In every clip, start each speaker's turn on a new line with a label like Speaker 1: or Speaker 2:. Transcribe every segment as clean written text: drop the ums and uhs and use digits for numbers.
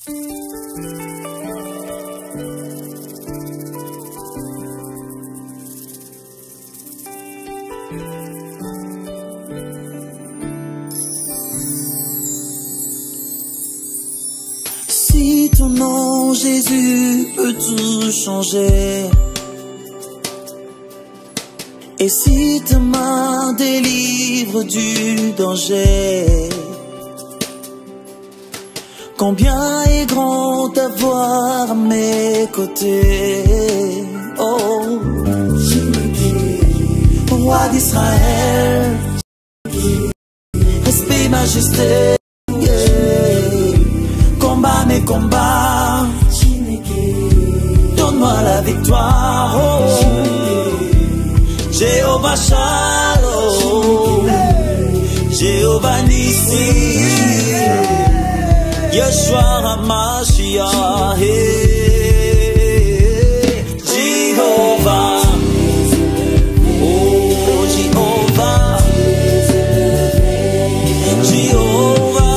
Speaker 1: Si ton nom Jésus peut tout changer, et si ta main délivre du danger, combien est grand d'avoir à mes côtés. Oh, roi d'Israël, respect, majesté, combat mes combats, donne-moi la victoire. Oh, Jéhovah Shalom, Jéhovah Nissi, Yeshua HaMashiach, Jéhovah, oh Jéhovah, Jéhovah,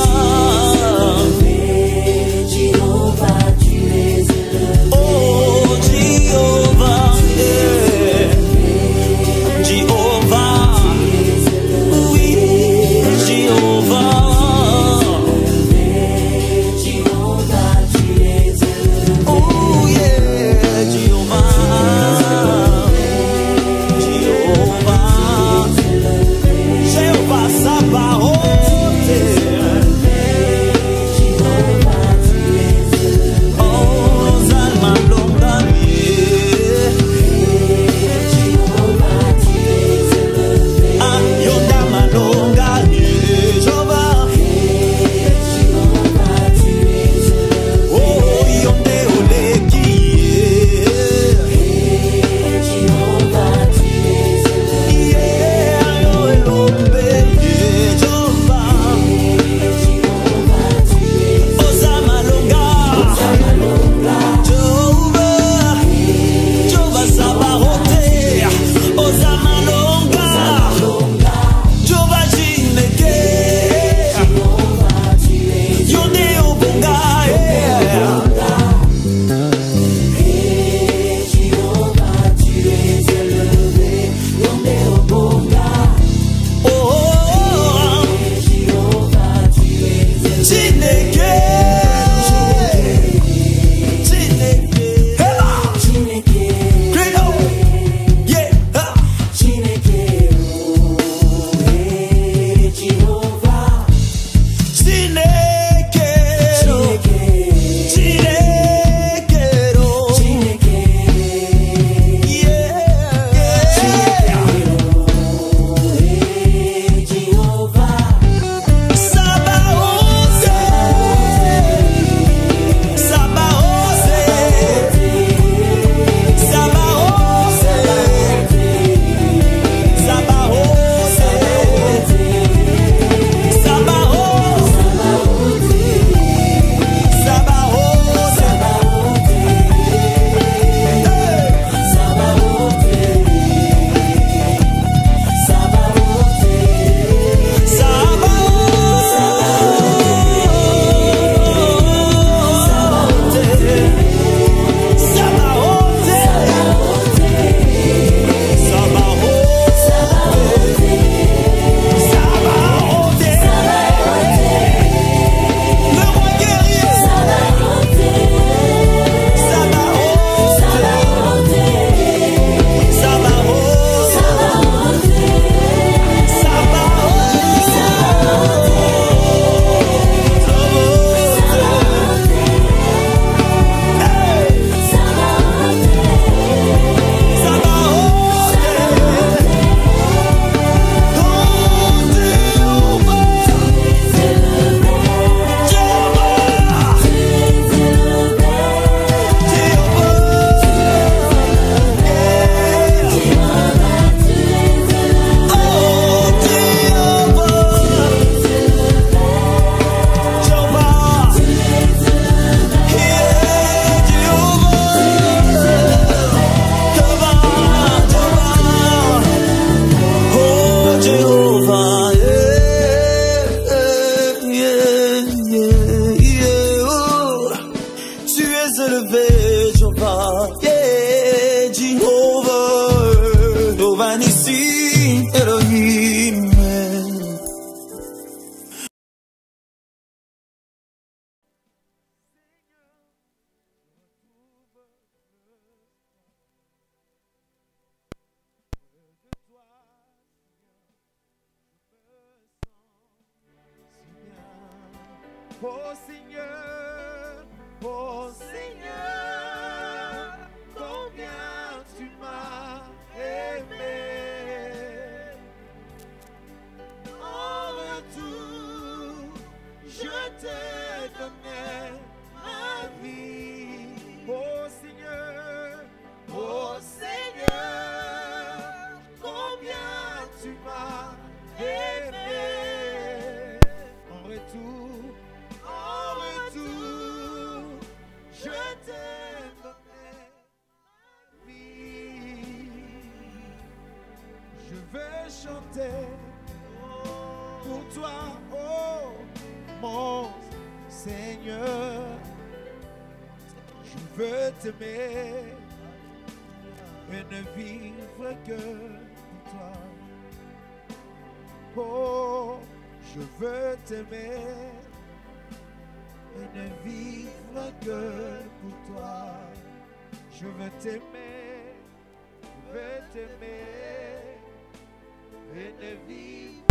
Speaker 1: Jéhovah, tu es élevé, oh Jéhovah, Jéhovah, oui, Jéhovah.
Speaker 2: Oh Seigneur, combien tu m'as aimé. En retour, je te donnais ma vie. Oh Seigneur, combien tu m'as aimé. En retour, je te donnais ma vie. Je veux chanter pour toi, oh mon Seigneur. Je veux t'aimer et ne vivre que pour toi. Oh, je veux t'aimer et ne vivre que pour toi. Je veux t'aimer, et ne vivre.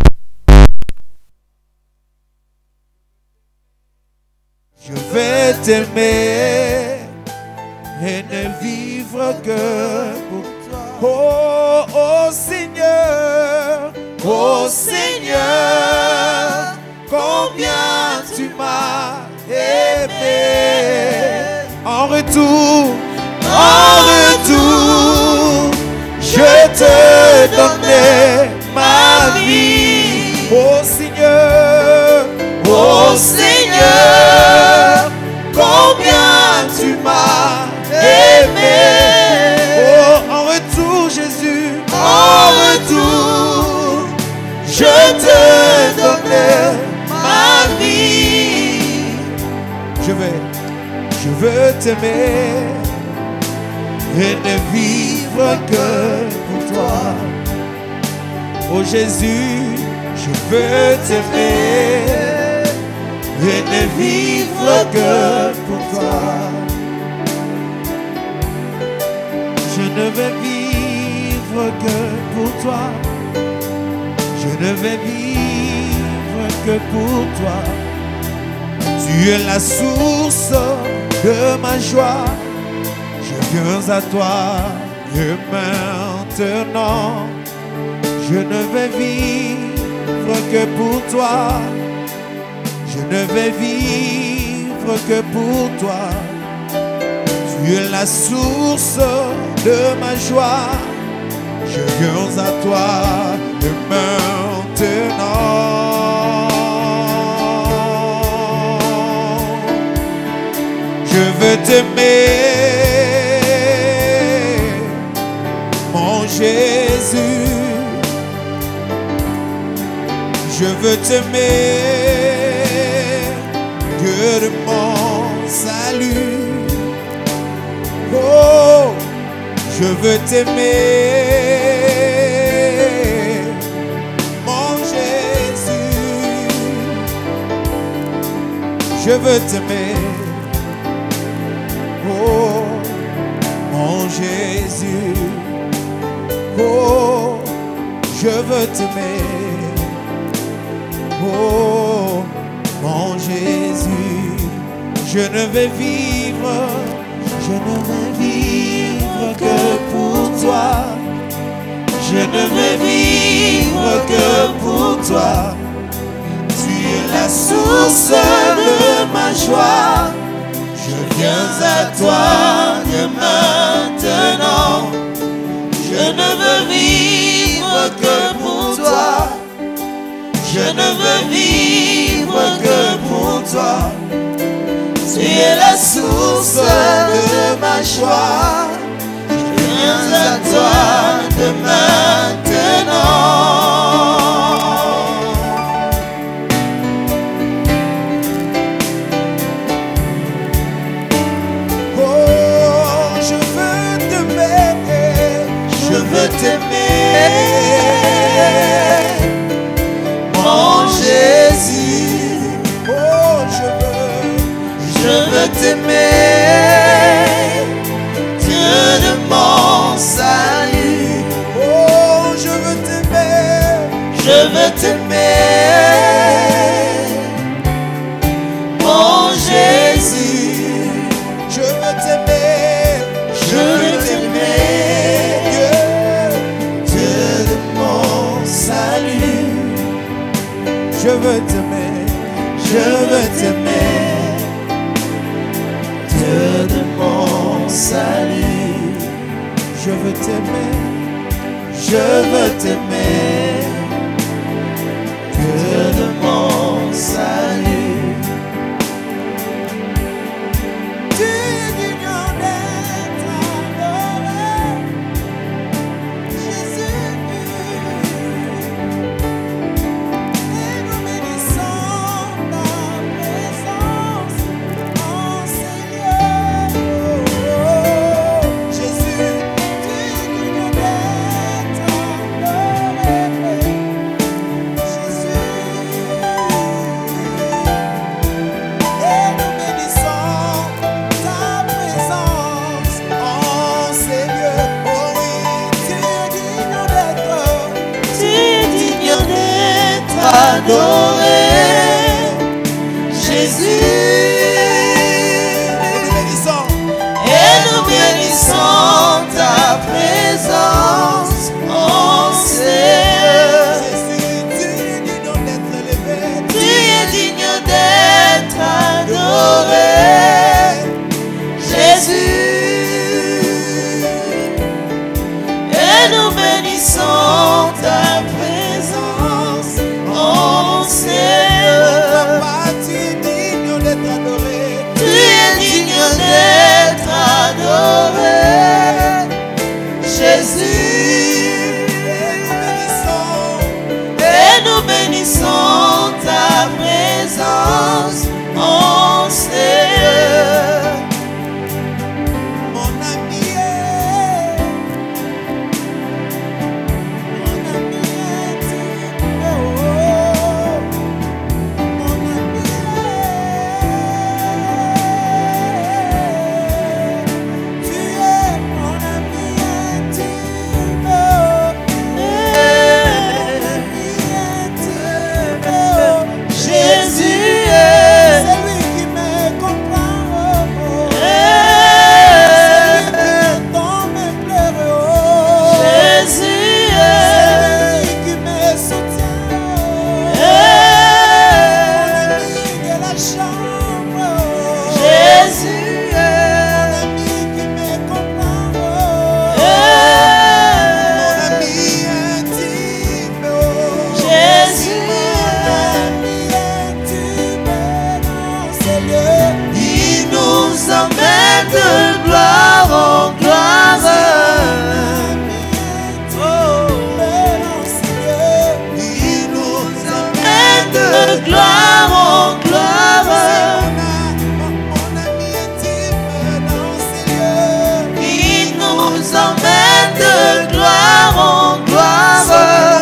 Speaker 2: Je vais t'aimer et ne vivre que pour toi. Oh, oh Seigneur, combien tu m'as aimé. En retour, je te donnais ma vie. Oh Seigneur, combien tu m'as aimé. Oh, en retour, Jésus, je te donnais ma vie. Je veux t'aimer et ne vivre que pour toi. Oh Jésus, je veux t'aimer et ne vivre que pour toi. Je ne veux vivre que pour toi. Je ne vais vivre que pour toi. Tu es la source de ma joie. Je viens à toi et maintenant. Je ne vais vivre que pour toi. Je ne vais vivre que pour toi. Tu es la source de ma joie. Je viens à toi et maintenant. Je veux t'aimer, mon Jésus. Je veux t'aimer, Dieu de mon salut. Oh, je veux t'aimer, mon Jésus. Je veux t'aimer, oh, mon Jésus. Oh, je veux t'aimer, oh, mon Jésus. Je ne vais vivre que pour toi. Je ne vais vivre que pour toi. Tu es la source de ma joie. Je viens à toi de maintenant. Je ne veux vivre que pour toi. Je ne veux vivre que pour toi. Tu es la source de ma joie. Je viens à toi de maintenant. T'aimer, mon Jésus. Oh, je veux t'aimer, Dieu de mon salut. Oh, je veux t'aimer, t'aimer, je veux t'aimer, Dieu de mon salut. Je veux t'aimer, Dieu de mon salut. Je veux t'aimer, Dieu de mon salut. Tu es digne d'être adoré, Jésus. Et nous bénissons ta présence en ces lieux. Jésus, tu es digne d'être adoré, Jésus. Et nous bénissons ta présence en ces lieux. Oh oui, tu es digne d'être adoré, Jésus. Et nous bénissons ta présence en ces lieux. Tu es digne d'être adoré, Jésus. Et nous bénissons ta présence en ces lieux. Papa, tu es digne d'être adoré. Tu es digne d'être adoré, Jésus. Et nous bénissons ta présence en ces lieux. Mon ami est, mon ami tu es mon ami intime, Jésus est celui qui me comprend, celui qui entend mes pleurs, Jésus est celui qui me soutient, mon ami de la chambre, Jésus est mon ami qui me comprend, mon ami intime, Jésus est mon ami intime dans ces lieux. Il nous emmène de gloire en gloire. Il nous emmène de gloire en gloire. Mon ami intime dans ces lieux. Il nous emmène de gloire en gloire.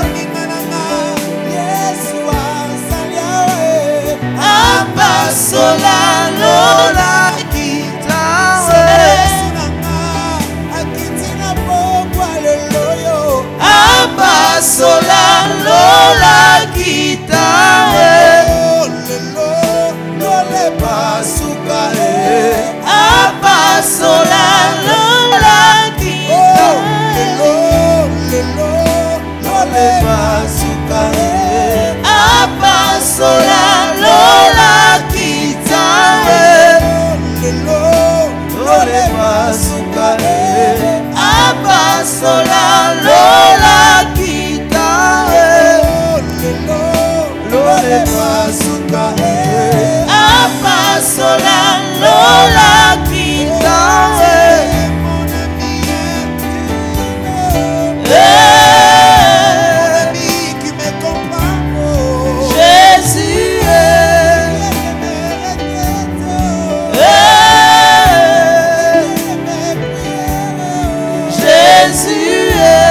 Speaker 2: Abba sola lola Abba sola lola guitare, lole pasukare. Abba sola lola guitare, lole pasukare. Abba sola lola guitare, lole pasukare. Abba sola lola guitare, lole pasukare. Abba sola lola guitare, mon ami qui me comprend, Jésus est Jésus est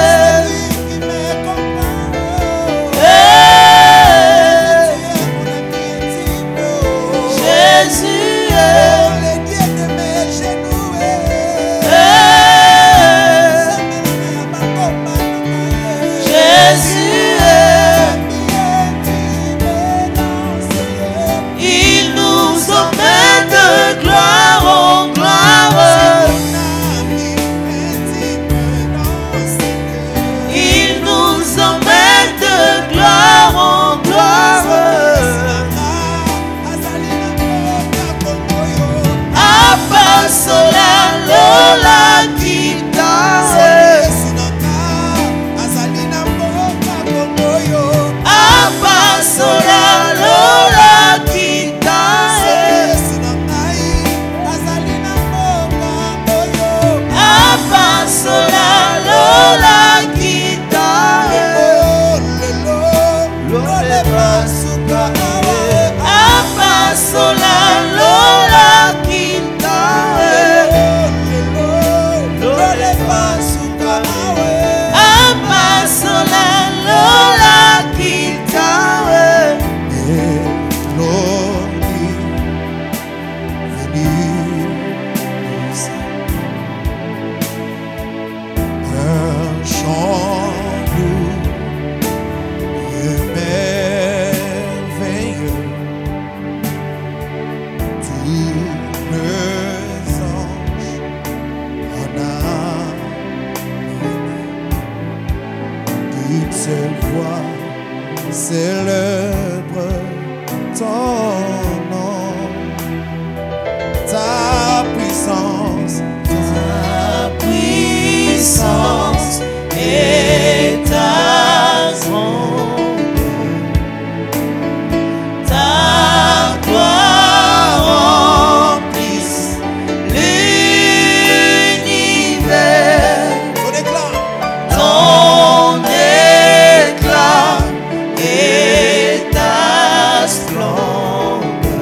Speaker 1: Ton éclat et ta splendeur.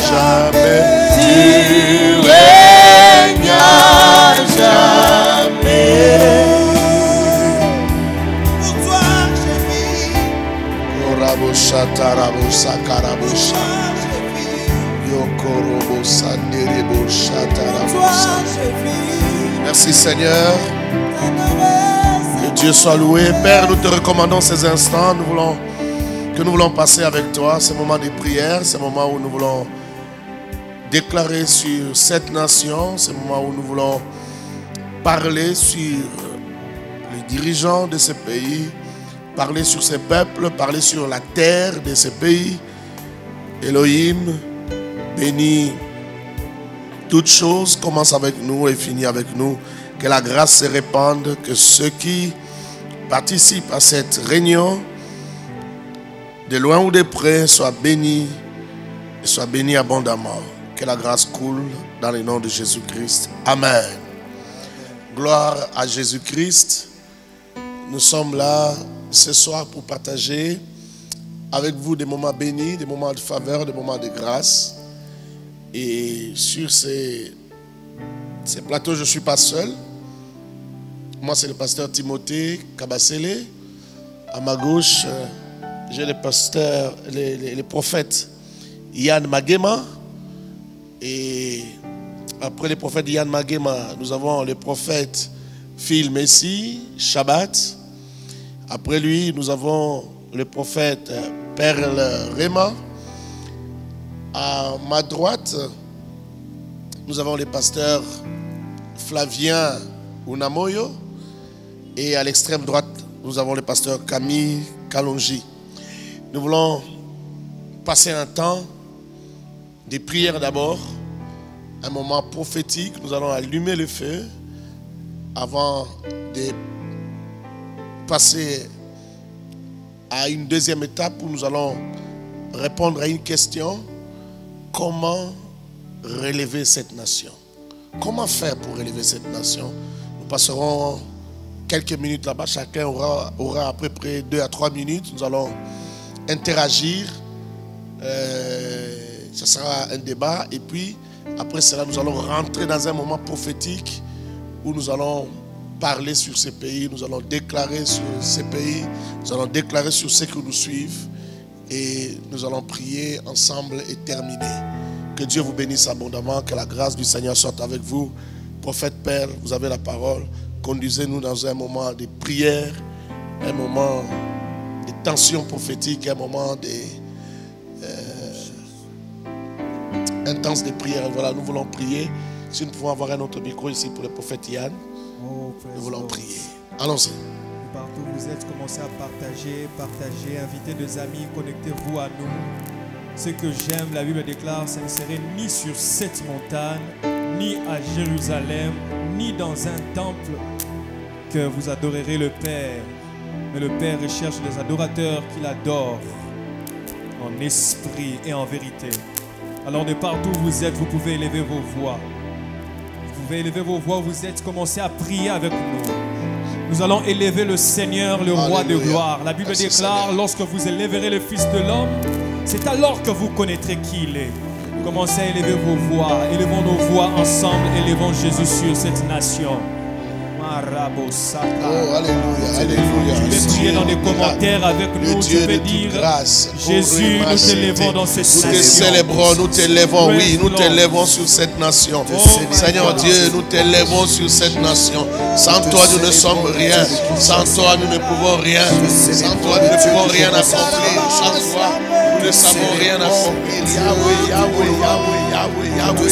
Speaker 3: jamais.
Speaker 1: Tu règnes à jamais.
Speaker 2: Pour toi je vis.
Speaker 3: Korabosata rabosa karabosa.
Speaker 2: Toi je vis.
Speaker 3: Yokorobo sanderebo shata
Speaker 2: Toi
Speaker 3: rabosa.
Speaker 2: je vis.
Speaker 3: Merci Seigneur. Que Dieu soit loué. Père, nous te recommandons ces instants. Nous voulons passer avec toi ces moments de prière, ces moments où nous voulons déclarer sur cette nation, ces moments où nous voulons parler sur les dirigeants de ce pays, parler sur ces peuples, parler sur la terre de ce pays. Elohim, bénis toutes choses, commence avec nous et finit avec nous. Que la grâce se répande, que ceux qui participent à cette réunion, de loin ou de près, soient bénis et soient bénis abondamment. Que la grâce coule dans le nom de Jésus-Christ. Amen. Gloire à Jésus-Christ. Nous sommes là ce soir pour partager avec vous des moments bénis, des moments de faveur, des moments de grâce. Et sur ces plateaux, je ne suis pas seul. Moi, c'est le pasteur Timothée Kabasele. À ma gauche, j'ai les pasteurs, les prophètes Yann Magema. Et après les prophètes Yann Magema, nous avons le prophète Phil Messi, Shabbat. Après lui, nous avons le prophète Perle Rema. À ma droite, nous avons le pasteur Flavien Unamoyo. Et à l'extrême droite, nous avons le pasteur Camille Kalonji. Nous voulons passer un temps de prière d'abord, un moment prophétique. Nous allons allumer le feu avant de passer à une deuxième étape où nous allons répondre à une question. Comment relever cette nation? Comment faire pour relever cette nation? Nous passerons quelques minutes là-bas. Chacun aura à peu près 2 à 3 minutes. Nous allons interagir. Ce sera un débat. Et puis, après cela, nous allons rentrer dans un moment prophétique où nous allons parler sur ces pays. Nous allons déclarer sur ces pays. Nous allons déclarer sur ceux qui nous suivent. Et nous allons prier ensemble et terminer. Que Dieu vous bénisse abondamment. Que la grâce du Seigneur soit avec vous. Prophète Père, vous avez la parole. Conduisez-nous dans un moment de prière, un moment de tension prophétique, un moment intense de prière. Voilà, nous voulons prier. Si nous pouvons avoir un autre micro ici pour le prophète Yann, nous voulons prier. Allons-y.
Speaker 4: Partout où vous êtes, commencez à partager, invitez des amis, connectez-vous à nous. Ce que j'aime, la Bible déclare, ça ne serait ni sur cette montagne, ni à Jérusalem, ni dans un temple que vous adorerez le Père. Mais le Père recherche des adorateurs qui l'adorent en esprit et en vérité. Alors de partout où vous êtes, vous pouvez élever vos voix. Vous pouvez élever vos voix où vous êtes, commencez à prier avec nous. Nous allons élever le Seigneur, le Roi de gloire. La Bible déclare, lorsque vous élèverez le Fils de l'homme, c'est alors que vous connaîtrez qui il est. Commencez à élever vos voix. Élevons nos voix ensemble. Élevons Jésus sur cette nation.
Speaker 3: Oh, alléluia, alléluia.
Speaker 4: Tu peux prier dans les commentaires avec nous. Tu peux dire, Jésus, nous t'élevons dans cette nation.
Speaker 3: Nous te célébrons, nous t'élevons, oui, nous t'élevons sur cette nation. Seigneur Dieu, nous t'élevons sur cette nation. Sans toi, nous ne sommes rien. Sans toi, nous ne pouvons rien. Sans toi, nous ne pouvons rien accomplir. Sans toi, nous ne savons rien accomplir. Yahweh, Yahweh, Yahweh, Yahweh, Yahweh.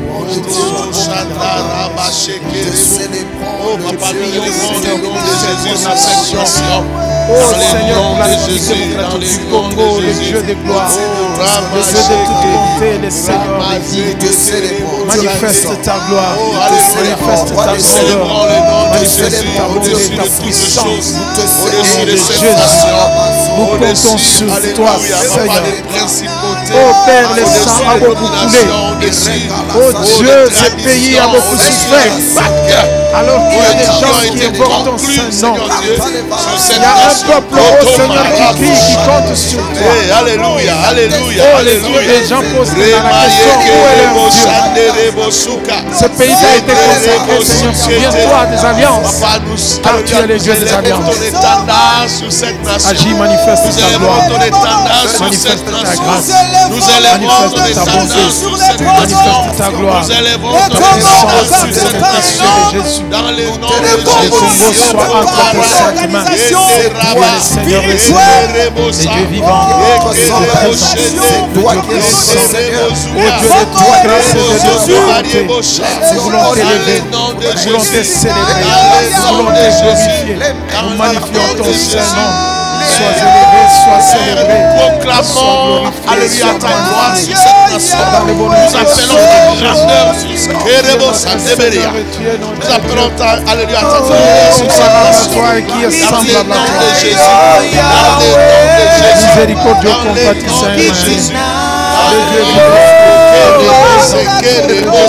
Speaker 3: Oh, papa, nous élevons le nom de Jésus dans cette nation.
Speaker 5: Oh Seigneur, pour la République démocratique du Congo, le Dieu de gloire, le Dieu de toute bonté, le Seigneur de vie, manifeste ta gloire, manifeste ta grandeur,
Speaker 3: au-dessus de
Speaker 5: ta
Speaker 3: toutes
Speaker 5: puissance.
Speaker 3: choses,
Speaker 5: Au
Speaker 3: au-dessus
Speaker 5: nom
Speaker 3: de
Speaker 5: de
Speaker 3: cette
Speaker 5: Jésus.
Speaker 3: nation,
Speaker 5: Nous comptons
Speaker 3: au-dessus,
Speaker 5: sur toi,
Speaker 3: alléluia,
Speaker 5: Seigneur.
Speaker 3: papa, des principautés,
Speaker 5: Oh Père, le sang
Speaker 3: au-dessus
Speaker 5: a
Speaker 3: des
Speaker 5: beaucoup coulé.
Speaker 3: dominations, au-dessus,
Speaker 5: Oh Dieu,
Speaker 3: des
Speaker 5: ce pays a
Speaker 3: traditions,
Speaker 5: beaucoup
Speaker 3: au-dessus
Speaker 5: souffert.
Speaker 3: des pactes,
Speaker 5: Alors qu'il y a des
Speaker 3: qui
Speaker 5: gens
Speaker 3: ont
Speaker 5: qui
Speaker 3: été
Speaker 5: évoquent ton
Speaker 3: conclus,
Speaker 5: Saint-Nom.
Speaker 3: Seigneur Dieu, sur cette
Speaker 5: Il y a un
Speaker 3: nation.
Speaker 5: peuple, oh Seigneur, qui crie, qui compte sur toi.
Speaker 3: Eh, alléluia, alléluia,
Speaker 5: Oh, les
Speaker 3: alléluia.
Speaker 5: yeux des gens posent maintenant la question, où est leur Dieu? Ce pays a été consacré, Seigneur, souviens-toi des alliances.
Speaker 3: Papa, nous,
Speaker 5: Car tu es le Dieu des
Speaker 3: élevons
Speaker 5: alliances.
Speaker 3: ton étendard sur cette nation.
Speaker 5: Agis, manifeste
Speaker 3: Nous
Speaker 5: ta
Speaker 3: élevons
Speaker 5: gloire.
Speaker 3: ton étendard sur
Speaker 5: Manifeste
Speaker 3: cette
Speaker 5: ta
Speaker 3: nation.
Speaker 5: grâce.
Speaker 3: Nous élevons ton
Speaker 5: Manifeste ta
Speaker 3: étendard
Speaker 5: bonté.
Speaker 3: sur cette nation.
Speaker 5: Manifeste ta gloire.
Speaker 3: Nous élevons
Speaker 5: Ta
Speaker 3: ton
Speaker 5: puissance
Speaker 3: étendard sur
Speaker 5: de
Speaker 3: cette
Speaker 5: Jésus.
Speaker 3: nation. Dans le nom de
Speaker 5: Le Congo
Speaker 3: Jésus.
Speaker 5: soit entre tes saintes mains. Tu es le Seigneur des Seigneurs, le Dieu vivant, le Dieu présent, le Dieu qui est saint. Oh Dieu de toute grâce et de toute bonté, nous voulons t'élever, nous voulons te célébrer, nous voulons te glorifier, nous magnifions ton Saint-Nom. Sois élevé, sois célébré,
Speaker 3: Proclamons, alléluia, ta gloire sur cette nation. Nous appelons ta grandeur sur cette nation. Nous appelons ta, alléluia, ta gloire sur cette nation.
Speaker 5: toi et qui est
Speaker 3: Dans le
Speaker 5: semblable
Speaker 3: nom
Speaker 5: à
Speaker 3: de
Speaker 5: toi.
Speaker 3: Jésus. Dans le nom de Jésus.
Speaker 5: Miséricordieux,
Speaker 3: Dans le
Speaker 5: compatissant
Speaker 3: nom de
Speaker 5: et
Speaker 3: Jésus.
Speaker 5: le Dieu vivant.
Speaker 3: Dans le nom de Jésus.
Speaker 5: Dans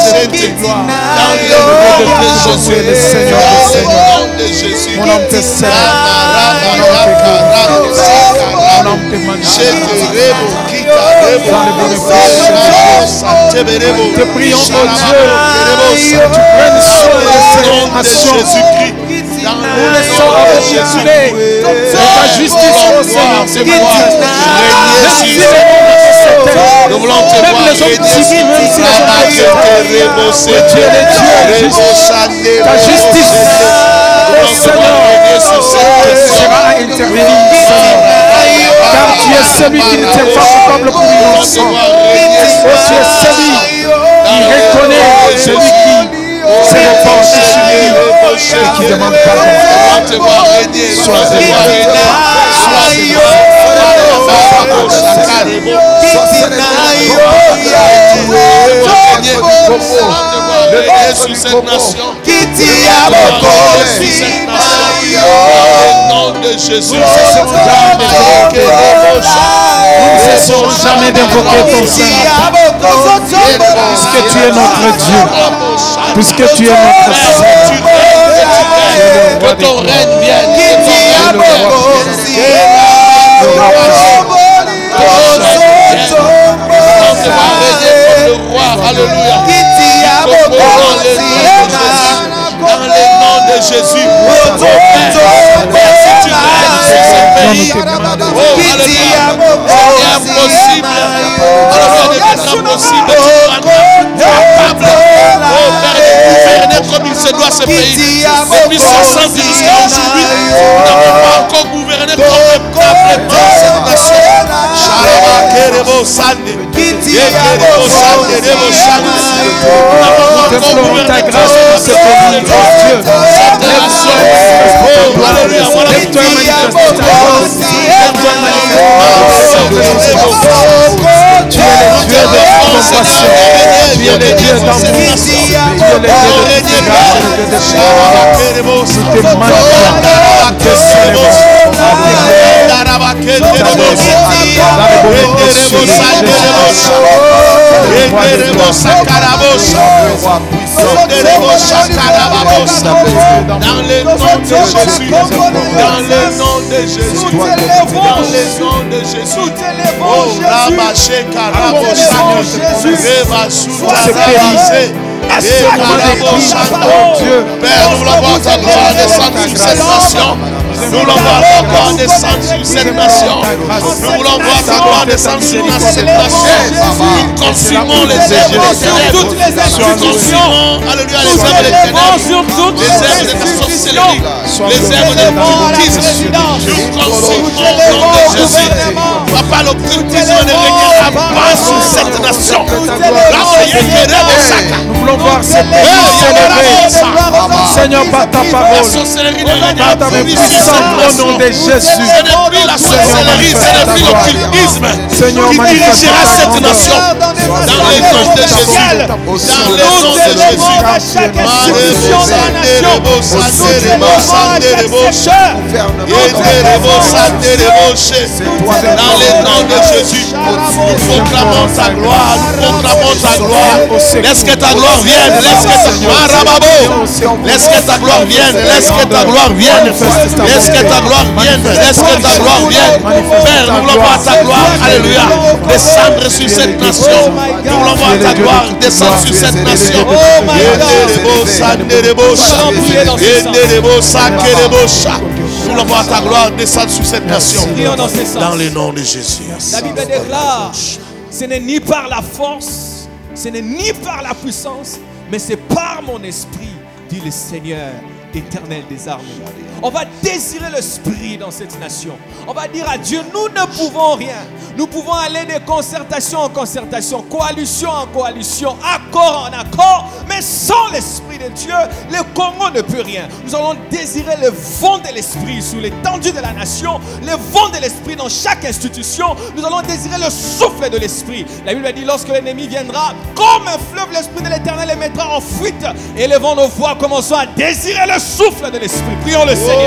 Speaker 5: le nom de Jésus. Mon âme te célèbre. Mon âme te glorifie. Mon âme te magnifie. Dans le bon de te prions, oh Dieu, que tu prennes soin de cette nation. Nous laissons aboutir de ta justice, oh Seigneur, c'est moi. Même si les hommes
Speaker 3: nous voulons te
Speaker 5: même
Speaker 3: voir
Speaker 5: les hommes timides, même si les hommes Dieu est Dieu, ta justice, oh Seigneur, sera à intervenir, Seigneur. Car tu es celui qui ne tient pas coupable pour innocent. Oh, tu es celui qui reconnaît celui qui se repent et qui demande pardon. Sois élevé.
Speaker 3: Sur cette nation,
Speaker 2: qui t'y a beaucoup
Speaker 3: sur cette nation, au nom de Jésus,
Speaker 5: Nous ne cesserons jamais d'invoquer ton Saint-Nom. Puisque tu es notre Dieu, puisque tu es notre Seigneur,
Speaker 3: que ton règne vienne, que ton règne le roi, alléluia. Dans le nom de Jésus, oh Père, si tu règnes sur ce pays, oh alléluia, c'est impossible, alléluia, c'est impossible, tu rendras capable, oh Père, de gouverner comme il se doit ce pays. Depuis 500 jusqu'à aujourd'hui, nous n'avons pas encore gouverné convenablement cette nation.
Speaker 5: Implorons ta grâce pour ce pays, oh Dieu. Lève-toi et manifeste ta grâce. Lève-toi et manifeste ta grâce. Tu es le Dieu de compassion. Tu es le Dieu d'amour. Tu es le Dieu de grâce et de déchet. Nous te magnifions, nous te célébrons.
Speaker 3: Dans le nom de Jésus, dans le nom de Jésus, dans le nom de Jésus, oh Rabaché Père, nous voulons voir ta gloire descendre sur cette nation. Nous voulons voir ta gloire descendre sur cette nation. Nous voulons voir ta gloire descendre sur cette nation. Nous consumons les œuvres des ténèbres. Nous consumons, alléluia, les œuvres des ténèbres. Les œuvres de ta sorcellerie. Les œuvres de l'occultisme. Nous consumons au nom de Jésus. Papa, l'occultisme ne régnera pas sur cette nation.
Speaker 5: Nous voulons voir ces pays s'élever. Seigneur, par ta parole, par ta puissance au nom de Jésus.
Speaker 3: Ce n'est plus la sorcellerie, ce n'est plus l'occultisme qui dirigera cette nation. Dans le nom de Jésus. Dans le nom de Jésus.
Speaker 4: à chaque institution de la nation. Nous élevons à chaque secteur.
Speaker 3: Dans les noms de Jésus, nous proclamons ta gloire, nous proclamons ta gloire. Laisse que ta gloire vienne, laisse que ta gloire vienne, laisse que ta gloire vienne, laisse que ta gloire vienne, laisse que ta gloire vienne. Père, nous voulons voir ta gloire, alléluia, descendre sur cette nation. Nous voulons voir ta gloire descendre sur cette nation. Nous voulons voir ta gloire descendre sur cette nation. Dans le nom de Jésus.
Speaker 4: La Bible déclare, ce n'est ni par la force, ce n'est ni par la puissance, mais c'est par mon esprit, dit le Seigneur éternel des armées. On va désirer l'esprit dans cette nation. On va dire à Dieu, nous ne pouvons rien. Nous pouvons aller de concertation en concertation, coalition en coalition, accord en accord, mais sans l'esprit de Dieu, le Congo ne peut rien. Nous allons désirer le vent de l'esprit sur l'étendue de la nation, le vent de l'esprit dans chaque institution. Nous allons désirer le souffle de l'esprit. La Bible dit, lorsque l'ennemi viendra, comme un fleuve, l'esprit de l'Éternel les mettra en fuite. Élevons nos voix, commençons à désirer le souffle de l'esprit. Prions le Seigneur.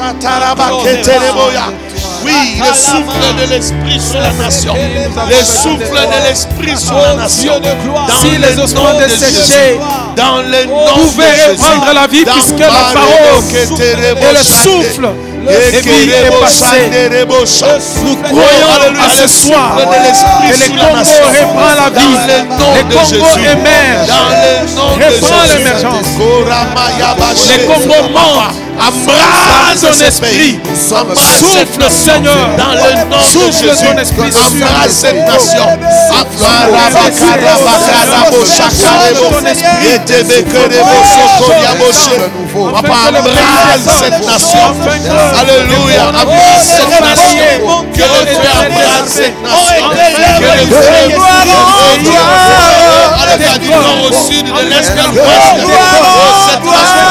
Speaker 3: Oui, le souffle de l'esprit sur la nation. Le souffle de l'esprit sur la nation.
Speaker 5: Si les ossements desséchés
Speaker 3: dans le nom
Speaker 5: pouvaient reprendre la vie, puisque la parole et le souffle et vie est passé. Nous croyons à ce soir que le Congo reprend la vie. Le Congo émerge, reprend l'émergence. Le Congo monte. Embrasse ton esprit. Souffle, Seigneur.
Speaker 3: Dans le nom de Jésus. Embrasse cette nation. Embrasse cette nation. Alléluia. Embrasse cette nation. Que le Dieu embrasse cette nation. Que le Dieu du nord au sud, de l'est à l'ouest. Cette nation.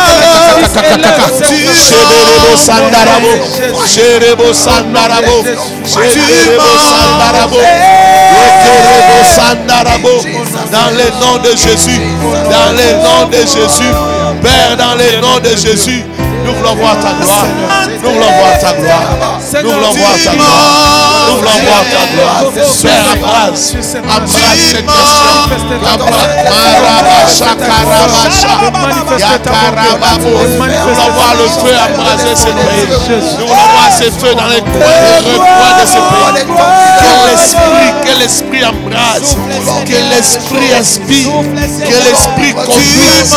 Speaker 3: Cherebo Sandarabo, Cherebo Sandarabo, Cherebo Sandarabo, Cherebo Sandarabo, dans le nom de Jésus, dans le nom de Jésus, Père, dans le nom de Jésus, nous voulons voir ta gloire, nous voulons voir ta gloire, nous voulons voir ta gloire, nous voulons voir ta gloire. Père, embrasse cette nation, Marabasha Karabasha, Yakarababo, nous voulons voir le feu embraser ce pays, nous voulons voir ce feu dans les coins et recoins de ce pays. Que l'esprit embrasse, que l'esprit inspire, que l'esprit conduise.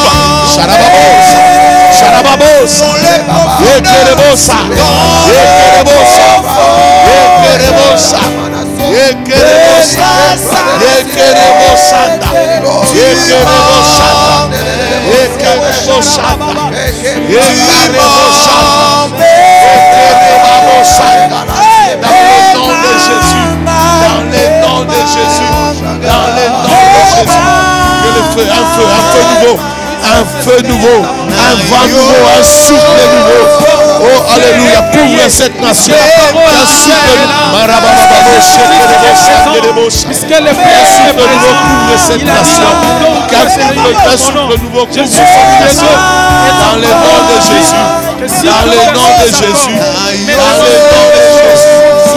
Speaker 3: Sharababos, Yekerebosa, Yekerebosa, Yekerebosa, Yekerebosa, Yekerebosanda, Yekerebosanda, Yekerebosanda, Yekerebosanda, Yekerebosanda, dans le nom de Jésus, dans le nom de Jésus, dans le nom de Jésus, que le feu, un feu nouveau. Un feu nouveau, un vent nouveau, un souffle nouveau. Oh, alléluia, couvre cette nation. Un souffle nouveau couvre cette nation. Un souffle nouveau couvre cette nation. Dans le nom de Jésus. Dans le nom de Jésus. Dans le nom de Jésus.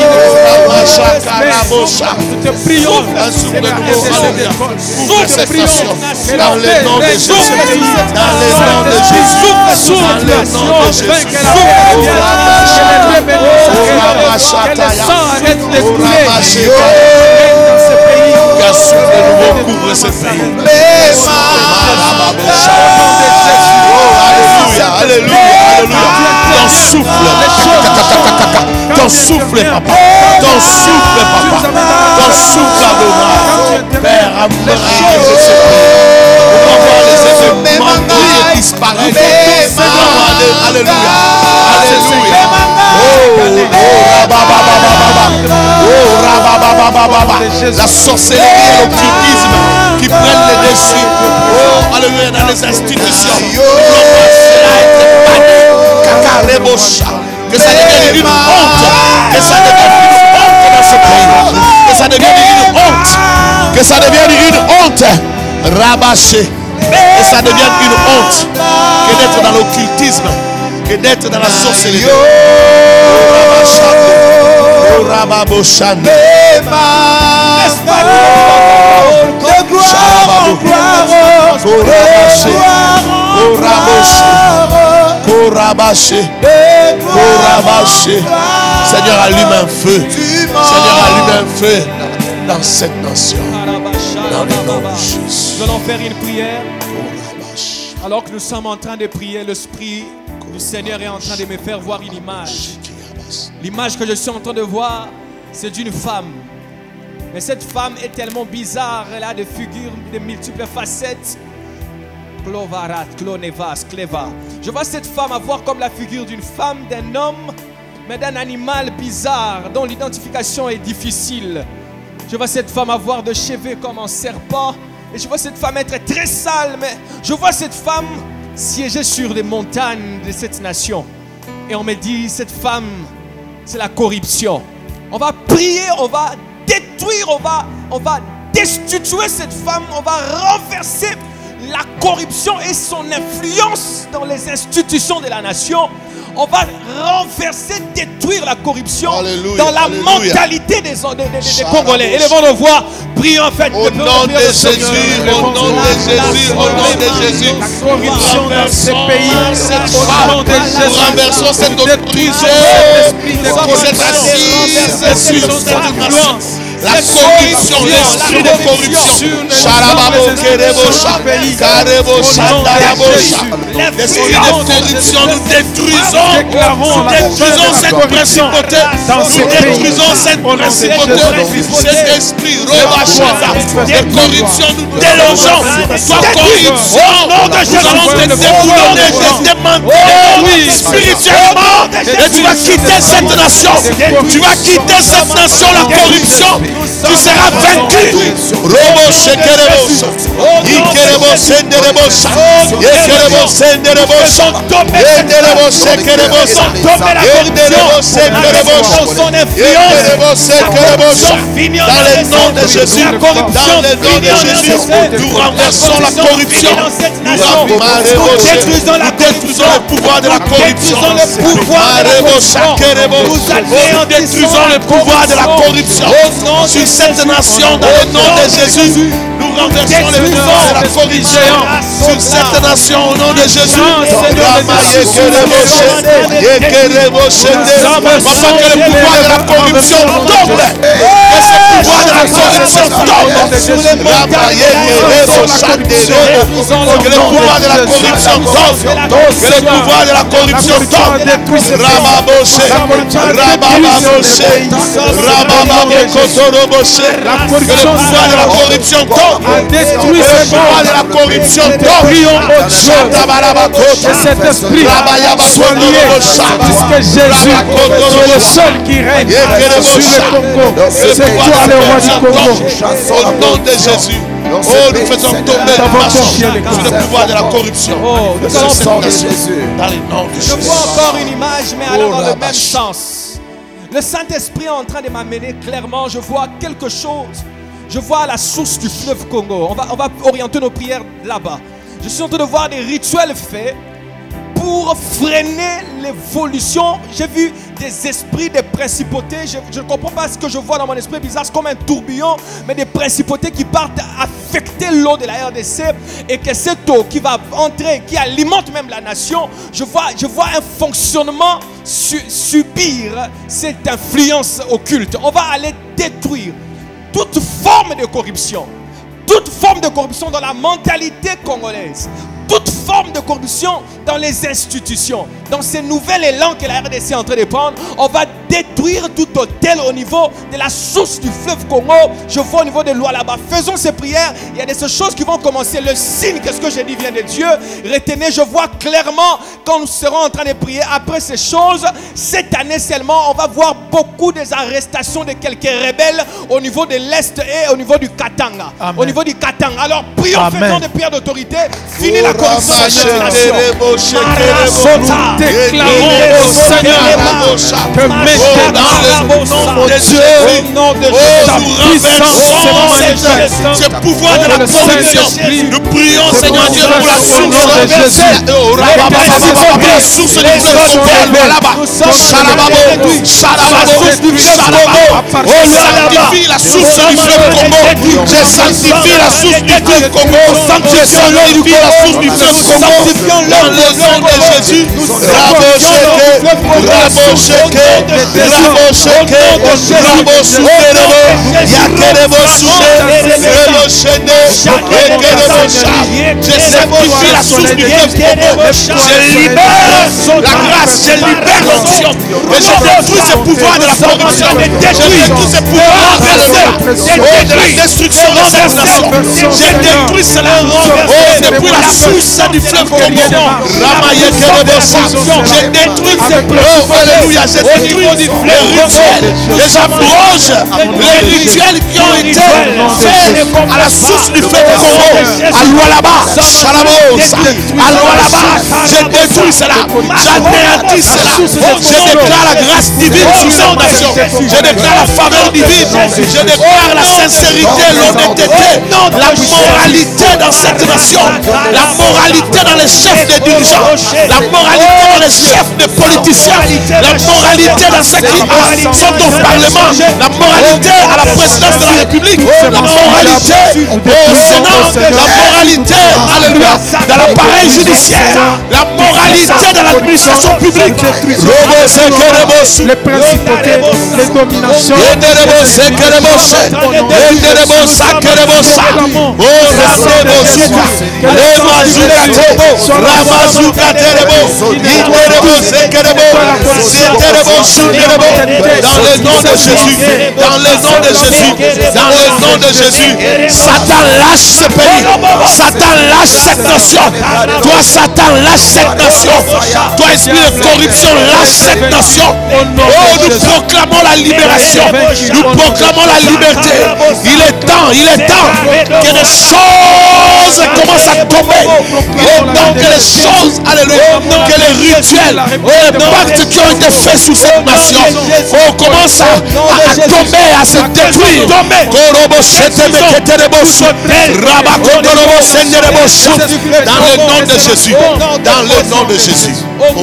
Speaker 3: Nous te prions, un souffle nouveau, alléluia, couvre cette nation. Dans le nom de Jésus. Dans le nom de Jésus. Dans le nom de Jésus. Qu'un souffle nouveau couvre ce pays. Alléluia, alléluia, alléluia. Ton souffle, ton souffle, papa. Ton souffle, papa. Ton souffle, Adonai. Père, embrasse ce pays. On va voir les effets mentaux qui disparaissent. Alléluia, alléluia. La sorcellerie et l'occultisme qui prennent les dessus. Oh, alléluia, dans les institutions. Que ça devienne une honte. Que ça devienne une honte dans ce pays. Que ça devienne une honte. Que ça devienne une honte. Rabâché. que ça devienne une honte que d'être dans l'occultisme, que d'être dans la sorcellerie. Seigneur, allume un feu. Seigneur, allume un feu dans cette nation. Dans le nom de Jésus.
Speaker 4: Nous allons faire une prière. Alors que nous sommes en train de prier, l'Esprit du Seigneur est en train de me faire voir une image. L'image que je suis en train de voir, c'est d'une femme. Mais cette femme est tellement bizarre, elle a des figures de multiples facettes. Clovarat, Clonevas, Cleva. Je vois cette femme avoir comme la figure d'une femme, d'un homme, mais d'un animal bizarre dont l'identification est difficile. Je vois cette femme avoir de cheveux comme un serpent. Et je vois cette femme être très sale, mais je vois cette femme siéger sur les montagnes de cette nation. Et on me dit, cette femme, c'est la corruption. On va prier, on va détruire, on va destituer cette femme, on va renverser la corruption et son influence dans les institutions de la nation. On va renverser, détruire la corruption dans la mentalité des Congolais. Élevons nos voix, prions en fait.
Speaker 3: Au nom de Jésus, au nom de Jésus, au nom de Jésus.
Speaker 5: La corruption dans ces pays, au nom de Jésus.
Speaker 3: Renversons cette prison qui s'est assise sur cette influence. La corruption, l'esprit de corruption. Charababo, Kerebocha, Karebocha, Darabocha. L'esprit de corruption, nous détruisons. Nous détruisons cette principauté. Nous détruisons cette principauté. Cet esprit, Robachata, de corruption, nous délogeons. Toi, corruption, nous allons te déboulonner, te démanteler spirituellement. Et tu vas quitter cette nation. Tu vas quitter cette nation, la corruption. Tu seras vaincu. Robo shekerebosa. Ikerebosa nderebosa. Yekerebosa nderebosa. Yenderebosa kerebosa. Yenderebosa kerebosa. Yenderebosa kerebosa. Dans le nom de Jésus. Dans le nom de Jésus. Nous renversons la corruption. Nous détruisons le pouvoir de la corruption. Nous détruisons le pouvoir de la corruption. Sur cette nation, dans le nom de Jésus, nous renversons le pouvoir de la corruption. Sur cette nation, au nom de Jésus, afin que le pouvoir de la corruption tombe. Que ce pouvoir de la corruption tombe. Que le pouvoir de la corruption tombe. Que le pouvoir de la corruption tombe. Rababoshe, Rabababoshe, Rabababokotoro. Que le pouvoir de la corruption tombe. Que le pouvoir de la corruption tombe.
Speaker 5: Que cet esprit soit lié, puisque Jésus est le seul qui règne sur le Congo. C'est toi le roi du Congo.
Speaker 3: Au nom de Jésus. Oh, nous faisons tomber le marche sur le pouvoir de la corruption.
Speaker 4: Oh, nous allons
Speaker 3: dans le nom de Jésus.
Speaker 4: Je vois encore une image, mais allant dans le même sens. Le Saint-Esprit est en train de m'amener clairement. Je vois quelque chose. Je vois la source du fleuve Congo. On va orienter nos prières là-bas. Je suis en train de voir des rituels faits pour freiner l'évolution. J'ai vu des esprits, des principautés. Je ne comprends pas ce que je vois dans mon esprit bizarre. C'est comme un tourbillon, mais des principautés qui partent affecter l'eau de la RDC. Et que cette eau qui va entrer, qui alimente même la nation, je vois un fonctionnement subir cette influence occulte. On va aller détruire toute forme de corruption. Toute forme de corruption dans la mentalité congolaise. Toute forme de corruption dans les institutions. Dans ces nouvel élan que la RDC est en train de prendre, on va détruire tout hôtel au niveau de la source du fleuve Congo. Je vois au niveau des lois là-bas. Faisons ces prières. Il y a des choses qui vont commencer. Le signe, qu'est-ce que j'ai dit, vient de Dieu. Retenez, je vois clairement quand nous serons en train de prier après ces choses, cette années seulement, on va voir beaucoup des arrestations de quelques rebelles au niveau de l'Est et au niveau du Katanga.
Speaker 5: Amen.
Speaker 4: Au niveau du Katanga. Alors prions,
Speaker 5: Amen.
Speaker 4: faisons des prières d'autorité. Finis la corruption de cette nation.
Speaker 5: Déclarons au Seigneur que maintenant, au nom de Jésus, ta puissance se manifeste.
Speaker 3: Ce pouvoir de la corruption. Nous prions, Seigneur Dieu, pour la source du sanctifie la source du fleuve Congo. Je sanctifie la source du fleuve Congo. Je sanctifie la source du fleuve Congo. Dans le nom de Jésus. Je sanctifie la source du fleuve Congo. Je libère la grâce, je libère l'onction. Et je détruis ce pouvoir de la corruption. Je détruis ce pouvoir de la destruction de cette nation. Je détruis cela. Depuis la source du fleuve Congo. Je détruis ce fleuve. Alléluia. Je détruis les rituels. Et j'abroge les rituels qui ont été faits à la source du fleuve Congo. Aloualaba, Chalabosa, Aloualaba. Je détruis cela. J'anéantis cela. Je déclare la grâce divine sur cette nation. Je déclare la faveur divine. Je déclare la sincérité, l'honnêteté, la moralité dans cette nation. La moralité dans les chefs des dirigeants. La moralité dans les chefs des politiciens. La moralité dans ceux qui sont au Parlement. La moralité à la présidence de la République. La moralité au Sénat. La moralité, alléluia, dans l'appareil judiciaire. La moralité dans l'administration publique.
Speaker 5: Les principautés, les dominations,
Speaker 3: dans le nom de Jésus, dans le nom de Jésus, dans le nom de Jésus, Satan lâche ce pays, Satan lâche cette nation. Toi Satan lâche cette nation. Toi esprit de corruption lâche cette nation. Oh, nous proclamons la libération, nous proclamons la liberté. Il est temps que les choses commencent à tomber. Il est temps que les choses, alléluia, que les rituels, les pactes qui ont été faits sous cette nation, on commence à tomber, à se détruire. Dans le nom de Jésus, dans le nom de Jésus.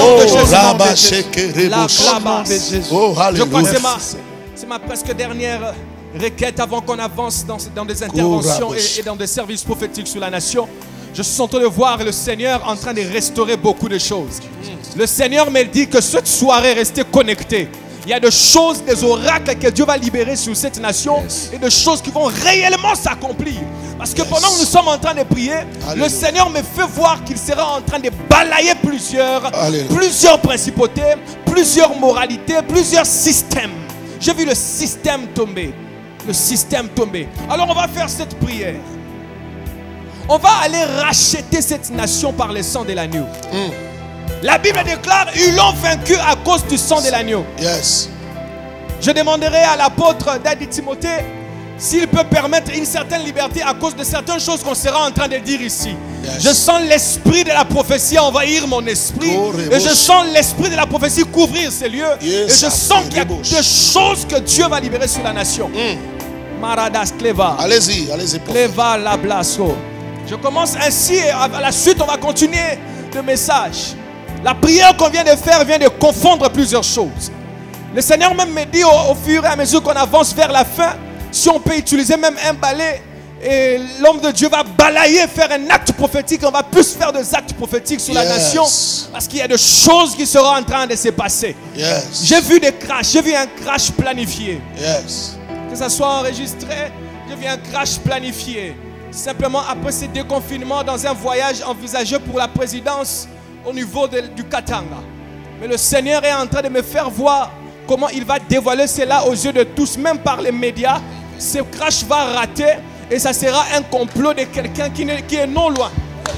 Speaker 3: Oh,
Speaker 4: Je crois que
Speaker 3: alléluia.
Speaker 4: c'est ma presque dernière requête avant qu'on avance dans des interventions et dans des services prophétiques sur la nation. Je suis en train de voir le Seigneur en train de restaurer beaucoup de choses. Le Seigneur me dit que cette soirée, restez connectés. Il y a des choses, des oracles que Dieu va libérer sur cette nation et des choses qui vont réellement s'accomplir. Parce que pendant que nous sommes en train de prier, le Seigneur me fait voir qu'il sera en train de balayer plusieurs principautés, plusieurs moralités, plusieurs systèmes. J'ai vu le système tomber. Le système tomber. Alors on va faire cette prière. On va aller racheter cette nation par le sang de l'agneau. La Bible déclare, ils l'ont vaincu à cause du sang de l'agneau.
Speaker 3: Yes.
Speaker 4: Je demanderai à l'apôtre d'Adi Timothée s'il peut permettre une certaine liberté à cause de certaines choses qu'on sera en train de dire ici.
Speaker 3: Yes.
Speaker 4: Je sens l'esprit de la prophétie envahir mon esprit. Et je sens l'esprit de la prophétie couvrir ces lieux.
Speaker 3: Yes.
Speaker 4: Et je sens qu'il y a des choses que Dieu va libérer sur la nation. Maradas Cleva.
Speaker 3: Allez-y.
Speaker 4: Cleva la Blasco. Je commence ainsi et à la suite on va continuer le message. La prière qu'on vient de faire vient de confondre plusieurs choses. Le Seigneur même me dit au fur et à mesure qu'on avance vers la fin, si on peut utiliser même un balai, et l'homme de Dieu va balayer, faire un acte prophétique, on va plus faire des actes prophétiques sur la nation, parce qu'il y a des choses qui seront en train de se passer.
Speaker 3: Yes.
Speaker 4: J'ai vu des crashs, j'ai vu un crash planifié.
Speaker 3: Yes.
Speaker 4: Que ça soit enregistré, j'ai vu un crash planifié. Simplement après ce déconfinement dans un voyage envisagé pour la présidence au niveau du Katanga. Mais le Seigneur est en train de me faire voir comment il va dévoiler cela aux yeux de tous, même par les médias. Ce crash va rater et ça sera un complot de quelqu'un qui est non loin.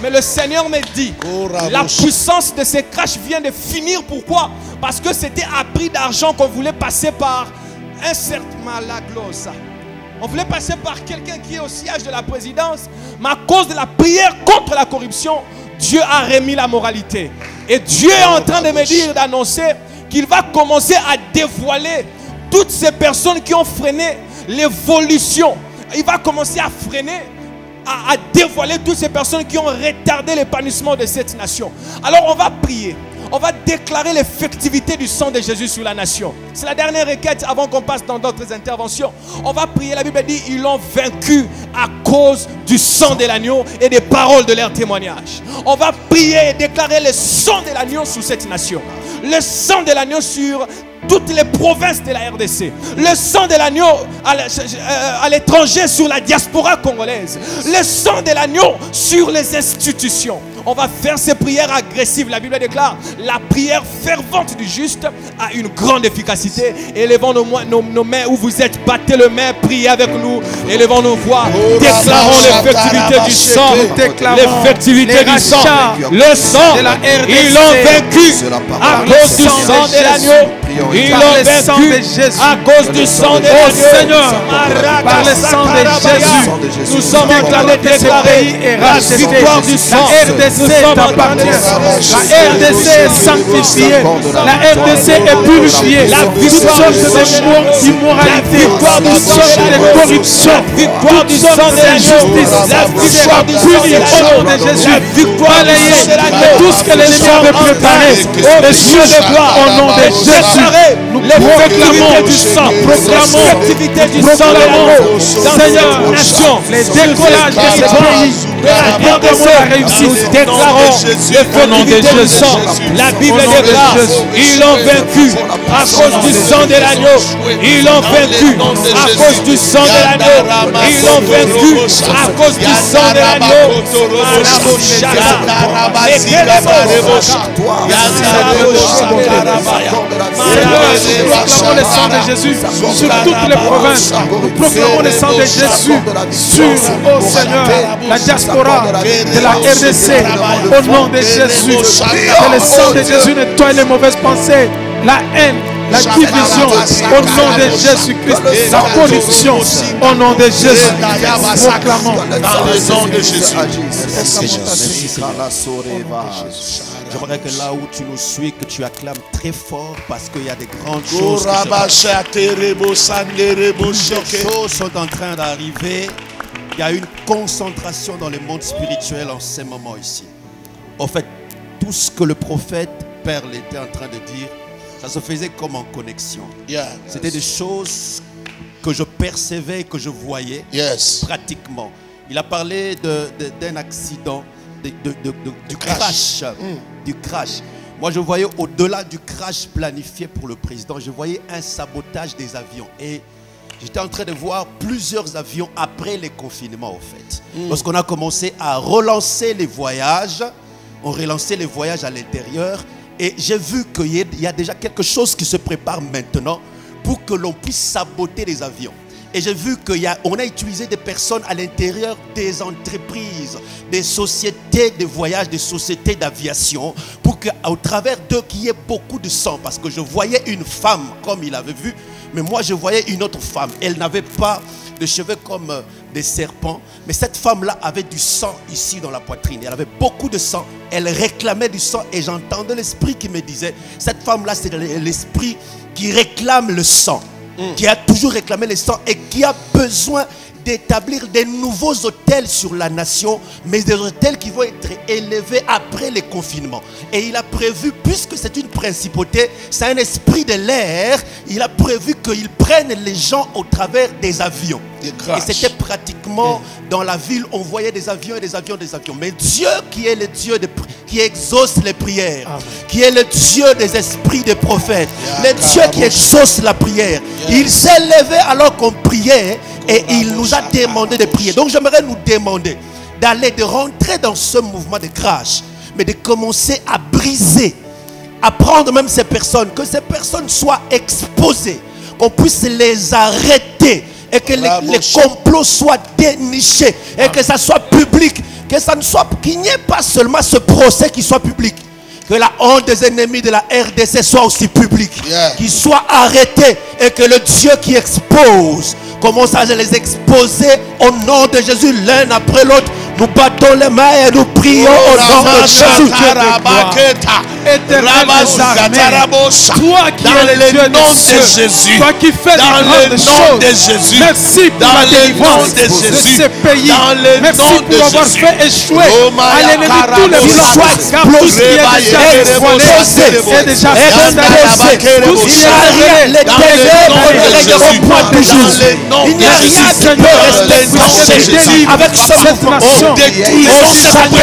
Speaker 4: Mais le Seigneur me dit, la puissance de ces crashs vient de finir. Pourquoi? Parce que c'était à prix d'argent qu'on voulait passer par un certain Malaglosa. On voulait passer par quelqu'un qui est au siège de la présidence. Mais à cause de la prière contre la corruption, Dieu a remis la moralité. Et Dieu est en train de me dire, d'annoncer qu'il va commencer à dévoiler toutes ces personnes qui ont freiné l'évolution. Il va commencer à freiner, à dévoiler toutes ces personnes qui ont retardé l'épanouissement de cette nation. Alors on va prier. On va déclarer l'effectivité du sang de Jésus sur la nation. C'est la dernière requête avant qu'on passe dans d'autres interventions. On va prier. La Bible dit, ils l'ont vaincu à cause du sang de l'agneau et des paroles de leur témoignage. On va prier et déclarer le sang de l'agneau sur cette nation. Le sang de l'agneau sur toutes les provinces de la RDC. Le sang de l'agneau à l'étranger sur la diaspora congolaise. Le sang de l'agneau sur les institutions. On va faire ces prières agressives. La Bible déclare, la prière fervente du juste a une grande efficacité. Élevons nos mains où vous êtes. Battez le main, priez avec nous. Élevons nos voix. Déclarons l'effectivité du sang. L'effectivité du sang. Le sang, ils l'ont vaincu à cause du sang de l'agneau. Ils l'ont vaincu à cause du sang de l'agneau. Seigneur, par le sang de Jésus, nous sommes en train de déclarer la victoire du sang. La RDC est sanctifiée. La RDC est purifiée. La victoire d'immoralité, toutes sortes de corruption, toutes sortes d'injustice, la victoire du sang de Jésus, la victoire de tout ce que l'ennemi avait préparé. Les cieux de gloire au nom de Jésus. Nous proclamons du sang, l'effectivité du sang de l'agneau. Seigneur, nation, les décollages de ce pays, la RDC a réussi. Déclarons l'effectivité du sang. La Bible déclare, ils l'ont vaincu à cause du sang de l'agneau. Ils l'ont vaincu à cause du sang de l'agneau. Ils l'ont vaincu à cause du sang de l'agneau.
Speaker 5: Nous proclamons le sang de Jésus sur toutes les provinces. Nous proclamons le sang de Jésus sur, oh Seigneur, la diaspora de la RDC. Au nom de Jésus, que le sang de Jésus nettoie les mauvaises pensées, la haine, la division. Au nom de Jésus-Christ, la corruption. Au nom de Jésus, proclamons.
Speaker 3: Dans le nom de Jésus.
Speaker 6: J'aimerais que là où tu nous suis, que tu acclames très fort parce qu'il y a des grandes choses. Des choses sont en train d'arriver. Il y a une concentration dans le monde spirituel en ce moment ici. En fait, tout ce que le prophète Perle était en train de dire, ça se faisait comme en connexion. C'était des choses que je percevais, que je voyais pratiquement. Il a parlé d'un accident, du crash. Du crash. Moi, je voyais au-delà du crash planifié pour le président, je voyais un sabotage des avions. Et j'étais en train de voir plusieurs avions après les confinements, en fait. Lorsqu'on a commencé à relancer les voyages, on relançait les voyages à l'intérieur. Et j'ai vu qu'il y a déjà quelque chose qui se prépare maintenant pour que l'on puisse saboter les avions. Et j'ai vu qu'on a utilisé des personnes à l'intérieur des entreprises, des sociétés de voyage, des sociétés d'aviation, pour qu'au travers d'eux, qu'il y ait beaucoup de sang. Parce que je voyais une femme, comme il avait vu, mais moi je voyais une autre femme. Elle n'avait pas de cheveux comme des serpents, mais cette femme-là avait du sang ici dans la poitrine. Elle avait beaucoup de sang, elle réclamait du sang et j'entendais l'esprit qui me disait, cette femme-là c'est l'esprit qui réclame le sang. Qui a toujours réclamé le sang et qui a besoin d'établir des nouveaux hôtels sur la nation, mais des hôtels qui vont être élevés après les confinements. Et il a prévu, puisque c'est une principauté, c'est un esprit de l'air, il a prévu qu'il prenne les gens au travers des avions. Et c'était pratiquement dans la ville, on voyait des avions et des avions, des avions. Mais Dieu qui est le Dieu qui exauce les prières, qui est le Dieu des esprits des prophètes, le Dieu qui exauce la prière, il s'est levé alors qu'on priait et il nous a demandé de prier. Donc j'aimerais nous demander d'aller, de rentrer dans ce mouvement de crash, mais de commencer à briser, à prendre même ces personnes, que ces personnes soient exposées, qu'on puisse les arrêter et que les complots soient dénichés et que ça soit public, Que ça ne soit, qu'il n'y ait pas seulement ce procès qui soit public. Que la honte des ennemis de la RDC soit aussi publique. Qu'ils soient arrêtés et que le Dieu qui expose commence à les exposer au nom de Jésus l'un après l'autre. Nous battons les mains et nous prions au nom de Jésus.
Speaker 5: Éternel des armées, toi qui es le Dieu de Jésus, toi qui fais de grandes choses, merci pour la délivrance de ce pays, merci pour avoir fait échouer à l'ennemi tous les plans, car tout ce qui est déjà exposé est déjà scandalisé, tout ce qui est
Speaker 6: les ténèbres ne régneront point toujours. Il n'y a rien qui peut rester caché avec cette nation. Détruisons cette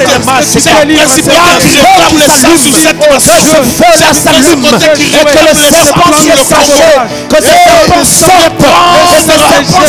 Speaker 6: principauté. Je fais la s'allume et que le serpent qui est saché, que ce serpent sorte, que ce serpent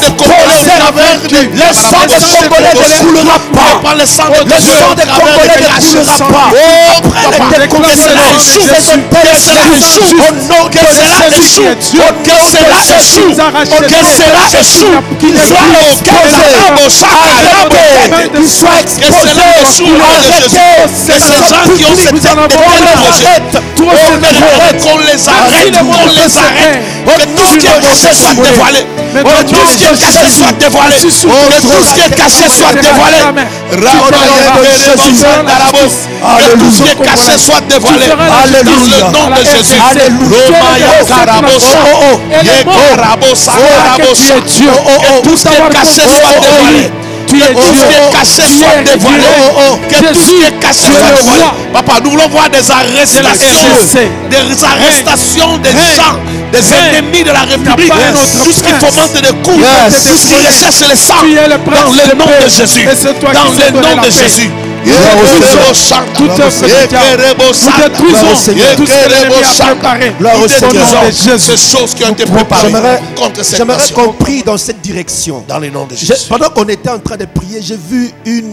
Speaker 6: le sang des Congolais ne coulera pas. Le sang des Congolais ne coulera pas. Après les découvertes, au nom de Jésus, que cela échoue, que cela échoue, qu'il soit exposé, arrêté, qu'il soit exposé, arrêté.
Speaker 3: Et ces gens qui ont cette tête de qu'on les arrête, que tout ce qui est caché soit dévoilé, que tout ce qui est caché soit dévoilé, que tout ce qui est caché soit dévoilé, que tout ce qui est caché soit dévoilé, dans le nom de Jésus. Que tout ce qui est caché soit dévoilé. Que tout ce qui est caché soit dévoilé. Que tout ce qui est caché soit dévoilé. Papa, nous voulons voir des arrestations. Des arrestations des gens, des ennemis de la République. Tout ce qui fomente des coups. Tout ce qui recherche le sang. Dans le nom de Jésus. Dans le nom de Jésus. Nous détruisons ces choses qui ont été préparées contre cette nation.
Speaker 6: J'aimerais qu'on prie dans cette direction.
Speaker 3: Dans le nom de Jésus.
Speaker 6: Pendant qu'on était en train de prier, j'ai vu une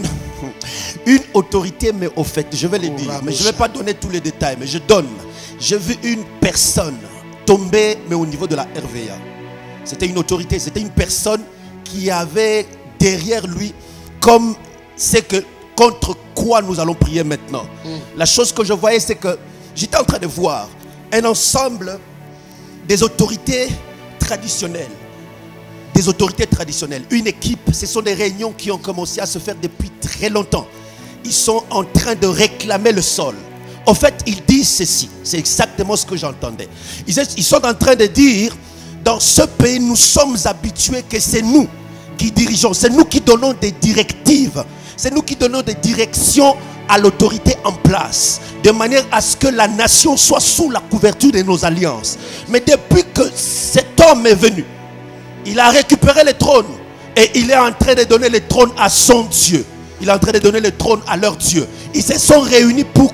Speaker 6: autorité, mais au fait, je vais le dire, mais je ne vais pas donner tous les détails, mais je donne. J'ai vu une personne tomber, mais au niveau de la RVA. C'était une autorité, c'était une personne qui avait derrière lui, comme c'est que contre quoi nous allons prier maintenant. La chose que je voyais, c'est que j'étais en train de voir un ensemble des autorités traditionnelles. Des autorités traditionnelles. Une équipe, ce sont des réunions qui ont commencé à se faire depuis très longtemps. Ils sont en train de réclamer le sol. En fait, ils disent ceci. C'est exactement ce que j'entendais. Ils sont en train de dire, dans ce pays, nous sommes habitués que c'est nous qui dirigeons. C'est nous qui donnons des directives. C'est nous qui donnons des directions à l'autorité en place, de manière à ce que la nation soit sous la couverture de nos alliances. Mais depuis que cet homme est venu, il a récupéré le trône et il est en train de donner le trône à son Dieu. Il est en train de donner le trône à leur Dieu. Ils se sont réunis pour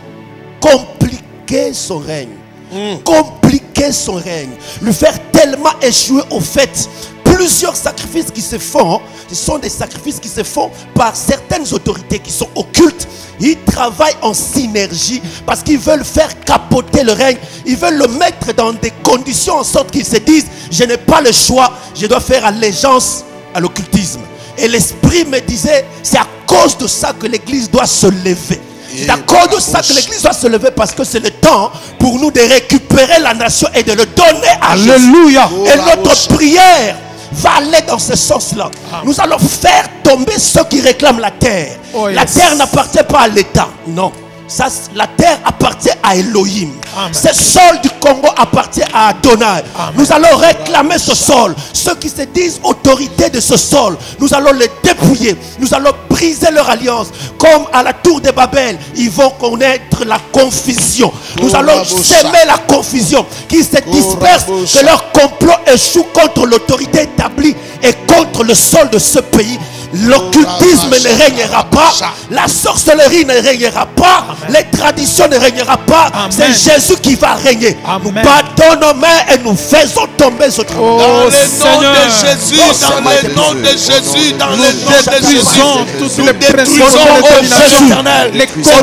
Speaker 6: compliquer son règne. Compliquer son règne. Le faire tellement échouer au fait. Plusieurs sacrifices qui se font, ce sont des sacrifices qui se font par certaines autorités qui sont occultes. Ils travaillent en synergie parce qu'ils veulent faire capoter le règne. Ils veulent le mettre dans des conditions en sorte qu'ils se disent, je n'ai pas le choix, je dois faire allégeance à l'occultisme. Et l'esprit me disait, c'est à cause de ça que l'église doit se lever. C'est à cause de ça que l'église doit se lever, parce que c'est le temps pour nous de récupérer la nation et de le donner à
Speaker 5: Alléluia.
Speaker 6: Jésus. Et notre prière va aller dans ce sens-là. Nous allons faire tomber ceux qui réclament la terre. La terre n'appartient pas à l'État. Non. Ça, la terre appartient à Elohim. Ce sol du Congo appartient à Adonai. Nous allons réclamer ce sol. Ceux qui se disent autorité de ce sol, nous allons les dépouiller. Nous allons briser leur alliance. Comme à la tour de Babel, ils vont connaître la confusion. Nous allons semer la confusion, qui se disperse, que leur complot échoue contre l'autorité établie et contre le sol de ce pays. L'occultisme ne régnera pas, la sorcellerie ne régnera pas, les traditions ne régnera pas. C'est Jésus qui va régner. Nous battons nos mains et nous faisons tomber ce trône.
Speaker 3: Dans le nom de Jésus, dans le nom de Jésus, dans le nom de Jésus, nous détruisons au Jésus éternel.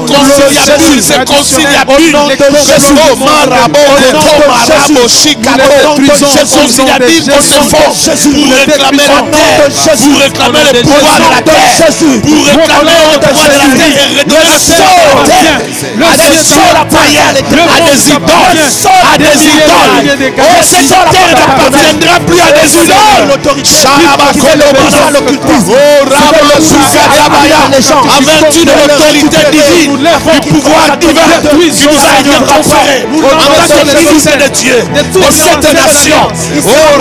Speaker 3: C'est conciliabule, c'est conciliabule qu'on se force. Vous réclamez la terre, vous réclamez les pouvoir de la terre, pour réclamer le pouvoir de la terre et redonner la terre à des sols païens, à des idoles, à des idoles. Oh, cette terre n'appartiendra plus à des idoles. En vertu de l'autorité divine, du pouvoir divin qui nous a été conféré en tant que fils de Dieu, de cette nation. Oh,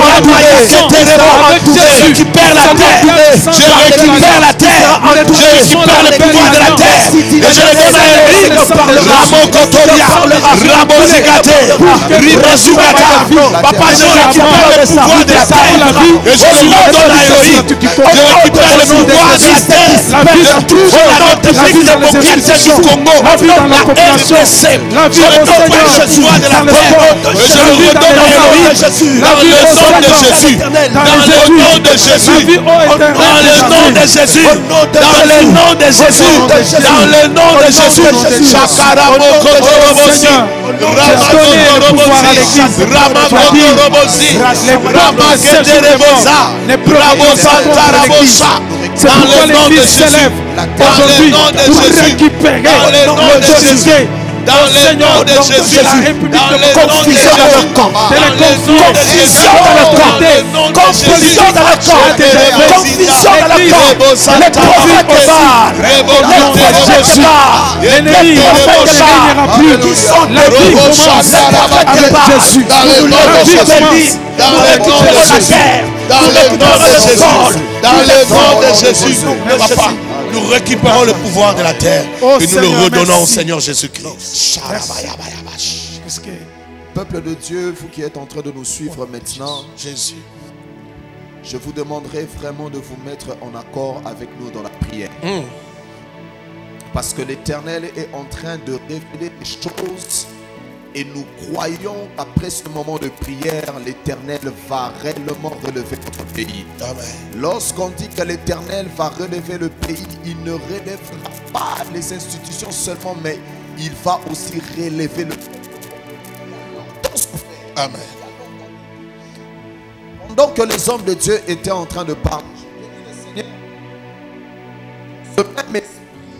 Speaker 3: je récupère la terre, je récupère la terre, je récupère le pouvoir de la terre et je le donne à Eric. Ramo Kotoria, Ramo Zegate, Ribo Sugata. Papa, je récupère le pouvoir de la terre et je le donne à Eric. Je récupère le pouvoir de la terre de tout la République démocratique du Congo, la RDC. Je récupère le pouvoir de la terre et je le redonne à Eric. Dans le nom de Jésus, dans le nom de Jésus, dans le nom de Jésus, dans le nom de Jésus, dans le nom de Jésus. Chakarabo Kotorobosi, Ramakotorobosi, Ramakotorobosi, Ramaketerebosa, Rabosantarabosa. Dans le nom de Jésus, dans le nom de Jésus, dans le nom de Jésus. Dans le nom de Jésus, dans le nom de Jésus, dans le nom de Jésus, confusion dans le corps, confusion dans le corps, les prophètes de Baal, les prophètes de Baal, les prophètes de Baal, qui sont les prophètes de Jésus, dans le nom de Jésus, dans le nom de Jésus, dans le nom de Jésus, dans le nom de Jésus, papa. Nous récupérons le pouvoir de la terre et nous le redonnons au Seigneur Jésus-Christ.
Speaker 7: Peuple de Dieu, vous qui êtes en train de nous suivre maintenant,
Speaker 3: Jésus,
Speaker 7: je vous demanderai vraiment de vous mettre en accord avec nous dans la prière. Parce que l'Éternel est en train de révéler des choses et nous croyons qu'après ce moment de prière, l'Éternel va réellement relever notre pays.
Speaker 3: Amen.
Speaker 7: Lorsqu'on dit que l'Éternel va relever le pays, il ne relèvera pas les institutions seulement, mais il va aussi relever le pays.
Speaker 3: Amen.
Speaker 7: Pendant que les hommes de Dieu étaient en train de parler, ce même esprit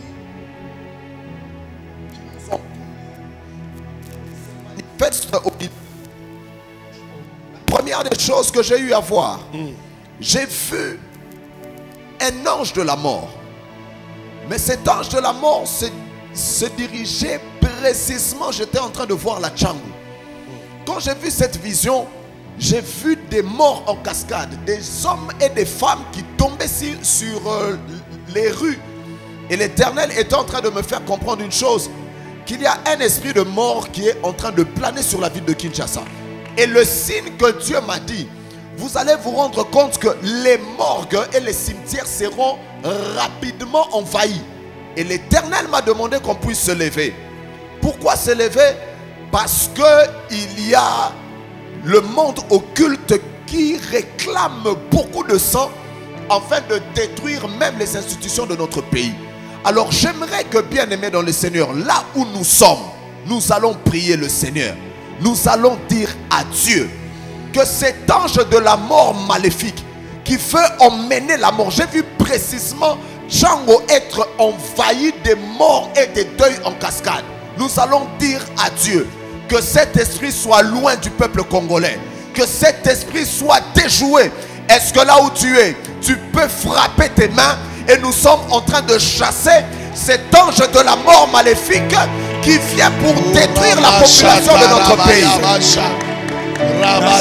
Speaker 7: manifeste au milieu. Première des choses que j'ai eu à voir, j'ai vu un ange de la mort. Mais cet ange de la mort se dirigeait précisément, j'étais en train de voir la Tchangou. Quand j'ai vu cette vision, j'ai vu des morts en cascade, des hommes et des femmes qui tombaient sur les rues. Et l'Éternel était en train de me faire comprendre une chose, qu'il y a un esprit de mort qui est en train de planer sur la ville de Kinshasa. Et le signe que Dieu m'a dit, vous allez vous rendre compte que les morgues et les cimetières seront rapidement envahis. Et l'Éternel m'a demandé qu'on puisse se lever. Pourquoi se lever? Parce qu'il y a le monde occulte qui réclame beaucoup de sang afin de détruire même les institutions de notre pays. Alors j'aimerais que, bien-aimés dans le Seigneur, là où nous sommes, nous allons prier le Seigneur. Nous allons dire à Dieu que cet ange de la mort maléfique qui veut emmener la mort, j'ai vu précisément Django être envahi des morts et des deuils en cascade. Nous allons dire à Dieu que cet esprit soit loin du peuple congolais, que cet esprit soit déjoué. Est-ce que là où tu es, tu peux frapper tes mains? Et nous sommes en train de chasser cet ange de la mort maléfique qui vient pour détruire la population de notre pays.
Speaker 3: Dans le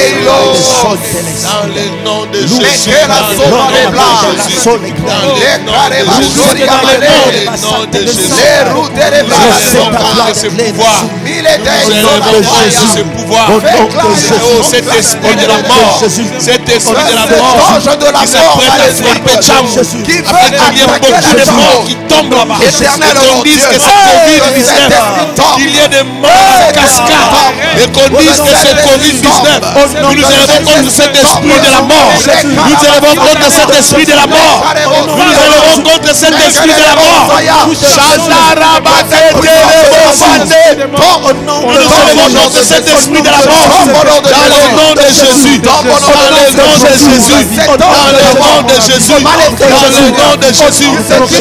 Speaker 3: nom de Jésus, dans le nom de Jésus, cet esprit de la mort, cet esprit de la mort qui s'apprête à frapper Django, afin qu'il y ait beaucoup de morts qui tombent là-bas.
Speaker 7: Éternel,
Speaker 3: Et qu'on dise que c'est Covid-19, qu'il y ait des morts en cascade. Et qu'on dise que c'est Covid-19. Nous nous élevons contre cet esprit de la mort. Nous nous élevons contre cet esprit de la mort. Nous nous élevons contre cet esprit de la mort. Nous nous élevons contre cet esprit de la mort. Dans le nom de Jésus. Dans le nom de Jésus. Dans le nom de Jésus. Dans le nom de Jésus.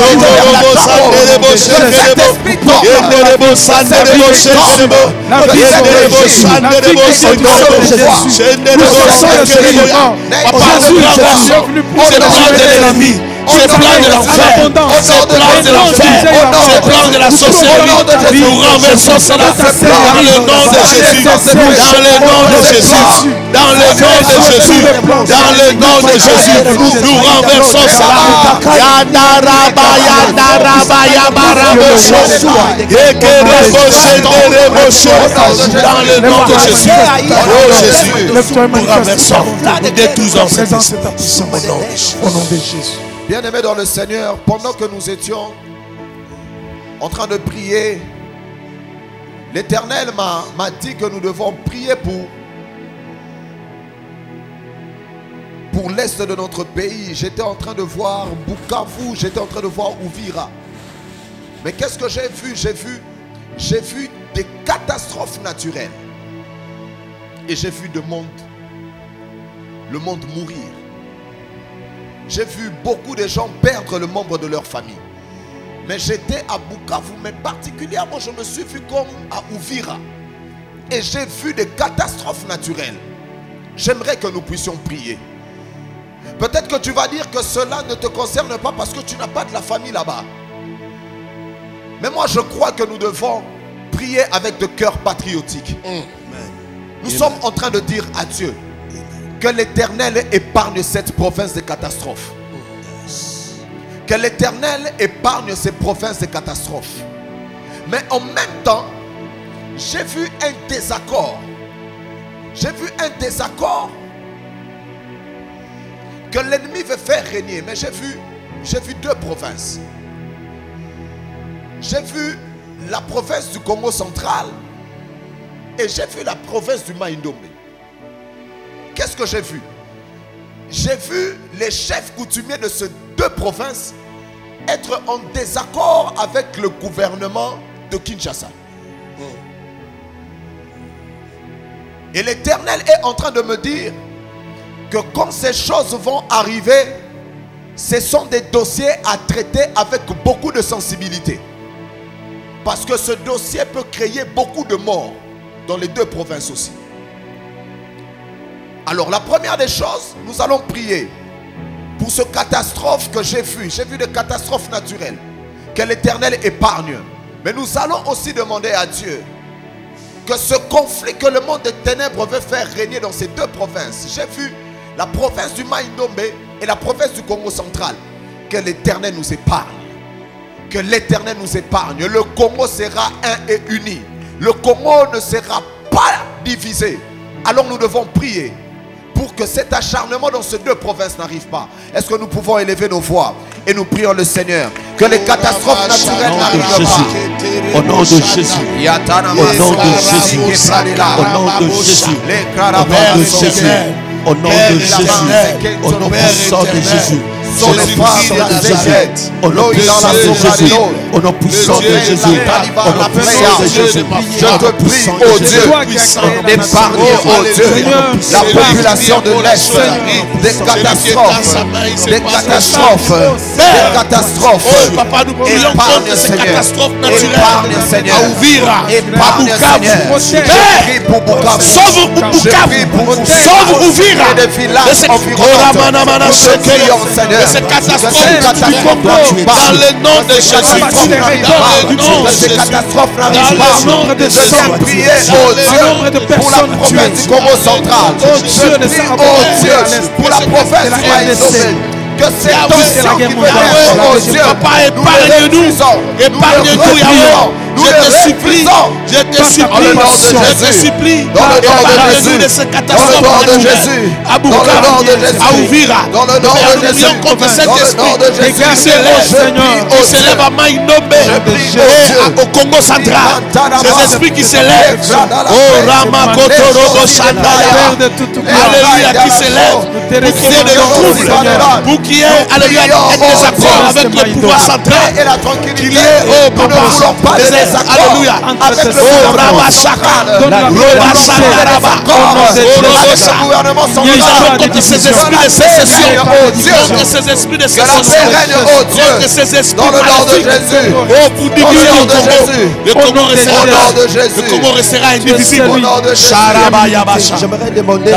Speaker 3: C'est plein de l'enfer, c'est plein de l'enfer, c'est plein de la sorcellerie. Nous renversons cela dans le nom de Jésus, dans le nom de Jésus, dans le nom de Jésus, dans le nom de Jésus. Nous renversons cela. Dans le nom de Jésus. Oh Jésus, nous renversons, nous détruisons cette au nom de Jésus.
Speaker 7: Bien-aimés dans le Seigneur, pendant que nous étions en train de prier, l'Éternel m'a dit que nous devons prier pour l'Est de notre pays. J'étais en train de voir Bukavu, j'étais en train de voir Uvira. Mais qu'est-ce que j'ai vu? J'ai vu des catastrophes naturelles. Et j'ai vu le monde mourir. J'ai vu beaucoup de gens perdre le membre de leur famille. Mais j'étais à Bukavu, mais particulièrement je me suis vu comme à Uvira. Et j'ai vu des catastrophes naturelles. J'aimerais que nous puissions prier. Peut-être que tu vas dire que cela ne te concerne pas parce que tu n'as pas de la famille là-bas. Mais moi je crois que nous devons prier avec de cœur patriotique. Nous sommes en train de dire à Dieu que l'Éternel épargne cette province de catastrophes. Que l'Éternel épargne ces provinces de catastrophes. Mais en même temps, j'ai vu un désaccord. J'ai vu un désaccord que l'ennemi veut faire régner. Mais j'ai vu deux provinces. J'ai vu la province du Congo central et j'ai vu la province du Mai-Ndombe. Qu'est-ce que j'ai vu? J'ai vu les chefs coutumiers de ces deux provinces être en désaccord avec le gouvernement de Kinshasa. Et l'Éternel est en train de me dire que quand ces choses vont arriver, ce sont des dossiers à traiter avec beaucoup de sensibilité. Parce que ce dossier peut créer beaucoup de morts dans les deux provinces aussi. Alors la première des choses, nous allons prier pour ce catastrophe que j'ai vu. J'ai vu des catastrophes naturelles que l'Éternel épargne. Mais nous allons aussi demander à Dieu que ce conflit que le monde des ténèbres veut faire régner dans ces deux provinces. J'ai vu la province du Mai-Ndombe et la province du Congo central. Que l'Éternel nous épargne. Que l'Éternel nous épargne. Le Congo sera un et uni. Le Congo ne sera pas divisé. Alors nous devons prier pour que cet acharnement dans ces deux provinces n'arrive pas. Est-ce que nous pouvons élever nos voix et nous prions le Seigneur que les catastrophes naturelles n'arrivent pas.
Speaker 6: Au nom de Jésus. Au nom de Jésus. Au nom de Jésus. Au nom de Jésus. Au nom de Jésus. Au nom puissant de Jésus.
Speaker 7: Sur les femmes de Jésus.
Speaker 6: Au nom puissant de Jésus. Au nom puissant de Jésus. Au nom puissant de Jésus.
Speaker 7: Je te prie, oh Dieu, d'épargner, oh Dieu, la population de l'Est des catastrophes. Des catastrophes. Des catastrophes.
Speaker 3: Papa, nous prions contre ces catastrophes naturelles.
Speaker 7: Épargne, Seigneur.
Speaker 3: À Uvira.
Speaker 7: Épargne, Seigneur. Je prie pour Bukavu.
Speaker 3: Sauve Bukavu. Sauve Uvira.
Speaker 7: Et des villages environnants. Je prie, oh Seigneur.
Speaker 3: Ces catastrophes dans le nom de Jésus. Dans le nom de
Speaker 7: ces
Speaker 3: Jésus.
Speaker 7: catastrophes n'arrivent pas. Je viens prier, oh Dieu, pour la province du Congo central. Je prie, oh Dieu, pour la province du Mai-Ndombe. Que ces tensions qui veulent être, oh Dieu,
Speaker 3: Papa, épargne-nous. Épargne-nous, Yahweh. te supplie, je te supplie, je te supplie, parle-nous de ces catastrophes naturelles, à Bukavu, à Uvira, nous prions contre cet esprit qui s'élève à Maïnombe, au Congo central, ces esprits qui s'élèvent, oh Ramakotoro Shandaya, alléluia, qui s'élèvent pour qu'il y ait des troubles, pour qu'il y ait, alléluia, des accords avec le pouvoir central, qu'il y ait, oh papa, des alléluia, oh Ramachaka, Robachakaraba, nous allons contre ces esprits de sécession, contre ces esprits de sécession, contre ces esprits maléfiques, oh pour diminuer le Congo restera indivisible.
Speaker 6: J'aimerais demander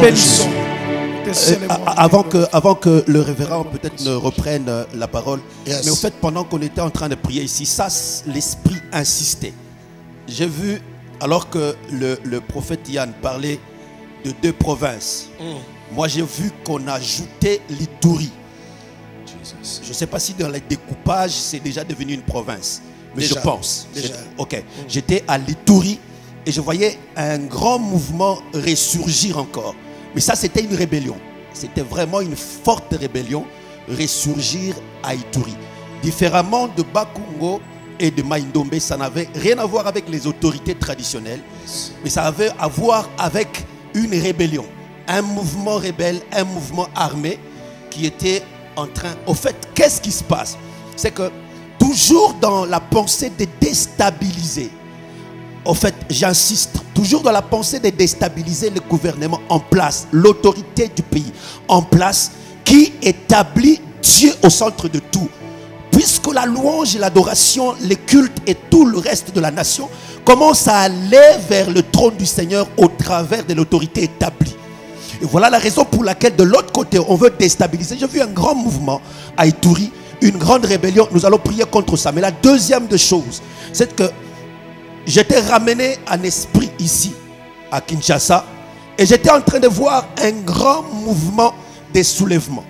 Speaker 6: avant que le révérend peut-être ne reprenne la parole, mais au fait, pendant qu'on était en train de prier ici, ça, l'esprit insistait. J'ai vu, alors que le prophète Yann parlait de 2 provinces, moi j'ai vu qu'on ajoutait l'Ituri. Je ne sais pas si dans le découpage c'est déjà devenu une province, mais déjà, je pense. Ok. J'étais à l'Ituri et je voyais un grand mouvement ressurgir encore. Mais ça, c'était une rébellion. C'était vraiment une forte rébellion, ressurgir à Ituri. Différemment de Bakungo et de Maïndombe, ça n'avait rien à voir avec les autorités traditionnelles, mais ça avait à voir avec une rébellion. Un mouvement rebelle, un mouvement armé qui était en train... Au fait, qu'est-ce qui se passe? C'est que toujours dans la pensée de déstabiliser, au fait, j'insiste, toujours dans la pensée de déstabiliser le gouvernement en place, l'autorité du pays en place, qui établit Dieu au centre de tout. Puisque la louange et l'adoration, les cultes et tout le reste de la nation commencent à aller vers le trône du Seigneur au travers de l'autorité établie. Et voilà la raison pour laquelle de l'autre côté, on veut déstabiliser. J'ai vu un grand mouvement à Ituri, une grande rébellion. Nous allons prier contre ça. Mais la deuxième des choses, c'est que j'étais ramené en esprit ici, à Kinshasa, et j'étais en train de voir un grand mouvement de soulèvement.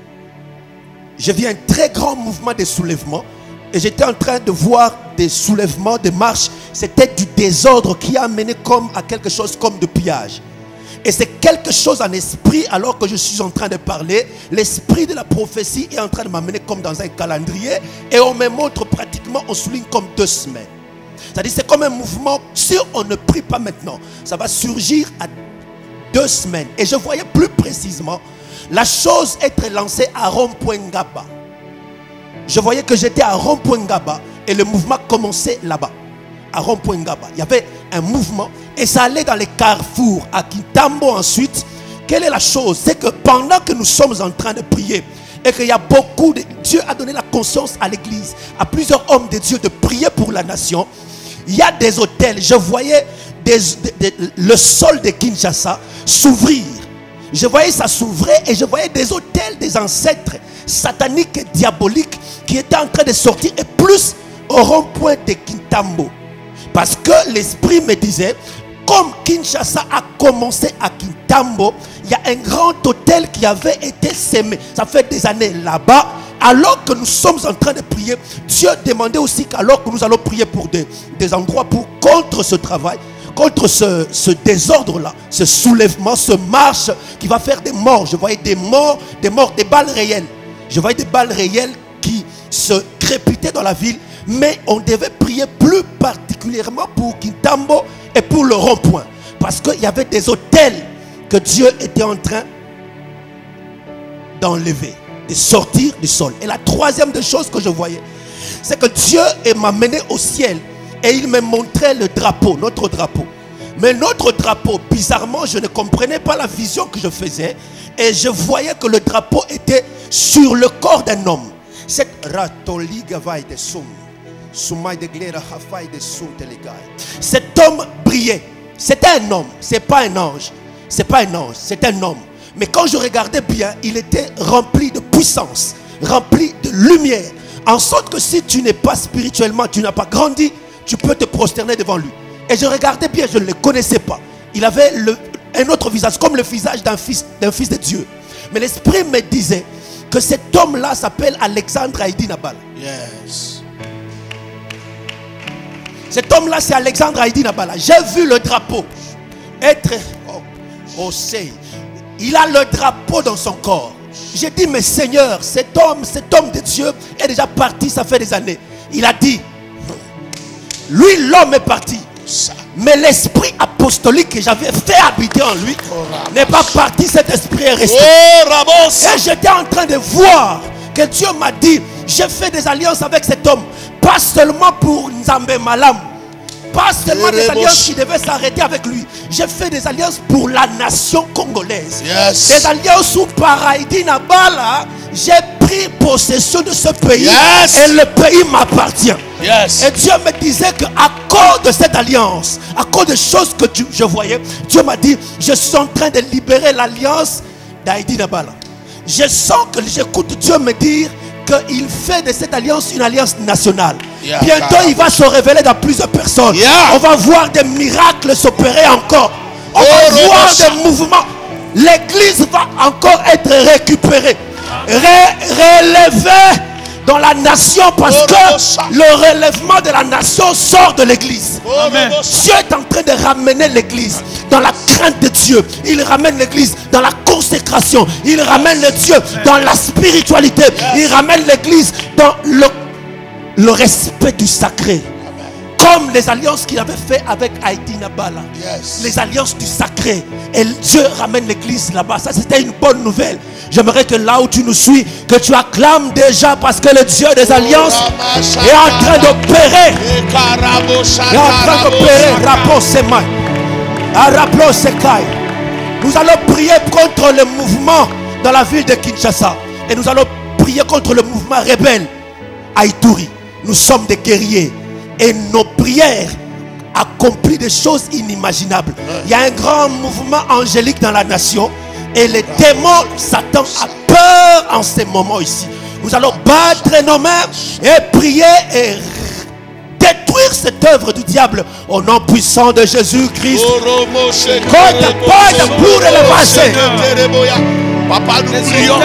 Speaker 6: J'ai vu un très grand mouvement de soulèvement, et j'étais en train de voir des soulèvements, des marches. C'était du désordre qui a amené comme à quelque chose comme de pillage. Et c'est quelque chose en esprit, alors que je suis en train de parler, l'esprit de la prophétie est en train de m'amener comme dans un calendrier, et on me montre pratiquement, on souligne comme 2 semaines. C'est-à-dire c'est comme un mouvement, si on ne prie pas maintenant, ça va surgir à 2 semaines. Et je voyais plus précisément la chose être lancée à Rond-Point Ngaba. Je voyais que j'étais à Rond-Point Ngaba et le mouvement commençait là-bas. À Rond-Point Ngaba, il y avait un mouvement et ça allait dans les carrefours. À Kintambo ensuite, quelle est la chose? C'est que pendant que nous sommes en train de prier et qu'il y a beaucoup de... Dieu a donné la conscience à l'église, à plusieurs hommes de Dieu de prier pour la nation. Il y a des hôtels, je voyais le sol de Kinshasa s'ouvrir. Je voyais ça s'ouvrir et je voyais des hôtels des ancêtres sataniques et diaboliques qui étaient en train de sortir, et plus au rond-point de Kintambo. Parce que l'esprit me disait, comme Kinshasa a commencé à Kintambo, il y a un grand hôtel qui avait été sémé. Ça fait des années là-bas. Alors que nous sommes en train de prier, Dieu demandait aussi qu'alors que nous allons prier pour des endroits contre ce travail, contre ce désordre-là, ce soulèvement, ce marche qui va faire des morts. Je voyais des morts, des balles réelles. Je voyais des balles réelles qui se crépitaient dans la ville, mais on devait prier plus particulièrement pour Kintambo et pour le rond-point. Parce qu'il y avait des hôtels que Dieu était en train d'enlever, de sortir du sol. Et la troisième des choses que je voyais, c'est que Dieu m'a mené au ciel et il me montrait le drapeau, notre drapeau. Mais notre drapeau, bizarrement, je ne comprenais pas la vision que je faisais et je voyais que le drapeau était sur le corps d'un homme. Cet homme brillait. C'était un homme, c'est pas un ange. C'est pas un ange, c'est un homme. Mais quand je regardais bien, il était rempli de puissance, rempli de lumière. En sorte que si tu n'es pas spirituellement, tu n'as pas grandi, tu peux te prosterner devant lui. Et je regardais bien, je ne le connaissais pas. Il avait un autre visage, comme le visage d'un fils de Dieu. Mais l'esprit me disait que cet homme-là s'appelle Alexandre Haïdi Nabal.
Speaker 3: Yes.
Speaker 6: Cet homme-là, c'est Alexandre Haïdi Nabala. J'ai vu le drapeau être au sein. Il a le drapeau dans son corps. J'ai dit, mais Seigneur, cet homme de Dieu est déjà parti, ça fait des années. Il a dit, lui, l'homme est parti. Mais l'esprit apostolique que j'avais fait habiter en lui n'est pas parti, cet esprit est resté. Et j'étais en train de voir que Dieu m'a dit, j'ai fait des alliances avec cet homme, pas seulement pour Nzambe Malam, pas seulement des alliances qui devaient s'arrêter avec lui. J'ai fait des alliances pour la nation congolaise. Des alliances où par Haïdi Nabala, j'ai pris possession de ce pays et le pays m'appartient. Et Dieu me disait qu'à cause de cette alliance, à cause des choses que je voyais, Dieu m'a dit, je suis en train de libérer l'alliance d'Haïdi Nabala. Je sens que j'écoute Dieu me dire qu'il fait de cette alliance une alliance nationale. Bientôt il va se révéler dans plusieurs personnes. On va voir des miracles s'opérer encore. On va voir des mouvements. L'église va encore être récupérée, relevée dans la nation, parce que le relèvement de la nation sort de l'église. Dieu est en train de ramener l'église dans la crainte de Dieu. Il ramène l'église dans la consécration. Il ramène le Dieu dans la spiritualité. Il ramène l'église dans le respect du sacré. Comme les alliances qu'il avait fait avec Haïdi Nabala. Les alliances du sacré. Et Dieu ramène l'église là-bas. Ça, c'était une bonne nouvelle. J'aimerais que là où tu nous suis, que tu acclames déjà, parce que le Dieu des alliances est en train d'opérer. Il est en train d'opérer. Nous allons prier contre le mouvement dans la ville de Kinshasa. Et nous allons prier contre le mouvement rebelle à Ituri. Nous sommes des guerriers. Et nos prières accomplissent des choses inimaginables. Il y a un grand mouvement angélique dans la nation. Et les démons, Satan a peur en ces moments ici. Nous allons battre nos mains et prier et détruire cette œuvre du diable au nom puissant de Jésus-Christ.
Speaker 3: Papa, nous prions.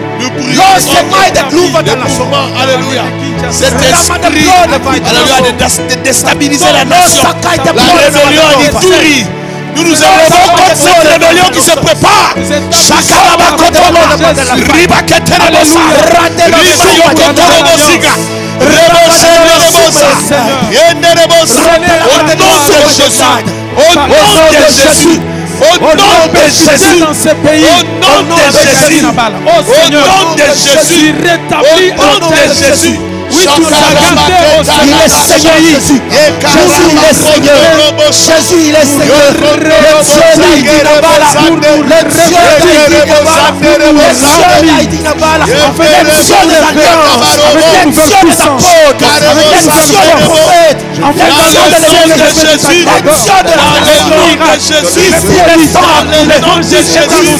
Speaker 6: Alléluia.
Speaker 3: Cet esprit, alléluia, de déstabiliser la nation. La rébellion en Ituri. Nous nous élevons contre cette rébellion qui se prépare. Au nom de Jésus. Au nom de Jésus, dans ce pays, au nom de Jésus, au nom de Jésus, au nom de Jésus. Oui, tu nous as gardés au Seigneur.
Speaker 6: Il est Seigneur Jésus. Jésus, il est Seigneur. Jésus, il est Seigneur. Le Dieu d'Haïdi-Nabala. Le Dieu d'Haïdi-Nabala. Le Dieu des alliances. Le Dieu des apôtres. Le Dieu des prophètes. Le Dieu de Jésus. Le Dieu de la Jésus. Le nom de Jésus.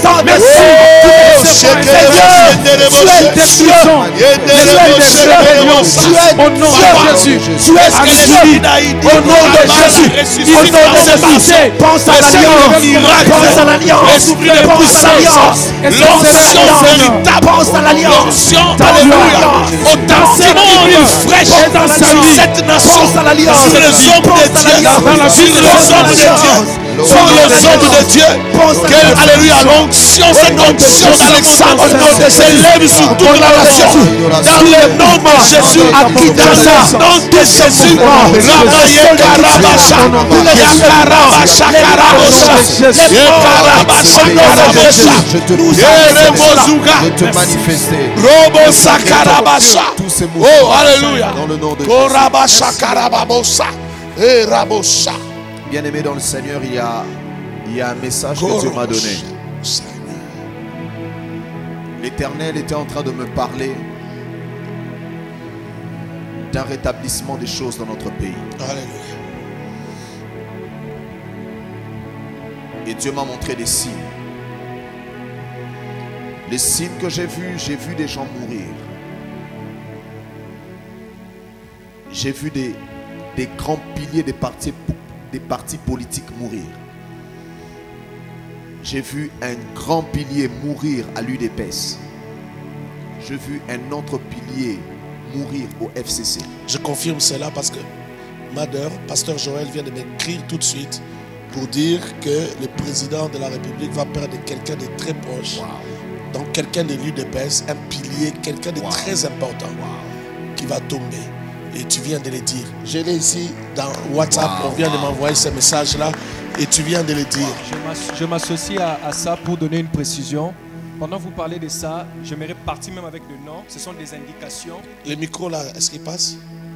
Speaker 5: Au nom de Jésus,
Speaker 6: tu es Jésus. Au nom de Jésus, au nom de Jésus, pense à l'alliance, pense à l'alliance, pense à l'alliance, l'onction véritable, pense à l'alliance,
Speaker 3: authentiquement une fraîche dans cette nation, sur les hommes de Dieu, sur les hommes de Dieu. Sur les hommes de Dieu, alléluia, l'onction, cette onction d'Alexandre s'élève sur toute la nation. Dans le nom de Jésus, dans le nom de Jésus, Rabaye Karabasha, Yakarabasha Karabosha, Yakarabasha Karabosha, Yeremozuga, Robo Sakarabasha. Oh, alléluia. Korabasha Karababosa, et Rabosha.
Speaker 7: Bien-aimé dans le Seigneur, il y a un message que Dieu m'a donné. L'Éternel était en train de me parler d'un rétablissement des choses dans notre pays.
Speaker 3: Alléluia.
Speaker 7: Et Dieu m'a montré des signes. Les signes que j'ai vu des gens mourir. J'ai vu des grands piliers des partis politiques mourir. J'ai vu un grand pilier mourir à l'UDPS. J'ai vu un autre pilier mourir au FCC.
Speaker 3: Je confirme cela parce que Mother, pasteur Joël vient de m'écrire tout de suite pour dire que le président de la République va perdre quelqu'un de très proche. Donc quelqu'un de l'UDPS, un pilier, quelqu'un de très important qui va tomber. Et tu viens de le dire. Je l'ai ici dans WhatsApp, on vient de m'envoyer ce message-là et tu viens de le dire.
Speaker 4: Je m'associe à ça pour donner une précision. Pendant que vous parlez de ça, j'aimerais partir même avec le nom. Ce sont des indications.
Speaker 3: Le micro là, est-ce qu'il passe?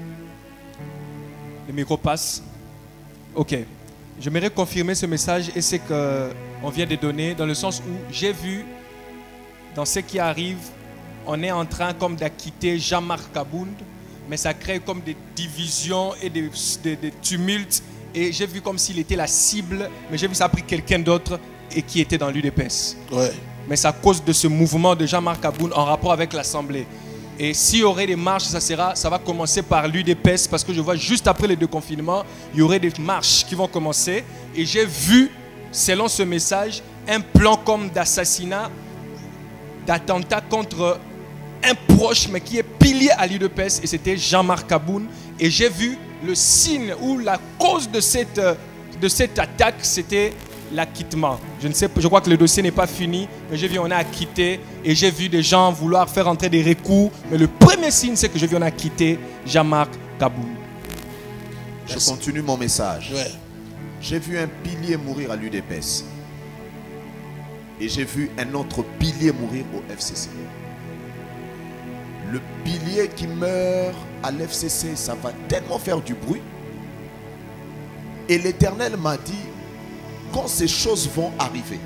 Speaker 4: Le micro passe. Ok. J'aimerais confirmer ce message et ce qu'on vient de donner dans le sens où j'ai vu dans ce qui arrive, on est en train comme d'acquitter Jean-Marc Kabound, mais ça crée comme des divisions et des tumultes. Et j'ai vu comme s'il était la cible, mais j'ai vu ça a pris quelqu'un d'autre et qui était dans l'UDPS.
Speaker 3: Ouais.
Speaker 4: Mais c'est à cause de ce mouvement de Jean-Marc Kabound en rapport avec l'Assemblée. Et s'il y aurait des marches, ça va commencer par l'UDPS parce que je vois juste après le déconfinement, il y aurait des marches qui vont commencer. Et j'ai vu, selon ce message, un plan comme d'assassinat, d'attentat contre un proche, mais qui est pilier à l'UDPS. Et c'était Jean-Marc Kabound. Et j'ai vu le signe ou la cause de cette attaque, c'était l'acquittement. Je crois que le dossier n'est pas fini, mais j'ai vu on a acquitté et j'ai vu des gens vouloir faire entrer des recours. Mais le premier signe, c'est que j'ai vu on a acquitté Jean-Marc Kabound.
Speaker 7: Je continue mon message.
Speaker 3: Ouais.
Speaker 7: J'ai vu un pilier mourir à l'UDPS. Et j'ai vu un autre pilier mourir au FCC. Le pilier qui meurt à l'FCC, ça va tellement faire du bruit. Et l'Éternel m'a dit, quand ces choses vont arriver,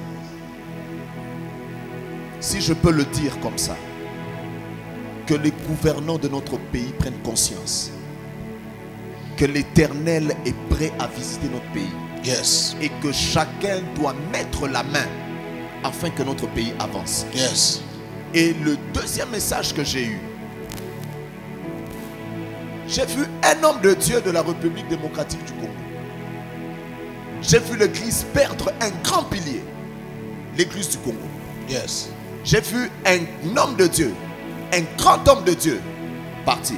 Speaker 7: si je peux le dire comme ça, que les gouvernants de notre pays prennent conscience que l'Éternel est prêt à visiter notre pays.
Speaker 3: Yes.
Speaker 7: Et que chacun doit mettre la main afin que notre pays avance.
Speaker 3: Yes.
Speaker 7: Et le deuxième message que j'ai eu, j'ai vu un homme de Dieu de la République démocratique du Congo. J'ai vu l'église perdre un grand pilier, l'église du Congo.
Speaker 3: Yes.
Speaker 7: J'ai vu un homme de Dieu, un grand homme de Dieu partir.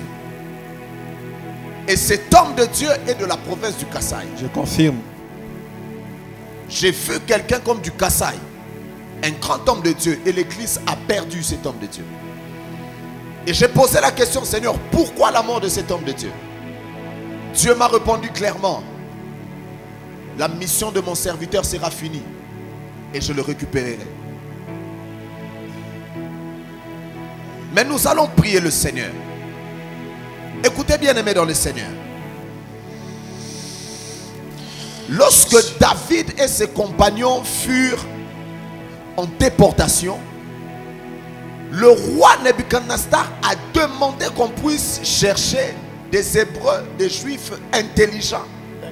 Speaker 7: Et cet homme de Dieu est de la province du Kasaï.
Speaker 4: Je confirme.
Speaker 7: J'ai vu quelqu'un comme du Kasaï, un grand homme de Dieu, et l'église a perdu cet homme de Dieu. Et j'ai posé la question, Seigneur, pourquoi la mort de cet homme de Dieu? Dieu m'a répondu clairement, la mission de mon serviteur sera finie et je le récupérerai. Mais nous allons prier le Seigneur. Écoutez bien, aimés dans le Seigneur. Lorsque David et ses compagnons furent en déportation, le roi Nebuchadnezzar a demandé qu'on puisse chercher des Hébreux, des Juifs intelligents.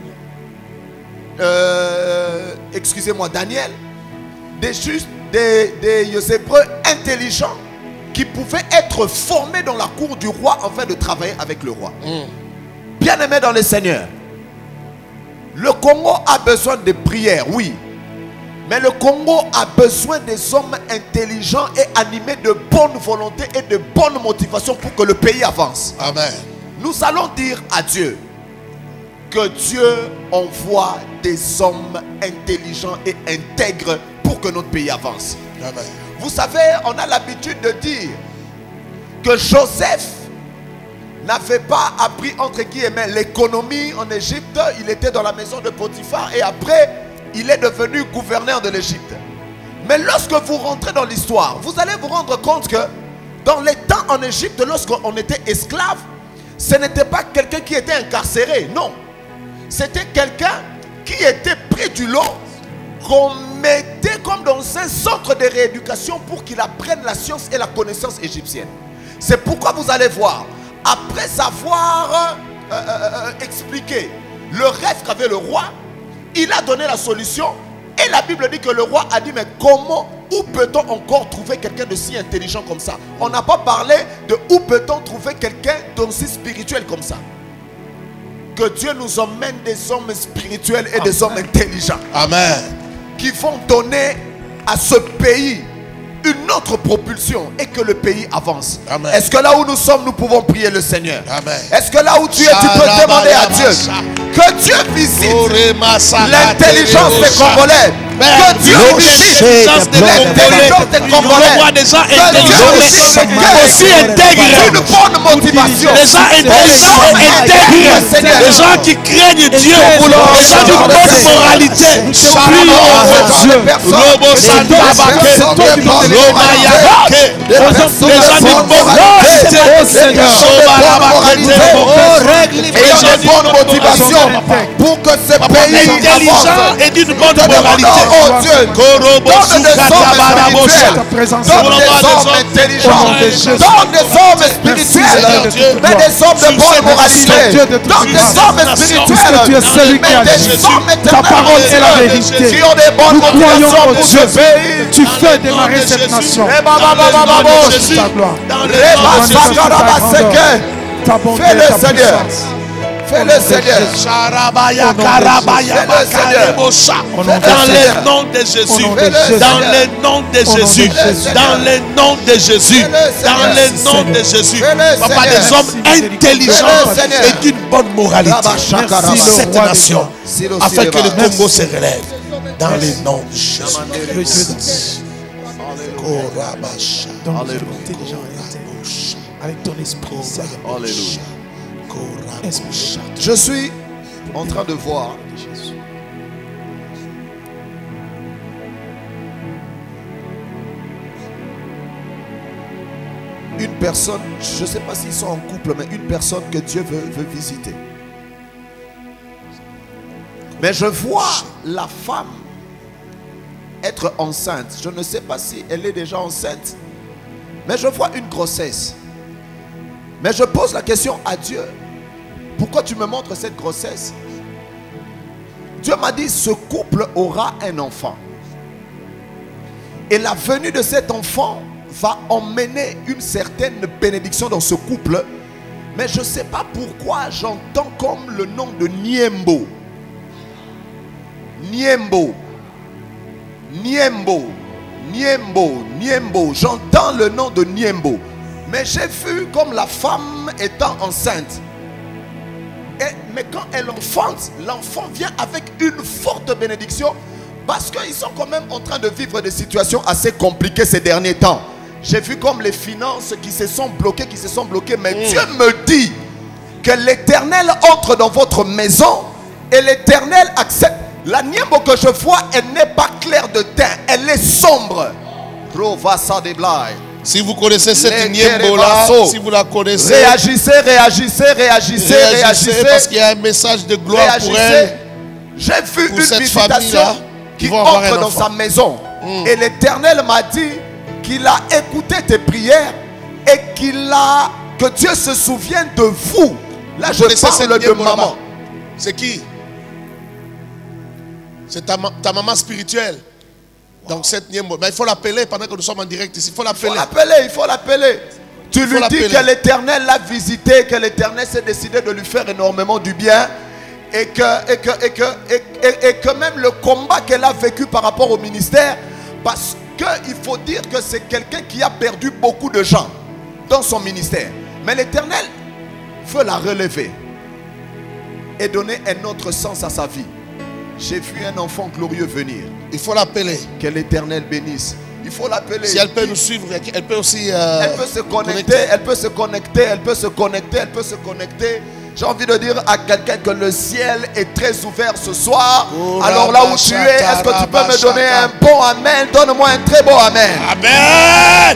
Speaker 7: Excusez-moi, Daniel, des Hébreux intelligents qui pouvaient être formés dans la cour du roi afin de travailler avec le roi. Bien-aimés dans le Seigneur, le Congo a besoin de prières, oui. Mais le Congo a besoin des hommes intelligents et animés de bonne volonté et de bonne motivation pour que le pays avance.
Speaker 3: Amen.
Speaker 7: Nous allons dire à Dieu que Dieu envoie des hommes intelligents et intègres pour que notre pays avance.
Speaker 3: Amen.
Speaker 7: Vous savez, on a l'habitude de dire que Joseph n'avait pas appris entre guillemets l'économie en Égypte. Il était dans la maison de Potiphar et après il est devenu gouverneur de l'Égypte. Mais lorsque vous rentrez dans l'histoire, vous allez vous rendre compte que dans les temps en Égypte, lorsqu'on était esclave, ce n'était pas quelqu'un qui était incarcéré, non. C'était quelqu'un qui était pris du lot, qu'on mettait comme dans un centre de rééducation pour qu'il apprenne la science et la connaissance égyptienne. C'est pourquoi vous allez voir, après avoir expliqué le rêve qu'avait le roi, il a donné la solution. Et la Bible dit que le roi a dit, mais comment, où peut-on encore trouver quelqu'un de si intelligent comme ça? On n'a pas parlé de où peut-on trouver quelqu'un d'aussi spirituel comme ça. Que Dieu nous emmène des hommes spirituels et des hommes intelligents.
Speaker 3: Amen.
Speaker 7: Qui vont donner à ce pays une autre propulsion et que le pays avance.
Speaker 3: Amen.
Speaker 7: Est-ce que là où nous sommes, nous pouvons prier le Seigneur?
Speaker 3: Amen.
Speaker 7: Est-ce que là où tu es, tu peux demander à Dieu que Dieu visite l'intelligence des Congolais? Que Dieu visite l'intelligence des Congolais.
Speaker 3: Des gens
Speaker 7: Que Dieu
Speaker 3: intelligents,
Speaker 7: visite
Speaker 3: aussi intègres.
Speaker 7: une bonne motivation.
Speaker 3: Des gens intelligents et intègres. Des gens qui craignent Dieu. Des gens d'une bonne moralité. Des gens d'une bonne moralité.
Speaker 7: Et une bonne motivation pour que ce pays
Speaker 3: intelligent et d'une bonne moralité.
Speaker 7: Oh Dieu, donne des hommes intelligents, donne des hommes spirituels, mais des hommes de bonne moralité, donne des hommes spirituels,
Speaker 5: tu es celui qui agit. Ta parole est la vérité.
Speaker 7: qui ont des bonnes
Speaker 5: Nous croyons
Speaker 7: motivations
Speaker 5: au
Speaker 7: pour
Speaker 5: Dieu.
Speaker 7: ce pays.
Speaker 5: Tu fais démarrer cette nation.
Speaker 3: Dans
Speaker 5: Ta gloire. Ta bonté,
Speaker 7: Fais-le,
Speaker 5: ta
Speaker 7: Seigneur.
Speaker 5: puissance.
Speaker 7: Fais-le, Seigneur.
Speaker 3: Dans le nom de Jésus, dans le nom de Jésus, dans le nom de Jésus, dans le nom de Jésus, papa, des hommes intelligents et d'une bonne moralité dans cette nation, afin que le Congo se relève, dans le nom de Jésus.
Speaker 5: Donne-nous intelligent avec ton esprit.
Speaker 7: Alléluia. Je suis en train de voir une personne, je ne sais pas s'ils sont en couple, mais une personne que Dieu veut visiter. Mais je vois la femme être enceinte. Je ne sais pas si elle est déjà enceinte, mais je vois une grossesse. Mais je pose la question à Dieu. Pourquoi tu me montres cette grossesse? Dieu m'a dit, ce couple aura un enfant. Et la venue de cet enfant va emmener une certaine bénédiction dans ce couple. Mais je ne sais pas pourquoi j'entends comme le nom de Niembo. Niembo. Niembo. Niembo. Niembo. J'entends le nom de Niembo. Mais j'ai vu comme la femme étant enceinte. Mais quand elle enfante, l'enfant vient avec une forte bénédiction. Parce qu'ils sont quand même en train de vivre des situations assez compliquées ces derniers temps. J'ai vu comme les finances qui se sont bloquées, mais Dieu me dit que l'Éternel entre dans votre maison et l'Éternel accepte. La Niembo que je vois, elle n'est pas claire de teint, elle est sombre.
Speaker 3: Si vous connaissez cette Niembo là, si vous la connaissez,
Speaker 7: réagissez.
Speaker 3: Parce qu'il y a un message de gloire pour elle.
Speaker 7: J'ai vu
Speaker 3: pour
Speaker 7: une
Speaker 3: cette
Speaker 7: visitation qui entre dans sa maison. Et l'Éternel m'a dit qu'il a écouté tes prières et que Dieu se souvienne de vous. Là, je parle de maman.
Speaker 3: C'est qui? C'est ta maman spirituelle. Donc cette Niembo, il faut l'appeler pendant que nous sommes en direct ici. Il faut l'appeler.
Speaker 7: Il faut l'appeler. Tu lui dis que l'Éternel l'a visité, que l'Éternel s'est décidé de lui faire énormément du bien. Et que même le combat qu'elle a vécu par rapport au ministère, parce qu'il faut dire que c'est quelqu'un qui a perdu beaucoup de gens dans son ministère. Mais l'Éternel veut la relever et donner un autre sens à sa vie. J'ai vu un enfant glorieux venir.
Speaker 3: Il faut l'appeler.
Speaker 7: Que l'Éternel bénisse. Il faut l'appeler.
Speaker 3: Si elle peut nous suivre, elle peut aussi
Speaker 7: elle peut se connecter, elle peut se connecter. J'ai envie de dire à quelqu'un que le ciel est très ouvert ce soir. Alors là où tu es, est-ce que tu peux me donner un bon amen? Donne-moi un très bon amen.
Speaker 3: Amen.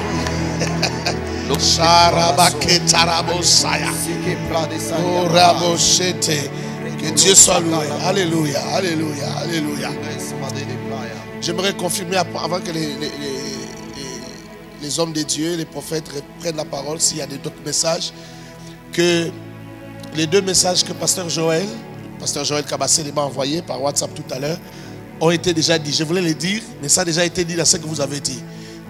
Speaker 3: Que Dieu soit loué. Alléluia, alléluia, alléluia. J'aimerais confirmer avant que les hommes de Dieu, les prophètes reprennent la parole, s'il y a d'autres messages, que les deux messages que Pasteur Joël Kabassé m'a envoyés par WhatsApp tout à l'heure, ont été déjà dit. Je voulais les dire, mais ça a déjà été dit dans ce que vous avez dit.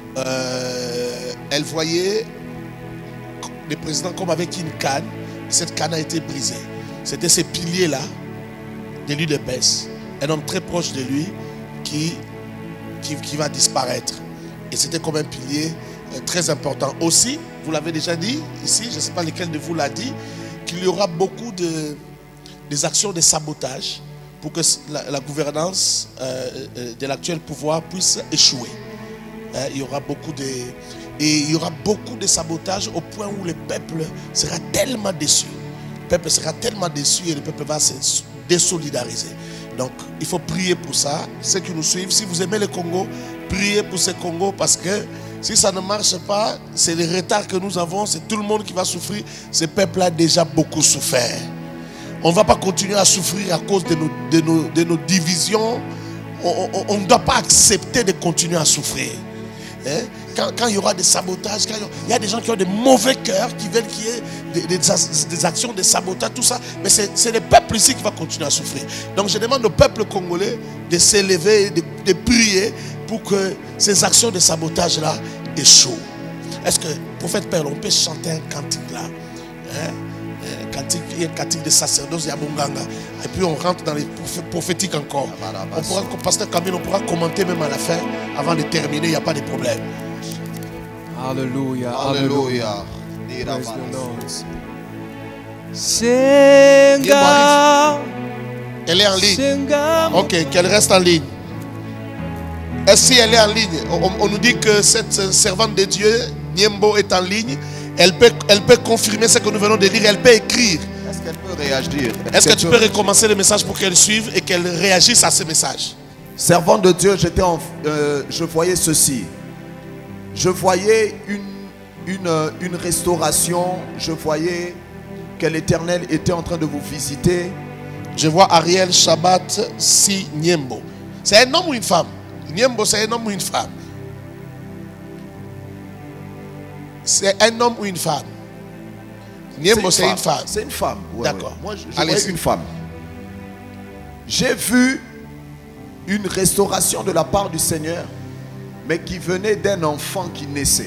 Speaker 3: Elle voyait le président comme avec une canne. Cette canne a été brisée. C'était ces piliers-là de lui de Bess. Un homme très proche de lui qui va disparaître. Et c'était comme un pilier très important. Aussi, vous l'avez déjà dit ici, je ne sais pas lequel de vous l'a dit, qu'il y aura beaucoup des actions de sabotage pour que la gouvernance de l'actuel pouvoir puisse échouer. Il y aura beaucoup de sabotage au point où le peuple sera tellement déçu. Le peuple sera tellement déçu et le peuple va se désolidariser. Donc, il faut prier pour ça. Ceux qui nous suivent, si vous aimez le Congo, priez pour ce Congo parce que si ça ne marche pas, c'est le retard que nous avons, c'est tout le monde qui va souffrir. Ce peuple a déjà beaucoup souffert. On ne va pas continuer à souffrir à cause de nos divisions. On ne doit pas accepter de continuer à souffrir. Hein? Quand il y aura des sabotages, il y a des gens qui ont des mauvais cœurs, qui veulent qu'il y ait des actions de sabotage, tout ça. Mais c'est le peuple ici qui va continuer à souffrir. Donc je demande au peuple congolais de s'élever, de prier pour que ces actions de sabotage-là échouent. Est-ce que, prophète Père, on peut chanter un cantique là, hein? Un cantique de sacerdoce Yabonganga. Et puis on rentre dans les prophétiques encore. On pourra, pasteur Camille, on pourra commenter même à la fin, avant de terminer, il n'y a pas de problème.
Speaker 4: Alléluia.
Speaker 7: Alléluia.
Speaker 4: Praise the Lord. Senga.
Speaker 3: Elle est en ligne.
Speaker 4: Senga.
Speaker 3: Ok, qu'elle reste en ligne. Et si elle est en ligne, on nous dit que cette servante de Dieu, Niembo, est en ligne. Elle peut confirmer ce que nous venons de lire. Elle peut écrire.
Speaker 7: Est-ce qu'elle peut réagir?
Speaker 3: Est-ce que tu peux recommencer le message pour qu'elle suive et qu'elle réagisse à ce message?
Speaker 7: Servant de Dieu, je voyais ceci. Je voyais une restauration. Je voyais que l'Éternel était en train de vous visiter.
Speaker 3: Je vois Ariel Shabbat Si Niembo. C'est un homme ou une femme? Niembo, c'est un homme ou une femme? C'est un homme ou une femme? Niembo, c'est une femme.
Speaker 7: C'est une femme. Ouais,
Speaker 3: d'accord.
Speaker 7: Ouais. Moi, je voyais une femme. J'ai vu une restauration de la part du Seigneur, mais qui venait d'un enfant qui naissait.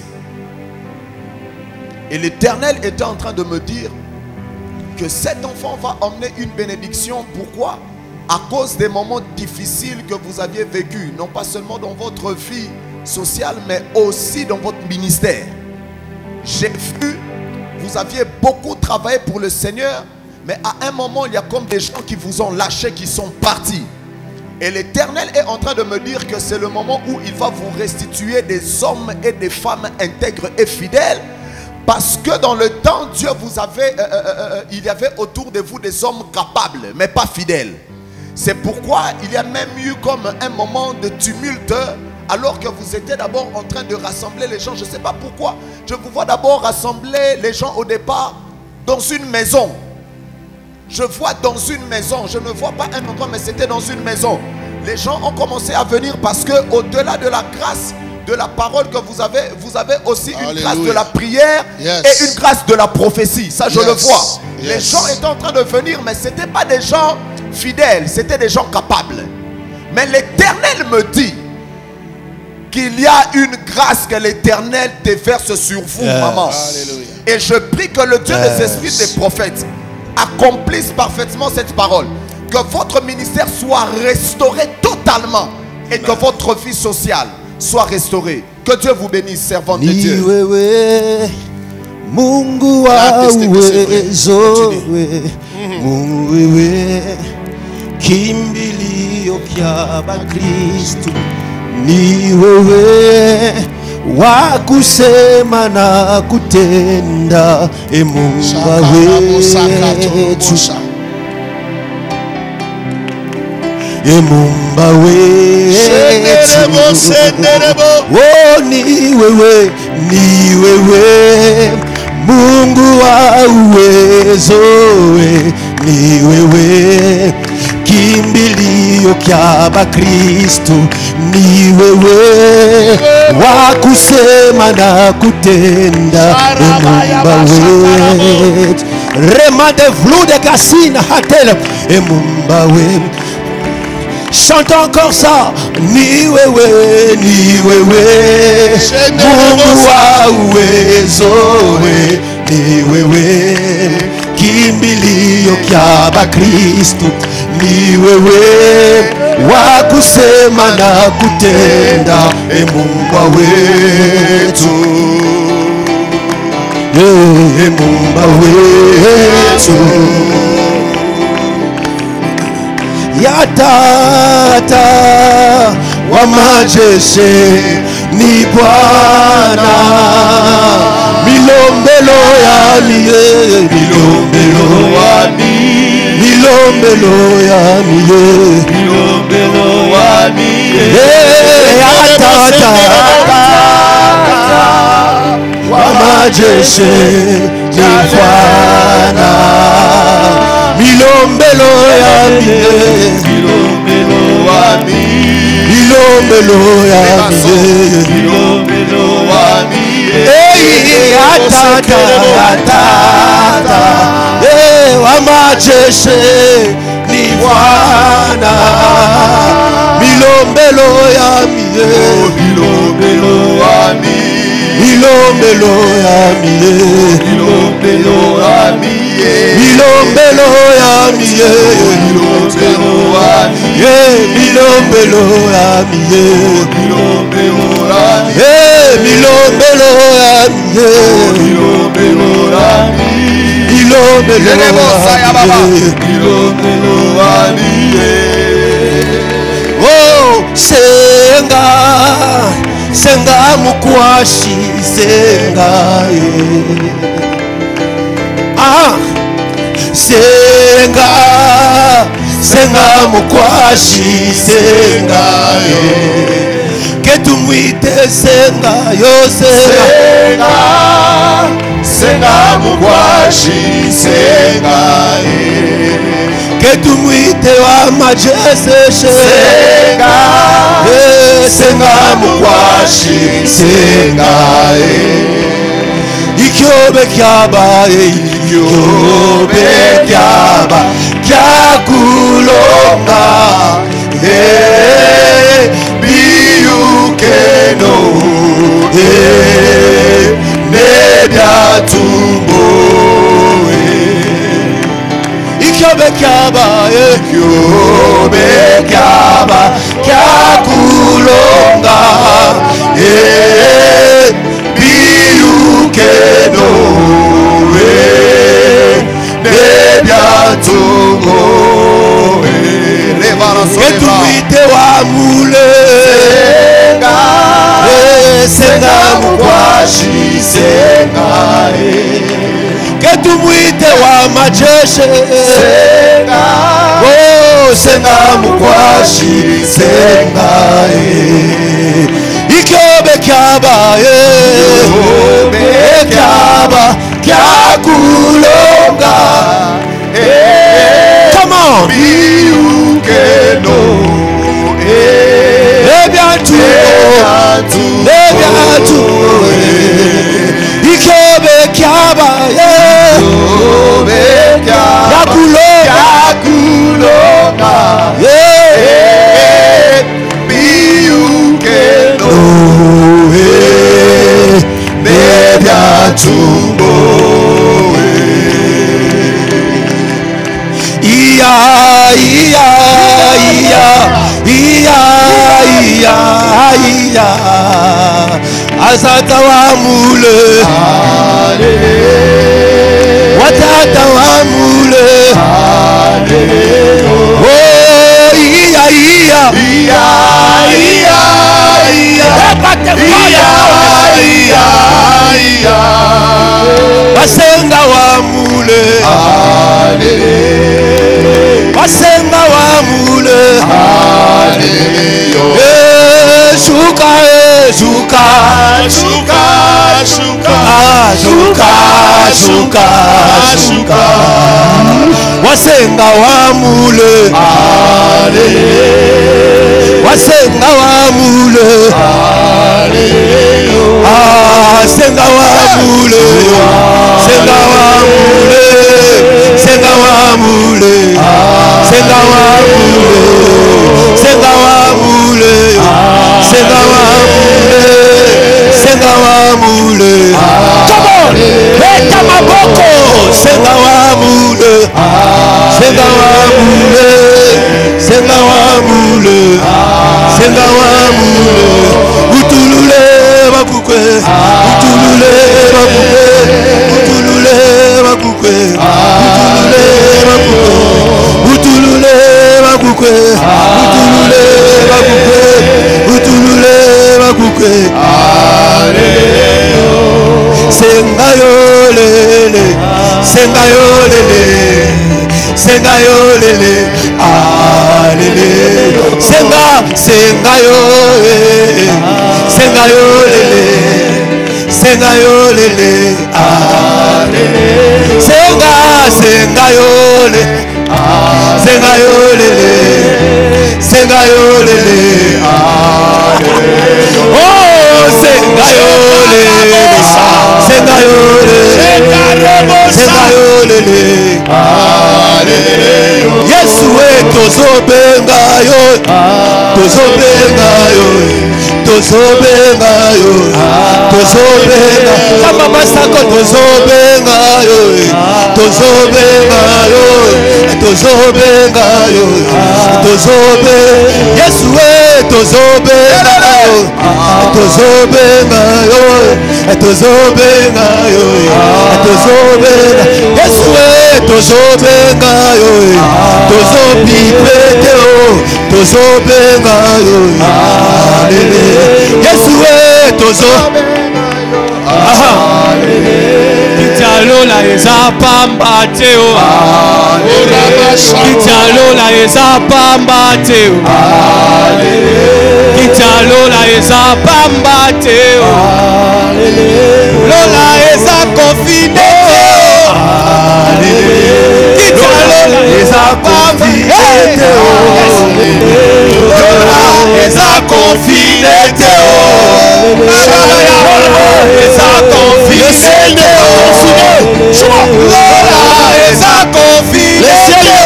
Speaker 7: Et l'Éternel était en train de me dire que cet enfant va emmener une bénédiction. Pourquoi? À cause des moments difficiles que vous aviez vécus, non pas seulement dans votre vie sociale, mais aussi dans votre ministère. J'ai vu, vous aviez beaucoup travaillé pour le Seigneur, mais à un moment, il y a comme des gens qui vous ont lâché, qui sont partis. Et l'Éternel est en train de me dire que c'est le moment où il va vous restituer des hommes et des femmes intègres et fidèles. Parce que dans le temps, Dieu vous avait, il y avait autour de vous des hommes capables, mais pas fidèles. C'est pourquoi il y a même eu comme un moment de tumulte, alors que vous étiez d'abord en train de rassembler les gens. Je ne sais pas pourquoi. Je vous vois d'abord rassembler les gens au départ dans une maison. Je vois dans une maison. Je ne vois pas un endroit, mais c'était dans une maison. Les gens ont commencé à venir parce que au-delà de la grâce de la parole que vous avez aussi une grâce de la prière et une grâce de la prophétie. Ça, je le vois. Les gens étaient en train de venir, mais ce n'étaient pas des gens fidèles, c'était des gens capables. Mais l'Éternel me dit qu'il y a une grâce que l'Éternel déverse sur vous, maman.
Speaker 3: Alléluia.
Speaker 7: Et je prie que le Dieu des esprits des prophètes accomplisse parfaitement cette parole. Que votre ministère soit restauré totalement et que votre vie sociale soit restaurée. Que Dieu vous bénisse, servante de Dieu.
Speaker 1: Mungu wa uwezo, Mungu wewe, kimbilio kya Bakristo, ni wewe wa kusema na kutenda, Mungu wetu, Mumba wetu, oh ni wewe, Mungu wa uwezo, ni wewe, kimbilio kya Bakristo, ni wewe wa kusema na kutenda, Mumba wetu, rema de vlu de kasina hatel, Mumba wetu. Chante encore ça. Ni wewe, Mungu wa uwezo, ni wewe, kimbilio kya
Speaker 6: Kristo ni wewe wa kusema na kutenda, Muumba wetu, Muumba wetu. Ya Tata wa majeshi ni Bwana, milombelo ya miye, milombelo ya miye, milombelo ya miye, milombelo ya miye. Ya Tata wa majeshi ni Bwana, milombelo ya miye, milombelo ya miye, milombelo ya miye, milombelo ya miye. Ya Tata wa majeshi ni Bwana, milombelo ya miye, milombelo ya miye, milombelo ya miye, milombelo ya miye, milombelo ya miye, milombelo ya miye, milombelo ya miye, milombelo ya miye, milombelo ya miye, milombelo ya miye, milombelo ya miye. Oh, senga senga mukwashi senga senga senga mukwashi senga ketumwite senga yo senga senga mukwashi senga ketumwite wa majeshi senga senga mukwashi senga ikyobe kyaba ikyobe kyaba kyakulonga biyukeno nebyatumbo ikyobe kyaba ikyobe kyaba kyakulonga biyukeno nebyatumbo ketumwite wa mule senga mukwashi senga ketumwite wa majeshi senga senga mukwashi senga ikyobe kyaba ikyobe kyaba kyakulonga come on biyukeno nebyatumbo ikyobe kyaba yakulonga biyukeno nebyatumbo iya iya iya iya iya iya azata wa mule watata wa mule oh iya iya iya iya iya iya iya basenga wa mule basenga wa mule shuka shuka shuka shuka shuka shuka shuka wasenga wa mule wasenga wa mule senga wa mule senga wa mule senga wa mule senga wa mule senga wa mule senga wa mule senga wa mule come on leta maboko senga wa mule senga mule, senga wa mule, senga wa mule, utulule bakukwe, utulule bakukwe, utulule bakukwe, utulule bakukwe, utulule bakukwe, utulule bakukwe, senga yo lele, senga yo lele, senga yo lele, alele, senga, senga yo, senga yo lele, senga yo lele, alele, senga, senga yo lele, senga yo lele, senga yo lele, alele, oh, senga yo lele, senga yo lele, senga yo lele, alele, Yesu tozobenga yo, tozobenga yo, tozobenga yo, tozobenga, kama masako tozobenga yo, tozobenga yo, tozobenga yo, tozobe, Yesu tozobenga yo, tozobenga yo, tozobenga yo, tozobenga, Yesu tozobenga yo, tozobipete yo, tozobenga yo, Yesu tozobenga yo,
Speaker 5: Kitalola eza pamba teo, kitalola eza pamba teo, kitalola eza pamba teo, lola eza confine teo, kitalola eza pamba teo, lola eza confine teo, lola eza confine teo, lola eza confine teo,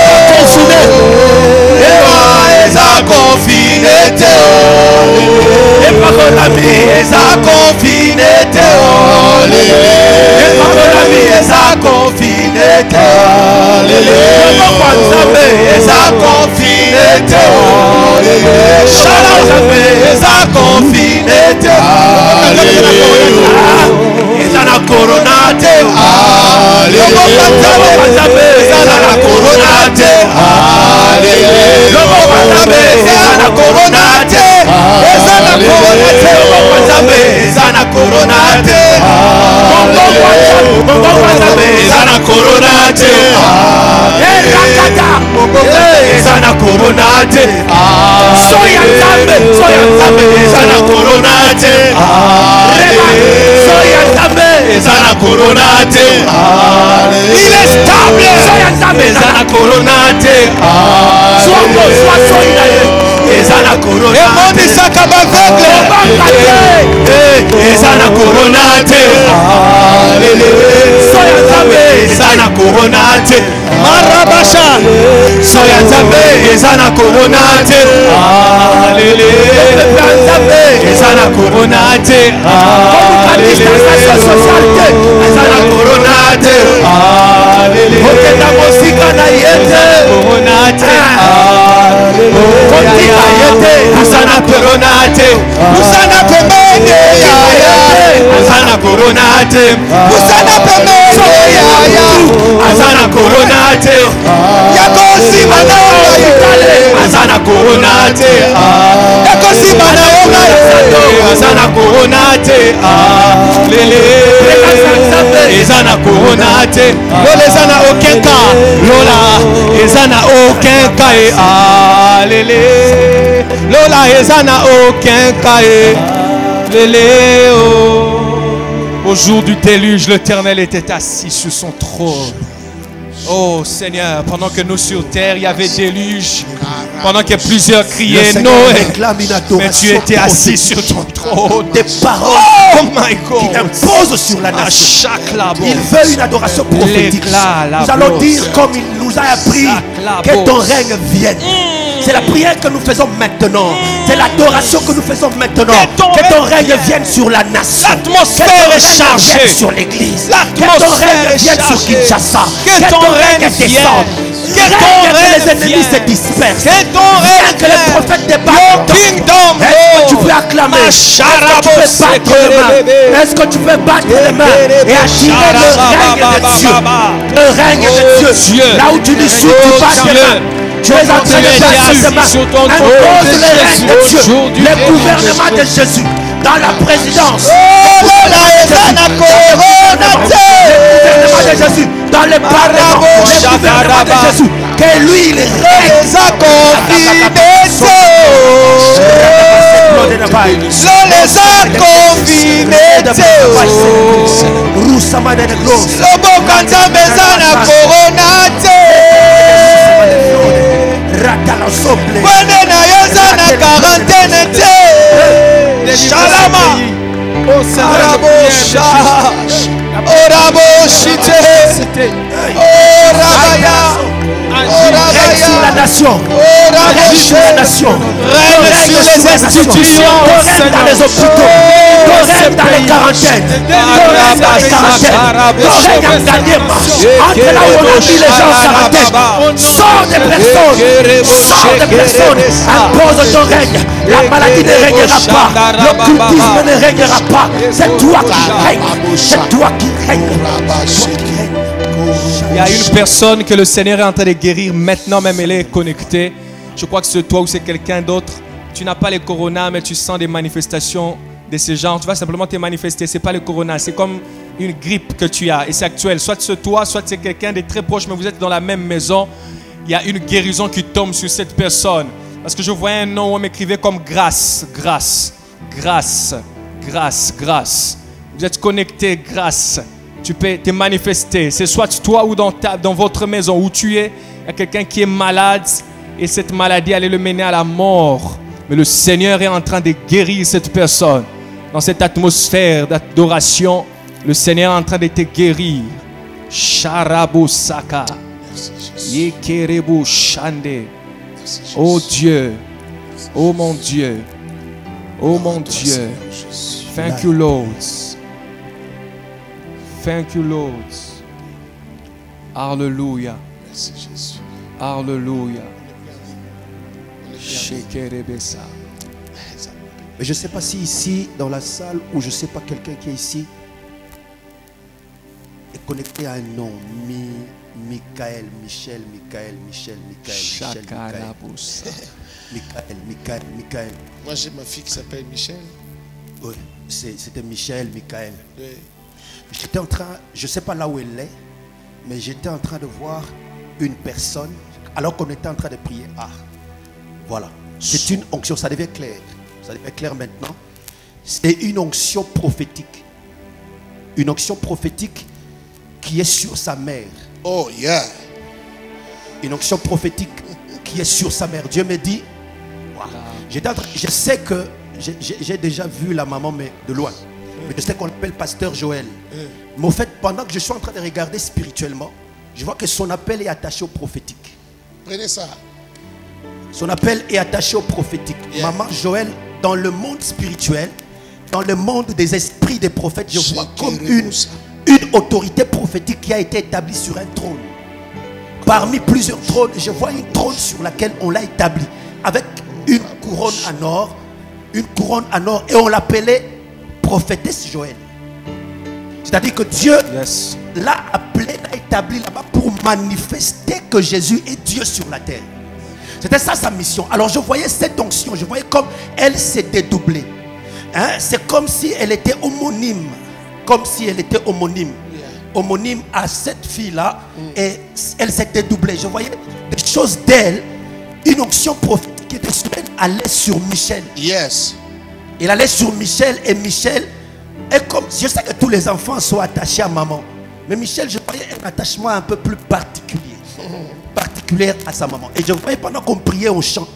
Speaker 5: lola eza confine teo, epakolami eza confine teo, epakolami eza confine teo, epakolami eza confine teo, shalazame eza confine teo, eza na corona teo, lobokanzabe eza na corona teo, lobokanzabe eza na corona teo, eza na corona teo, lobokanzabe eza na corona teo, lobokanzabe eza na corona teo, eza na corona teo, soya nzambe eza na corona teo, soya nzambe eza na corona teo, il est stable, soya nzambe eza na corona teo, swako soya eza na corona, emonisaka baveugle eza na corona teo, soya nzambe eza na corona teo, marabasha soya nzambe eza na corona teo, nzambe eza na corona teo, distanciation sociale eza na corona teo, okenda mosika na yete corona teo, kotika yete eza na corona teo, usana pembeni yaya eza na corona teo, usana pembeni yaya eza na corona teo, yakosima na itale eza na corona teo, yakosima na eza na corona teo, lele eza na corona teo, lola eza na aucun cas, lola eza na aucun cas, lele lola eza na aucun cas, lele oh. Au jour du déluge, l'Éternel était assis sur son trône. Oh Seigneur, pendant que nous sur terre, il y avait déluge, pendant que plusieurs criaient Noé, mais tu étais assis sur ton trône.
Speaker 6: Des paroles
Speaker 5: oh my God,
Speaker 6: qui imposent sur la nation. Il veut une adoration prophétique. Nous allons dire comme il nous a appris que ton règne vienne. C'est la prière que nous faisons maintenant. C'est l'adoration que nous faisons maintenant. Que ton règne vienne sur la nation.
Speaker 5: L'atmosphère est chargée
Speaker 6: sur l'église.
Speaker 5: Que ton règne
Speaker 6: vienne sur Kinshasa.
Speaker 5: Que ton règne
Speaker 6: descende.
Speaker 5: Que ton règne
Speaker 6: ennemis se dispersent.
Speaker 5: Que ton règne
Speaker 6: Que les prophètes débattent.
Speaker 5: Your kingdom,
Speaker 6: Est-ce que tu peux acclamer? Est-ce que tu peux battre les mains? Est-ce que tu peux battre les mains et attirer le règne de Dieu? Là où tu dis, tu battes les mains. Tu es en train de battre les mains. Impose le règne de Dieu, le gouvernement de Jésus dans la présidence. Le gouvernement de Jésus dans le parlement. Le gouvernement de Jésus. Que lui, il règne. Règne sur la nation. Règne sur la nation. Règne sur les institutions. Règne dans les hôpitaux. Règne dans les quarantaines. Règne dans les quarantaines. Règne en Ganyema. Entre là où on a mis les gens en quarantaine. Sors des personnes. Sors des personnes. Impose ton règne. La maladie ne régnera pas. L'occultisme ne régnera pas. C'est toi qui règnes. C'est toi qui règnes.
Speaker 4: Il y a une personne que le Seigneur est en train de guérir maintenant, même elle est connectée. Je crois que c'est toi ou c'est quelqu'un d'autre. Tu n'as pas le corona, mais tu sens des manifestations de ce genre. Tu vas simplement te manifester. Ce n'est pas le corona, c'est comme une grippe que tu as et c'est actuel. Soit c'est toi, soit c'est quelqu'un de très proche, mais vous êtes dans la même maison. Il y a une guérison qui tombe sur cette personne. Parce que je voyais un nom où on m'écrivait comme grâce, grâce, grâce, grâce, grâce. Vous êtes connectés, grâce. Tu peux te manifester. C'est soit toi ou dans votre maison où tu es. Il y a quelqu'un qui est malade et cette maladie allait le mener à la mort. Mais le Seigneur est en train de guérir cette personne. Dans cette atmosphère d'adoration, le Seigneur est en train de te guérir. Sharabo Saka. Yekerebo Shande. Oh Dieu. Oh mon Dieu. Oh mon Dieu. Thank you, Lord. Thank you, Lord. Alléluia.
Speaker 3: Merci Jésus.
Speaker 4: Alléluia.
Speaker 6: Mais je ne sais pas si ici, dans la salle, ou je ne sais pas quelqu'un qui est ici, est connecté à un nom. Michael, Michel, Michael, Michel, Michael, Michael, Michael, Michael.
Speaker 3: Moi j'ai ma fille qui s'appelle Michel.
Speaker 6: Oui, c'était Michel, Michael.
Speaker 3: Oui.
Speaker 6: J'étais en train, je ne sais pas là où elle est, mais j'étais en train de voir une personne, alors qu'on était en train de prier. Ah, voilà. C'est une onction, ça devient clair. Ça devient clair maintenant. C'est une onction prophétique. Une onction prophétique qui est sur sa mère.
Speaker 3: Oh yeah.
Speaker 6: Une onction prophétique qui est sur sa mère. Dieu me dit, voilà. Je sais que j'ai déjà vu la maman, mais de loin. Mais je sais qu'on l'appelle pasteur Joël. Mais au fait, pendant que je suis en train de regarder spirituellement, je vois que son appel est attaché au prophétique.
Speaker 3: Prenez ça.
Speaker 6: Son appel est attaché au prophétique. Yeah. Maman Joël, dans le monde spirituel, dans le monde des esprits des prophètes, je vois comme une autorité prophétique qui a été établie sur un trône. Parmi plusieurs trônes, je vois une trône sur laquelle on l'a établie avec une couronne en or. Une couronne en or et on l'appelait prophétesse Joël. C'est-à-dire que Dieu l'a appelé, l'a établi là-bas pour manifester que Jésus est Dieu sur la terre. C'était ça sa mission. Alors je voyais cette onction, je voyais comme elle s'est dédoublée. Hein? C'est comme si elle était homonyme. Comme si elle était homonyme. Homonyme à cette fille-là. Et elle s'est dédoublée. Je voyais des choses d'elle. Une onction prophétique qui était sur elle allait sur Michel.
Speaker 3: Yes.
Speaker 6: Il allait sur Michel et Michel est comme... Je sais que tous les enfants sont attachés à maman. Mais Michel, je voyais un attachement un peu plus particulier. Particulier à sa maman. Et je voyais pendant qu'on priait, on chante.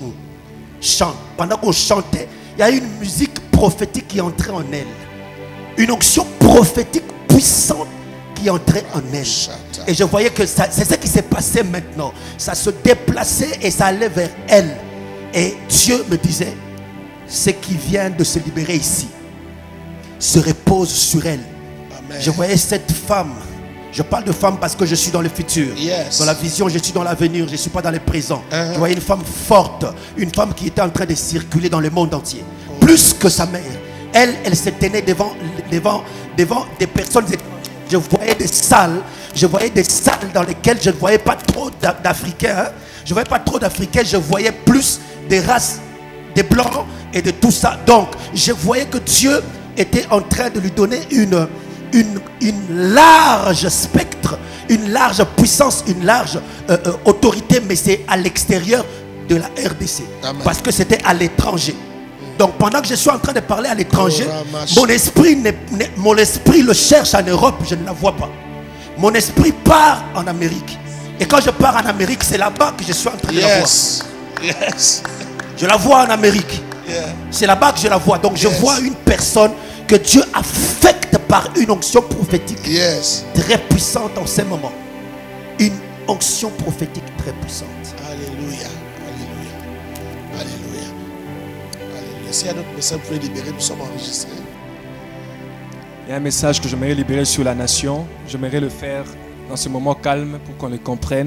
Speaker 6: Pendant qu'on chantait, il y a une musique prophétique qui entrait en elle. Une onction prophétique puissante qui entrait en elle. Et je voyais que c'est ce qui s'est passé maintenant. Ça se déplaçait et ça allait vers elle. Et Dieu me disait, ce qui vient de se libérer ici se repose sur elle. Amen. Je voyais cette femme Je parle de femme parce que je suis dans le futur.
Speaker 3: Yes.
Speaker 6: Dans la vision, je suis dans l'avenir, je ne suis pas dans le présent. Je voyais une femme forte, une femme qui était en train de circuler dans le monde entier. Plus que sa mère. Elle se tenait devant des personnes. Je voyais des salles dans lesquelles je ne voyais pas trop d'Africains. Je ne voyais pas trop d'Africains, je voyais plus des races, des blancs et de tout ça. Donc, je voyais que Dieu était en train de lui donner une large spectre, une large puissance, une large autorité, mais c'est à l'extérieur de la RDC. Amen. Parce que c'était à l'étranger. Donc pendant que je suis en train de parler à l'étranger, mon esprit le cherche en Europe, je ne la vois pas. Mon esprit part en Amérique. Et quand je pars en Amérique, c'est là-bas que je suis en train de la voir.
Speaker 3: Yes.
Speaker 6: Je la vois en Amérique. C'est là-bas que je la vois. Donc je vois une personne que Dieu affecte par une onction prophétique très puissante en ce moment. Une onction prophétique très puissante.
Speaker 3: Alléluia. Alléluia. Alléluia. Alléluia. S'il y a d'autres messages, vous pouvez libérer, nous sommes enregistrés.
Speaker 4: Il y a un message que j'aimerais libérer sur la nation. J'aimerais le faire dans ce moment calme pour qu'on le comprenne.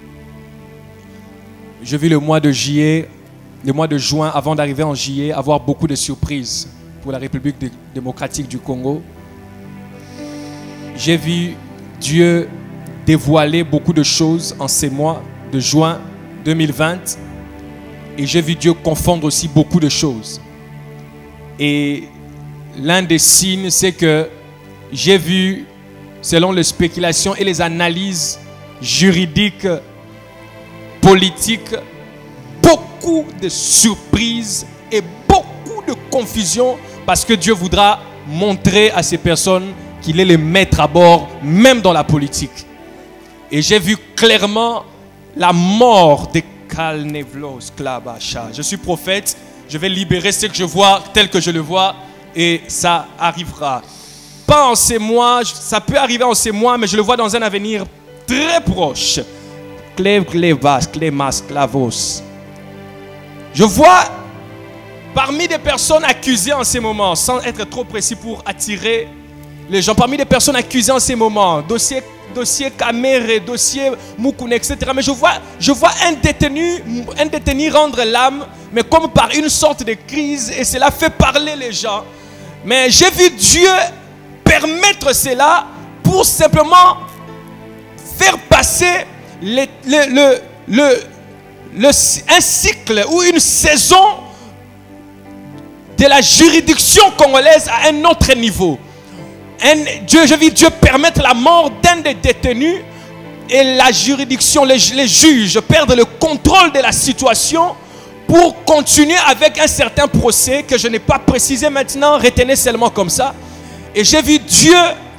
Speaker 4: Je vis le mois de juillet, le mois de juin, avant d'arriver en juillet, avoir beaucoup de surprises pour la République démocratique du Congo. J'ai vu Dieu dévoiler beaucoup de choses en ces mois de juin 2020. Et j'ai vu Dieu confondre aussi beaucoup de choses. Et l'un des signes, c'est que j'ai vu, selon les spéculations et les analyses juridiques, politiques, beaucoup de surprises et beaucoup de confusion, parce que Dieu voudra montrer à ces personnes qu'il est le maître à bord, même dans la politique. Et j'ai vu clairement la mort de Kalnevlos Klabacha. Je suis prophète, je vais libérer ce que je vois tel que je le vois, et ça arrivera. Pas en ces mois, ça peut arriver en ces mois, mais je le vois dans un avenir très proche. Klemas, Klavos. Je vois parmi des personnes accusées en ces moments, sans être trop précis pour attirer les gens, parmi des personnes accusées en ces moments, dossier Kamere, dossier Moukoune, etc. Mais je vois un détenu rendre l'âme, mais comme par une sorte de crise, et cela fait parler les gens. Mais j'ai vu Dieu permettre cela pour simplement faire passer un cycle ou une saison de la juridiction congolaise à un autre niveau. J'ai vu Dieu permettre la mort d'un des détenus et la juridiction, les juges perdent le contrôle de la situation pour continuer avec un certain procès que je n'ai pas précisé maintenant, retenez seulement comme ça. Et j'ai vu Dieu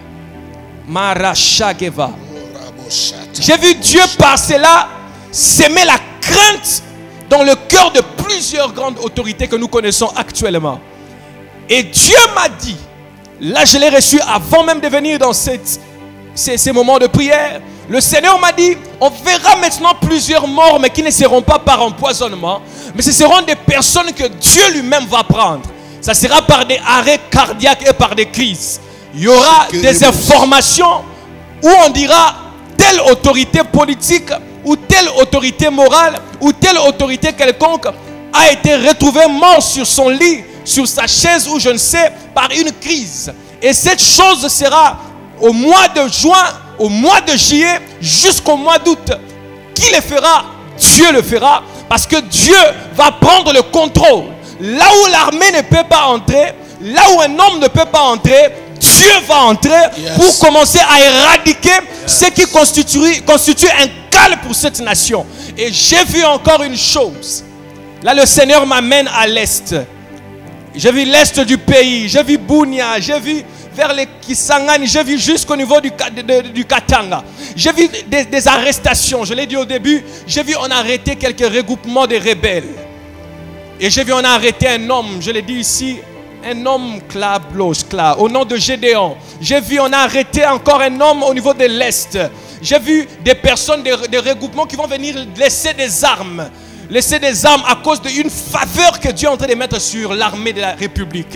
Speaker 4: Marachageva. J'ai vu Dieu par cela s'aimer la crainte dans le cœur de plusieurs grandes autorités que nous connaissons actuellement. Et Dieu m'a dit, là je l'ai reçu avant même de venir dans ces moments de prière. Le Seigneur m'a dit, on verra maintenant plusieurs morts, mais qui ne seront pas par empoisonnement, mais ce seront des personnes que Dieu lui-même va prendre. Ça sera par des arrêts cardiaques et par des crises. Il y aura des informations où on dira telle autorité politique ou telle autorité morale ou telle autorité quelconque a été retrouvée mort sur son lit, sur sa chaise ou je ne sais, par une crise. Et cette chose sera au mois de juin, au mois de juillet, jusqu'au mois d'août. Qui le fera? Dieu le fera, parce que Dieu va prendre le contrôle. Là où l'armée ne peut pas entrer, là où un homme ne peut pas entrer, Dieu va entrer pour commencer à éradiquer ce qui constitue un calme pour cette nation. Et j'ai vu encore une chose. Là, le Seigneur m'amène à l'est. J'ai vu l'est du pays, j'ai vu Bunia, j'ai vu vers les Kisangani, j'ai vu jusqu'au niveau du Katanga. J'ai vu des arrestations, je l'ai dit au début, j'ai vu on a arrêté quelques regroupements de rebelles. Et j'ai vu on a arrêté un homme, je l'ai dit ici, un homme au nom de Gédéon. J'ai vu on a arrêté encore un homme au niveau de l'Est. J'ai vu des personnes, des regroupements qui vont venir laisser des armes. Laisser des armes à cause d'une faveur que Dieu est en train de mettre sur l'armée de la République.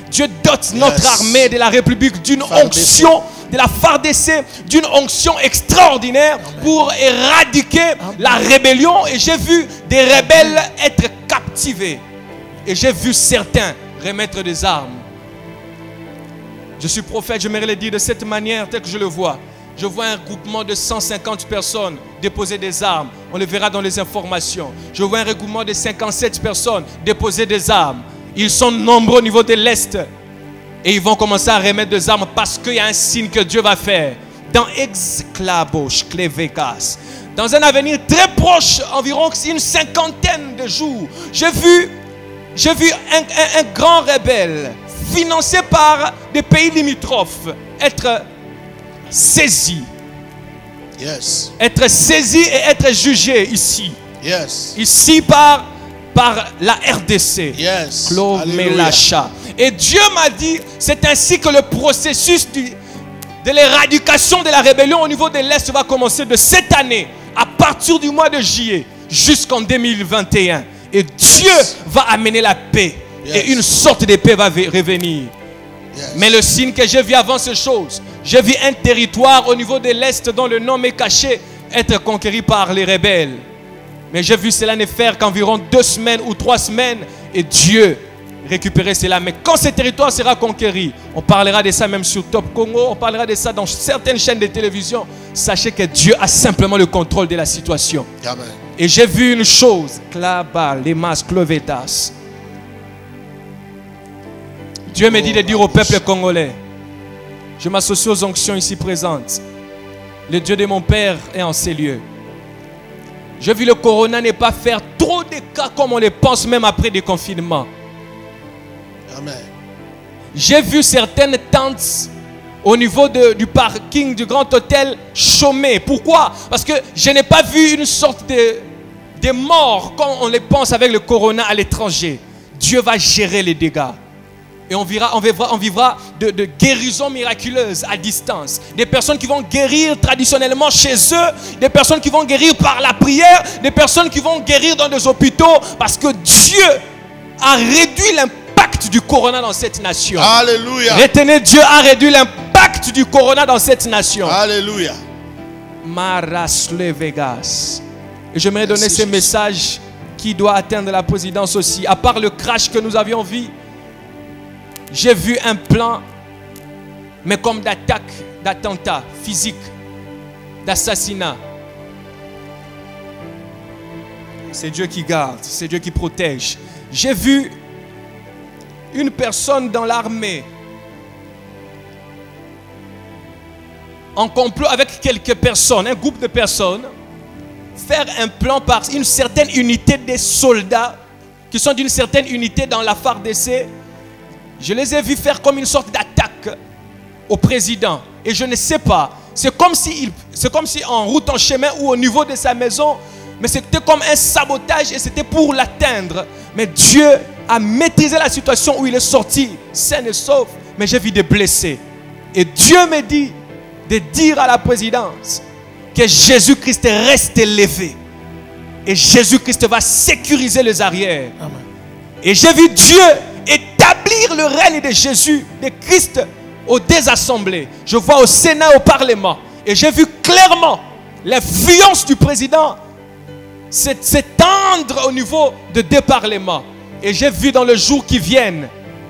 Speaker 4: Dieu dote notre armée de la République d'une onction, de la FARDC, d'une onction extraordinaire pour éradiquer la rébellion. Et j'ai vu des rebelles être captivés. Et j'ai vu certains remettre des armes. Je suis prophète, j'aimerais le dire de cette manière, tel que je le vois. Je vois un groupement de 150 personnes déposer des armes. On le verra dans les informations. Je vois un regroupement de 57 personnes déposer des armes. Ils sont nombreux au niveau de l'Est. Et ils vont commencer à remettre des armes parce qu'il y a un signe que Dieu va faire. Dans Exclabosh, Clévegas. Dans un avenir très proche, environ une cinquantaine de jours, j'ai vu un grand rebelle financé par des pays limitrophes être saisi.
Speaker 3: Yes.
Speaker 4: Être saisi et être jugé ici.
Speaker 3: Yes.
Speaker 4: Ici par la RDC.
Speaker 3: Yes.
Speaker 4: Melacha. Et Dieu m'a dit, c'est ainsi que le processus de l'éradication de la rébellion au niveau de l'Est va commencer de cette année, à partir du mois de juillet jusqu'en 2021. Et Dieu va amener la paix. Et une sorte de paix va revenir. Mais le signe que j'ai vu avant ces choses, j'ai vu un territoire au niveau de l'Est dont le nom est caché être conquéri par les rebelles. Mais j'ai vu cela ne faire qu'environ 2 semaines ou 3 semaines et Dieu récupérer cela. Mais quand ce territoire sera conquéri, on parlera de ça même sur Top Congo, on parlera de ça dans certaines chaînes de télévision. Sachez que Dieu a simplement le contrôle de la situation.
Speaker 3: Amen.
Speaker 4: Et j'ai vu une chose, Klaba, les masques, Clovetas. Dieu me dit de dire au peuple congolais, je m'associe aux onctions ici présentes. Le Dieu de mon Père est en ces lieux. J'ai vu le corona ne pas faire trop de cas comme on le pense même après des confinements.
Speaker 3: Amen.
Speaker 4: J'ai vu certaines tentes au niveau du parking du grand hôtel chômer. Pourquoi? Parce que je n'ai pas vu une sorte de mort comme on les pense avec le corona à l'étranger. Dieu va gérer les dégâts. Et on vivra de guérisons miraculeuses à distance. Des personnes qui vont guérir traditionnellement chez eux. Des personnes qui vont guérir par la prière. Des personnes qui vont guérir dans des hôpitaux. Parce que Dieu a réduit l'impact du corona dans cette nation.
Speaker 3: Alléluia.
Speaker 4: Retenez, Dieu a réduit l'impact du corona dans cette nation.
Speaker 3: Alléluia.
Speaker 4: Marasle Vegas. Et j'aimerais donner ce message qui doit atteindre la présidence aussi. À part le crash que nous avions vu, j'ai vu un plan, mais comme d'attaque, d'attentat physique, d'assassinat. C'est Dieu qui garde, c'est Dieu qui protège. J'ai vu une personne dans l'armée en complot avec quelques personnes, un groupe de personnes, faire un plan par une certaine unité de soldats qui sont d'une certaine unité dans la FARDC. Je les ai vus faire comme une sorte d'attaque au président. Et je ne sais pas. C'est comme si en route, en chemin ou au niveau de sa maison. Mais c'était comme un sabotage et c'était pour l'atteindre. Mais Dieu a maîtrisé la situation où il est sorti sain et sauf. Mais j'ai vu des blessés. Et Dieu me dit de dire à la présidence que Jésus-Christ reste élevé. Et Jésus-Christ va sécuriser les arrières. Amen. Et j'ai vu Dieu établir le règne de Jésus, de Christ, aux désassemblées. Je vois au Sénat, au Parlement. Et j'ai vu clairement l'influence du président s'étendre au niveau de deux parlements. Et j'ai vu dans le jour qui viennent,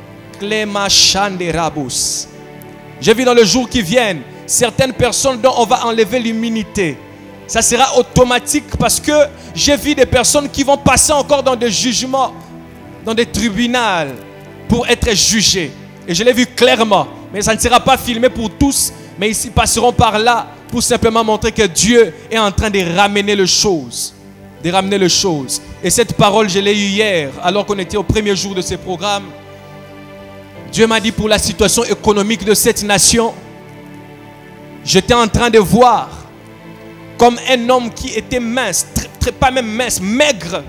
Speaker 4: j'ai vu dans le jour qui viennent certaines personnes dont on va enlever l'immunité. Ça sera automatique parce que j'ai vu des personnes qui vont passer encore dans des jugements, dans des tribunaux pour être jugés. Et je l'ai vu clairement. Mais ça ne sera pas filmé pour tous, mais ils passeront par là pour simplement montrer que Dieu est en train de ramener les choses. De ramener les choses. Et cette parole, je l'ai eue hier, alors qu'on était au premier jour de ce programme. Dieu m'a dit pour la situation économique de cette nation, j'étais en train de voir comme un homme qui était mince, pas même mince, maigre,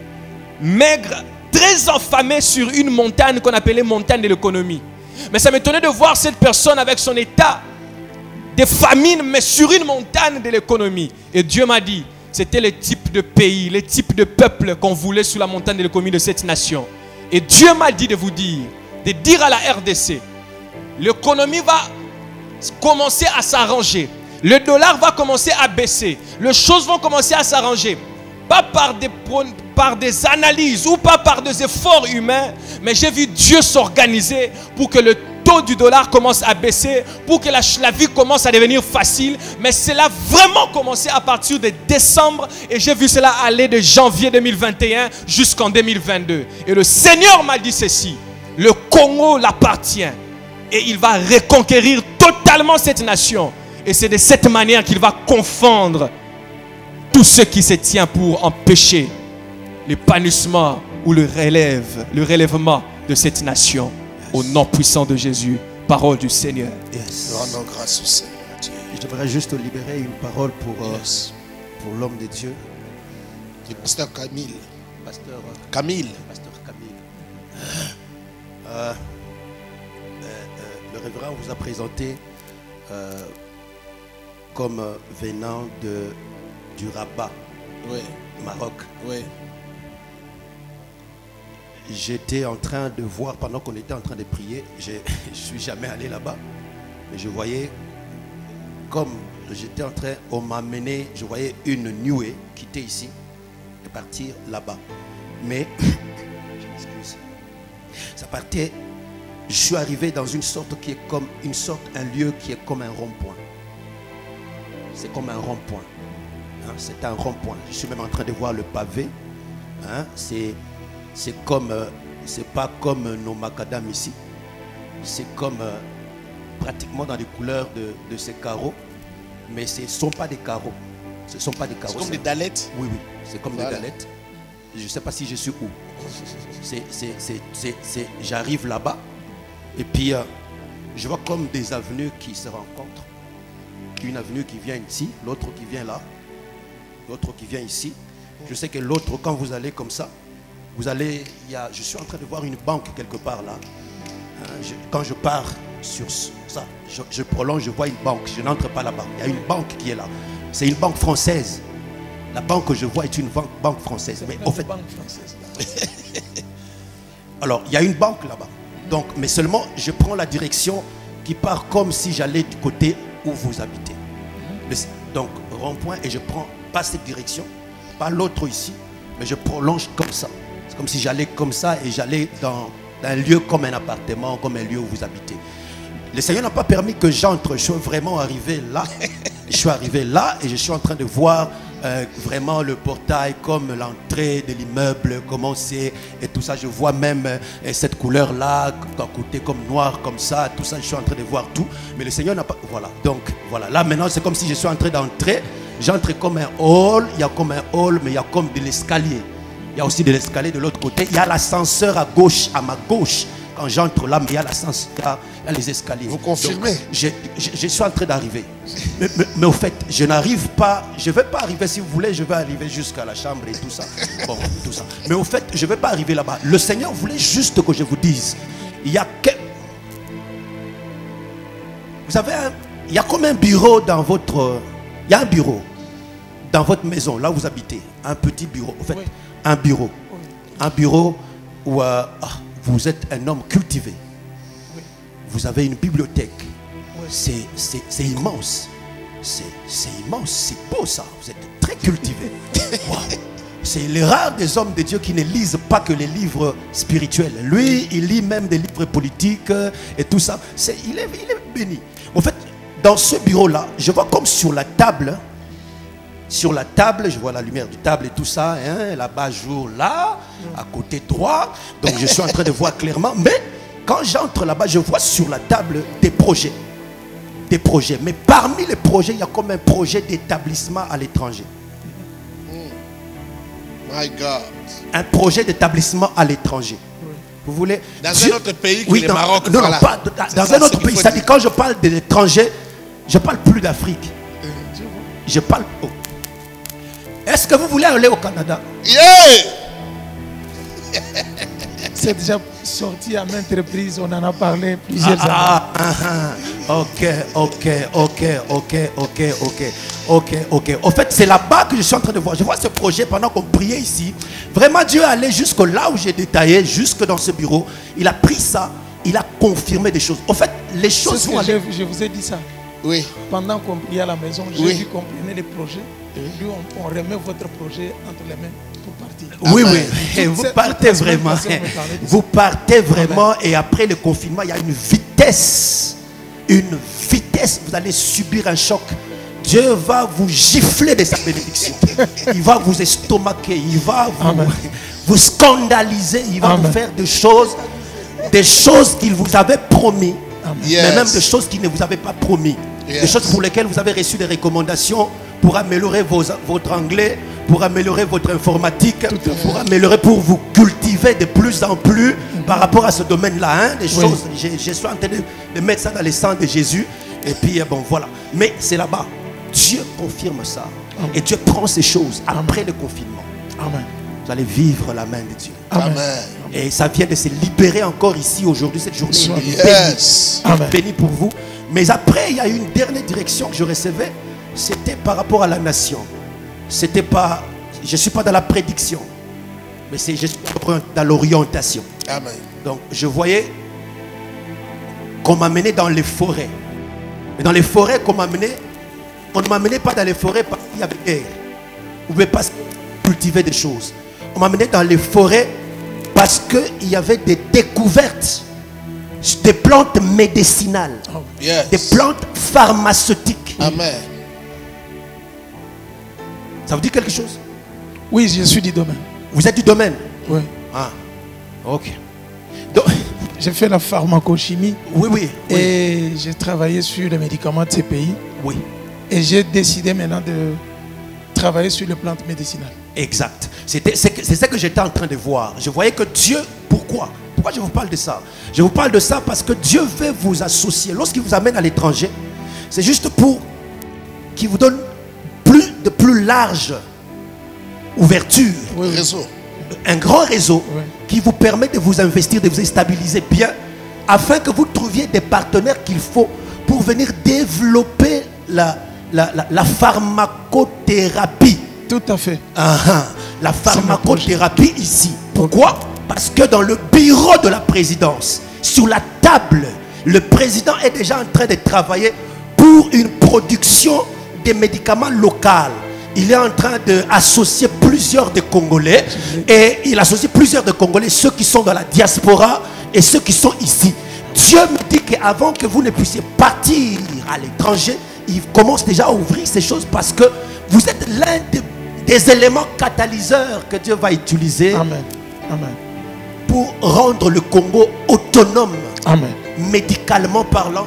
Speaker 4: très affamé sur une montagne qu'on appelait montagne de l'économie. Mais ça m'étonnait de voir cette personne avec son état de famine, mais sur une montagne de l'économie. Et Dieu m'a dit, c'était le type de pays, le type de peuple qu'on voulait sur la montagne de l'économie de cette nation. Et Dieu m'a dit de vous dire
Speaker 5: de dire à la RDC, l'économie va commencer à s'arranger. Le dollar va commencer à baisser. Les choses vont commencer à s'arranger. Pas par des analyses ou pas par des efforts humains, mais j'ai vu Dieu s'organiser pour que le taux du dollar commence à baisser, pour que la vie commence à devenir facile. Mais cela a vraiment commencé à partir de décembre et j'ai vu cela aller de janvier 2021 jusqu'en 2022. Et le Seigneur m'a dit ceci, le Congo l'appartient et il va reconquérir totalement cette nation. Et c'est de cette manière qu'il va confondre tout ce qui se tient pour empêcher l'épanouissement ou le relèvement de cette nation. Au nom puissant de Jésus, parole du Seigneur.
Speaker 3: Nous rendons grâce au Seigneur.
Speaker 6: Je devrais juste libérer une parole pour l'homme de Dieu.
Speaker 3: Le pasteur Camille.
Speaker 6: Pasteur
Speaker 3: Camille.
Speaker 6: Le révérend vous a présenté comme venant du Rabat,
Speaker 3: oui.
Speaker 6: Maroc.
Speaker 3: Oui.
Speaker 6: J'étais en train de voir, pendant qu'on était en train de prier, je ne suis jamais allé là-bas, mais je voyais, comme j'étais en train, on m'a amené, je voyais une nuée quitter ici et partir là-bas. Mais, je m'excuse, ça partait, je suis arrivé dans une sorte qui est comme, un lieu qui est comme un rond-point. C'est comme un rond-point. Hein, c'est un rond-point. Je suis même en train de voir le pavé. Hein, c'est pas comme nos macadam ici. C'est comme pratiquement dans les couleurs de ces carreaux. Mais ce ne sont pas des carreaux. Ce sont pas des carreaux.
Speaker 3: C'est comme des dalettes.
Speaker 6: Oui, oui. C'est comme des dalettes. Je ne sais pas si je suis où. J'arrive là-bas. Et puis, je vois comme des avenues qui se rencontrent. Une avenue qui vient ici, l'autre qui vient là. L'autre qui vient ici. Je sais que l'autre, quand vous allez comme ça, vous allez, je suis en train de voir une banque quelque part là. Quand je pars sur ça, je prolonge, je vois une banque. Je n'entre pas là-bas. Il y a une banque qui est là. C'est une banque française. La banque que je vois est une banque française. Mais au fait, alors, il y a une banque là-bas. Donc, mais seulement, je prends la direction qui part comme si j'allais du côté où vous habitez. Donc, rond-point, et je prends pas cette direction, pas l'autre ici, mais je prolonge comme ça. C'est comme si j'allais comme ça et j'allais dans un lieu comme un appartement, comme un lieu où vous habitez. Le Seigneur n'a pas permis que j'entre. Je suis vraiment arrivé là. Je suis arrivé là et je suis en train de voir vraiment le portail comme l'entrée de l'immeuble, comment c'est et tout ça. Je vois même cette couleur-là, d'un côté comme noir, comme ça, tout ça. Je suis en train de voir tout. Mais le Seigneur n'a pas... Voilà. Donc, voilà. Là, maintenant, c'est comme si je suis en train d'entrer. J'entre comme un hall. Il y a comme un hall, mais il y a comme de l'escalier. Il y a aussi de l'escalier de l'autre côté. Il y a l'ascenseur à gauche, à ma gauche. Quand j'entre là, mais il y a l'ascenseur, il y a les escaliers.
Speaker 3: Vous confirmez?
Speaker 6: Donc, je suis en train d'arriver. Mais au fait, je n'arrive pas, je ne vais pas arriver, si vous voulez, je vais arriver jusqu'à la chambre et tout ça. Bon, tout ça. Mais au fait, je ne vais pas arriver là-bas. Le Seigneur voulait juste que je vous dise, il y a vous avez il y a comme un bureau dans votre... Il y a un bureau dans votre maison, là où vous habitez. Un petit bureau. En fait, oui. Un bureau. Oui. Un bureau où vous êtes un homme cultivé. Oui. Vous avez une bibliothèque. Oui. C'est immense. C'est immense. C'est beau ça. Vous êtes très cultivé. Wow. C'est les rares des hommes de Dieu qui ne lisent pas que les livres spirituels. Lui, il lit même des livres politiques et tout ça. Il est béni. En fait, dans ce bureau-là, je vois comme sur la table, je vois la lumière du table et tout ça, hein, là-bas, jour là, à côté droit. Donc, je suis en train de voir clairement. Mais quand j'entre là-bas, je vois sur la table des projets. Des projets. Mais parmi les projets, il y a comme un projet d'établissement à l'étranger.
Speaker 3: My God.
Speaker 6: Un projet d'établissement à l'étranger. Vous voulez...
Speaker 3: Dans un autre pays que
Speaker 6: oui,
Speaker 3: le Maroc.
Speaker 6: Non, voilà. Pas dans un autre pays. C'est-à-dire quand je parle de l'étranger, je ne parle plus d'Afrique. Je parle... Oh. Est-ce que vous voulez aller au Canada?
Speaker 3: Yeah!
Speaker 2: C'est déjà sorti à maintes reprises, on en a parlé plusieurs années.
Speaker 6: Ok. En fait, c'est là-bas que je suis en train de voir. Je vois ce projet pendant qu'on priait ici. Vraiment, Dieu est allé jusque là où j'ai détaillé, jusque dans ce bureau. Il a pris ça il a confirmé des choses. En fait, les choses vont aller.
Speaker 2: Je vous ai dit ça.
Speaker 3: Oui.
Speaker 2: Pendant qu'on priait à la maison, j'ai
Speaker 3: Oui.
Speaker 2: dit qu'on prenait les projets. Lui, on remet votre projet entre les mains pour partir.
Speaker 6: Oui,
Speaker 3: Amen.
Speaker 6: oui. Et vous partez vraiment. Vous partez vraiment. Et après le confinement, il y a une vitesse. Une vitesse. Vous allez subir un choc. Dieu va vous gifler de sa bénédiction. Il va vous estomaquer. Il va vous scandaliser. Il va vous faire des choses qu'il vous avait promis.
Speaker 3: Yes.
Speaker 6: Mais même des choses qu'il ne vous avait pas promis.
Speaker 3: Yes.
Speaker 6: Des choses pour lesquelles vous avez reçu des recommandations pour améliorer votre anglais, pour améliorer votre informatique, pour améliorer, pour vous cultiver de plus en plus par rapport à ce domaine-là. Hein, des choses, je suis en train de mettre ça dans le sang de Jésus. Et puis, bon, voilà. Mais c'est là-bas. Dieu confirme ça. Et Dieu prend ces choses après le confinement.
Speaker 2: Amen.
Speaker 6: Vous allez vivre la main de Dieu.
Speaker 3: Amen.
Speaker 6: Et ça vient de se libérer encore ici aujourd'hui, cette journée.
Speaker 3: Yes.
Speaker 6: Béni pour vous. Mais après, il y a une dernière direction que je recevais. C'était par rapport à la nation. C'était pas, je ne suis pas dans la prédiction, mais je suis dans l'orientation.
Speaker 3: Amen.
Speaker 6: Donc je voyais qu'on m'amenait dans les forêts. Mais dans les forêts qu'on m'amenait, on ne m'amenait pas dans les forêts parce qu'il y avait guerre. On ne pouvait pas cultiver des choses. On m'amenait dans les forêts parce qu'il y avait des découvertes des plantes médicinales,
Speaker 3: Yes.
Speaker 6: des plantes pharmaceutiques.
Speaker 3: Amen.
Speaker 6: Ça vous dit quelque chose?
Speaker 2: Oui, je suis du domaine.
Speaker 6: Vous êtes du domaine?
Speaker 2: Oui.
Speaker 6: Ah, ok. Donc,
Speaker 2: J'ai fait la pharmacochimie
Speaker 6: oui, oui.
Speaker 2: et j'ai travaillé sur les médicaments de ces pays.
Speaker 6: Oui,
Speaker 2: Et j'ai décidé maintenant de travailler sur les plantes médicinales.
Speaker 6: exact. C'est ça que j'étais en train de voir. Je voyais que Dieu, pourquoi je vous parle de ça? Je vous parle de ça parce que Dieu veut vous associer. Lorsqu'il vous amène à l'étranger, c'est juste pour qu'il vous donne plus large ouverture.
Speaker 3: Réseau.
Speaker 6: Un grand réseau
Speaker 2: Oui.
Speaker 6: qui vous permet de vous investir, de vous stabiliser bien, afin que vous trouviez des partenaires qu'il faut pour venir développer la pharmacothérapie.
Speaker 2: Tout à fait.
Speaker 6: La pharmacothérapie ici. Pourquoi? Parce que dans le bureau de la présidence, sur la table, le président est déjà en train de travailler pour une production des médicaments locaux. Il est en train d'associer plusieurs des Congolais. Et il associe plusieurs des Congolais, ceux qui sont dans la diaspora et ceux qui sont ici. Dieu me dit qu'avant que vous ne puissiez partir à l'étranger, il commence déjà à ouvrir ces choses parce que vous êtes l'un des éléments catalyseurs que Dieu va utiliser.
Speaker 2: Amen. Amen.
Speaker 6: Pour rendre le Congo autonome.
Speaker 2: Amen.
Speaker 6: Médicalement parlant,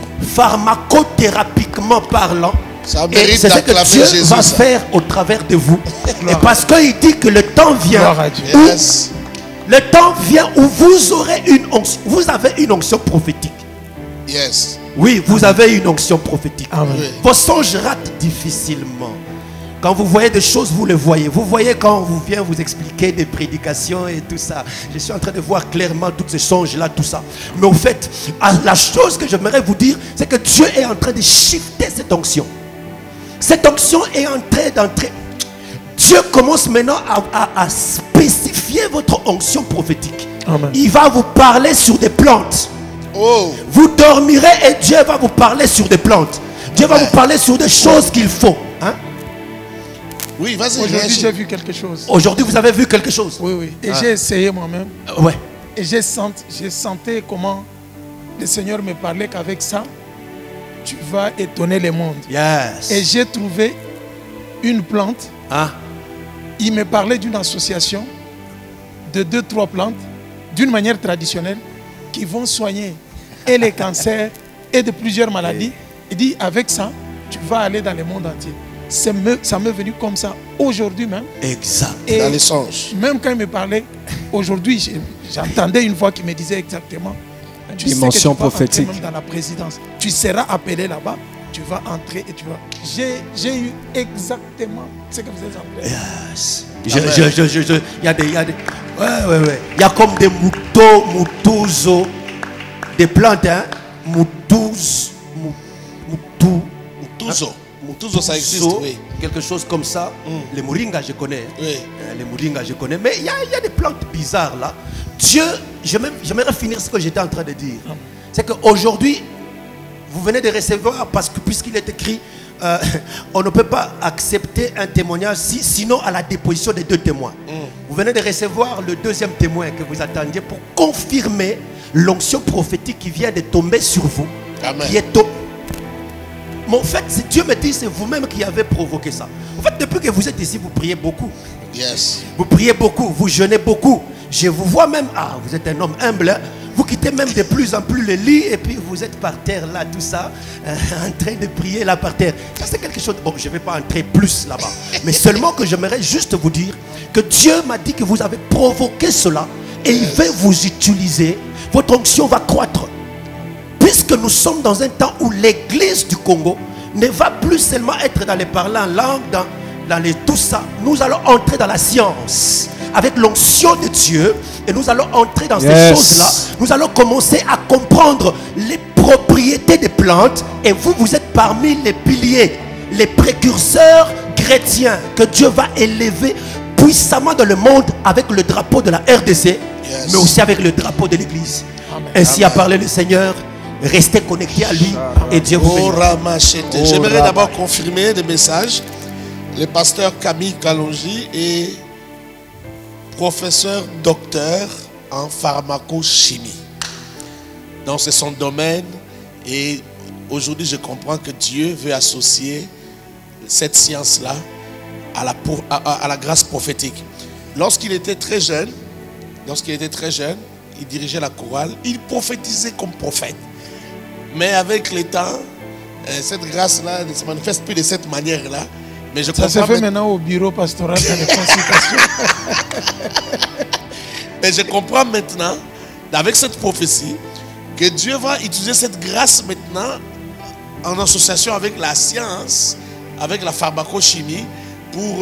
Speaker 6: pharmacothérapiquement parlant.
Speaker 3: Ça
Speaker 6: Et
Speaker 3: mérite
Speaker 6: c'est ce que
Speaker 3: d'acclamer
Speaker 6: Dieu
Speaker 3: Jésus.
Speaker 6: va
Speaker 3: Ça.
Speaker 6: faire au travers de vous. Et parce qu'il dit que le temps vient
Speaker 2: Gloire à Dieu.
Speaker 6: où,
Speaker 3: Yes.
Speaker 6: le temps vient où vous aurez une onction. Vous avez une onction prophétique.
Speaker 3: Yes.
Speaker 6: Oui, vous avez une onction prophétique.
Speaker 2: Amen.
Speaker 3: Oui.
Speaker 6: Vos songes ratent difficilement. Quand vous voyez des choses, vous les voyez. Vous voyez quand on vous vient vous expliquer des prédications et tout ça. Je suis en train de voir clairement tous ces songes-là, tout ça. Mais au fait, la chose que j'aimerais vous dire, c'est que Dieu est en train de shifter cette onction. Cette onction est en train d'entrer. Dieu commence maintenant à spécifier votre onction prophétique.
Speaker 2: Amen.
Speaker 6: Il va vous parler sur des plantes.
Speaker 3: Oh.
Speaker 6: Vous dormirez et Dieu va vous parler sur des plantes. Dieu va vous parler sur des choses qu'il faut. Hein?
Speaker 3: Oui, vas-y.
Speaker 2: Aujourd'hui,
Speaker 3: réagis.
Speaker 2: j'ai vu quelque chose.
Speaker 6: Aujourd'hui, vous avez vu quelque chose?
Speaker 2: Oui, oui. Et j'ai essayé moi-même.
Speaker 6: Ouais.
Speaker 2: Et j'ai senti comment le Seigneur me parlait qu'avec ça, tu vas étonner le monde.
Speaker 6: Yes.
Speaker 2: Et j'ai trouvé une plante.
Speaker 6: Hein?
Speaker 2: Il me parlait d'une association de 2-3 plantes, d'une manière traditionnelle, qui vont soigner et les cancers et de plusieurs maladies. Il dit, avec ça, tu vas aller dans le monde entier. Ça m'est venu comme ça, aujourd'hui même.
Speaker 6: Exact.
Speaker 2: Et
Speaker 3: Dans les songes.
Speaker 2: même quand il me parlait, aujourd'hui, j'entendais une voix qui me disait exactement, tu sais
Speaker 5: Dimension
Speaker 2: que tu vas entrer
Speaker 5: prophétique.
Speaker 2: même dans la présidence. Tu seras appelé là-bas, tu vas entrer et tu vas... J'ai eu exactement ce que vous êtes en train de dire.
Speaker 6: Yes. Il y a des... Ouais. Il y a comme des moutouzo, des plantes, hein? Moutouzo.
Speaker 3: Mutuzo, ça existe, oui.
Speaker 6: Quelque chose comme ça. Les moringas, je connais. Hein.
Speaker 3: Oui.
Speaker 6: Les moringas, je connais. Mais il y a des plantes bizarres là. Dieu, j'aimerais finir ce que j'étais en train de dire. C'est qu'aujourd'hui, vous venez de recevoir, parce que puisqu'il est écrit, on ne peut pas accepter un témoignage sinon à la déposition des 2 témoins. Vous venez de recevoir le 2e témoin que vous attendiez pour confirmer l'onction prophétique qui vient de tomber sur vous.
Speaker 3: Amen.
Speaker 6: Qui est mais en fait, Dieu me dit, c'est vous-même qui avez provoqué ça. En fait, depuis que vous êtes ici, vous priez beaucoup.
Speaker 3: Yes.
Speaker 6: Vous priez beaucoup, vous jeûnez beaucoup. Je vous vois même, vous êtes un homme humble, hein? Vous quittez même de plus en plus le lit et puis vous êtes par terre là, tout ça, en train de prier là par terre. Ça c'est quelque chose, bon je ne vais pas entrer plus là-bas, mais seulement que j'aimerais juste vous dire que Dieu m'a dit que vous avez provoqué cela et il va vous utiliser, votre onction va croître. Puisque nous sommes dans un temps où l'église du Congo ne va plus seulement être dans les parlants en langue, dans les tout ça, nous allons entrer dans la science avec l'onction de Dieu et nous allons entrer dans ces choses-là. Nous allons commencer à comprendre les propriétés des plantes et vous êtes parmi les piliers, les précurseurs chrétiens que Dieu va élever puissamment dans le monde avec le drapeau de la RDC, mais aussi avec le drapeau de l'église. Ainsi a parlé le Seigneur. Restez connectés à lui et Dieu vous bénisse.
Speaker 3: J'aimerais d'abord confirmer des messages. Le pasteur Camille Kalonji est professeur docteur en pharmacochimie. Donc c'est son domaine et aujourd'hui je comprends que Dieu veut associer cette science-là à la grâce prophétique. Lorsqu'il était très jeune, il dirigeait la chorale, il prophétisait comme prophète. Mais avec le temps, cette grâce-là ne se manifeste plus de cette manière-là. Mais je
Speaker 2: ça se fait maintenant au bureau pastoral dans les consultations.
Speaker 3: Mais je comprends maintenant, avec cette prophétie, que Dieu va utiliser cette grâce maintenant en association avec la science, avec la pharmacochimie, pour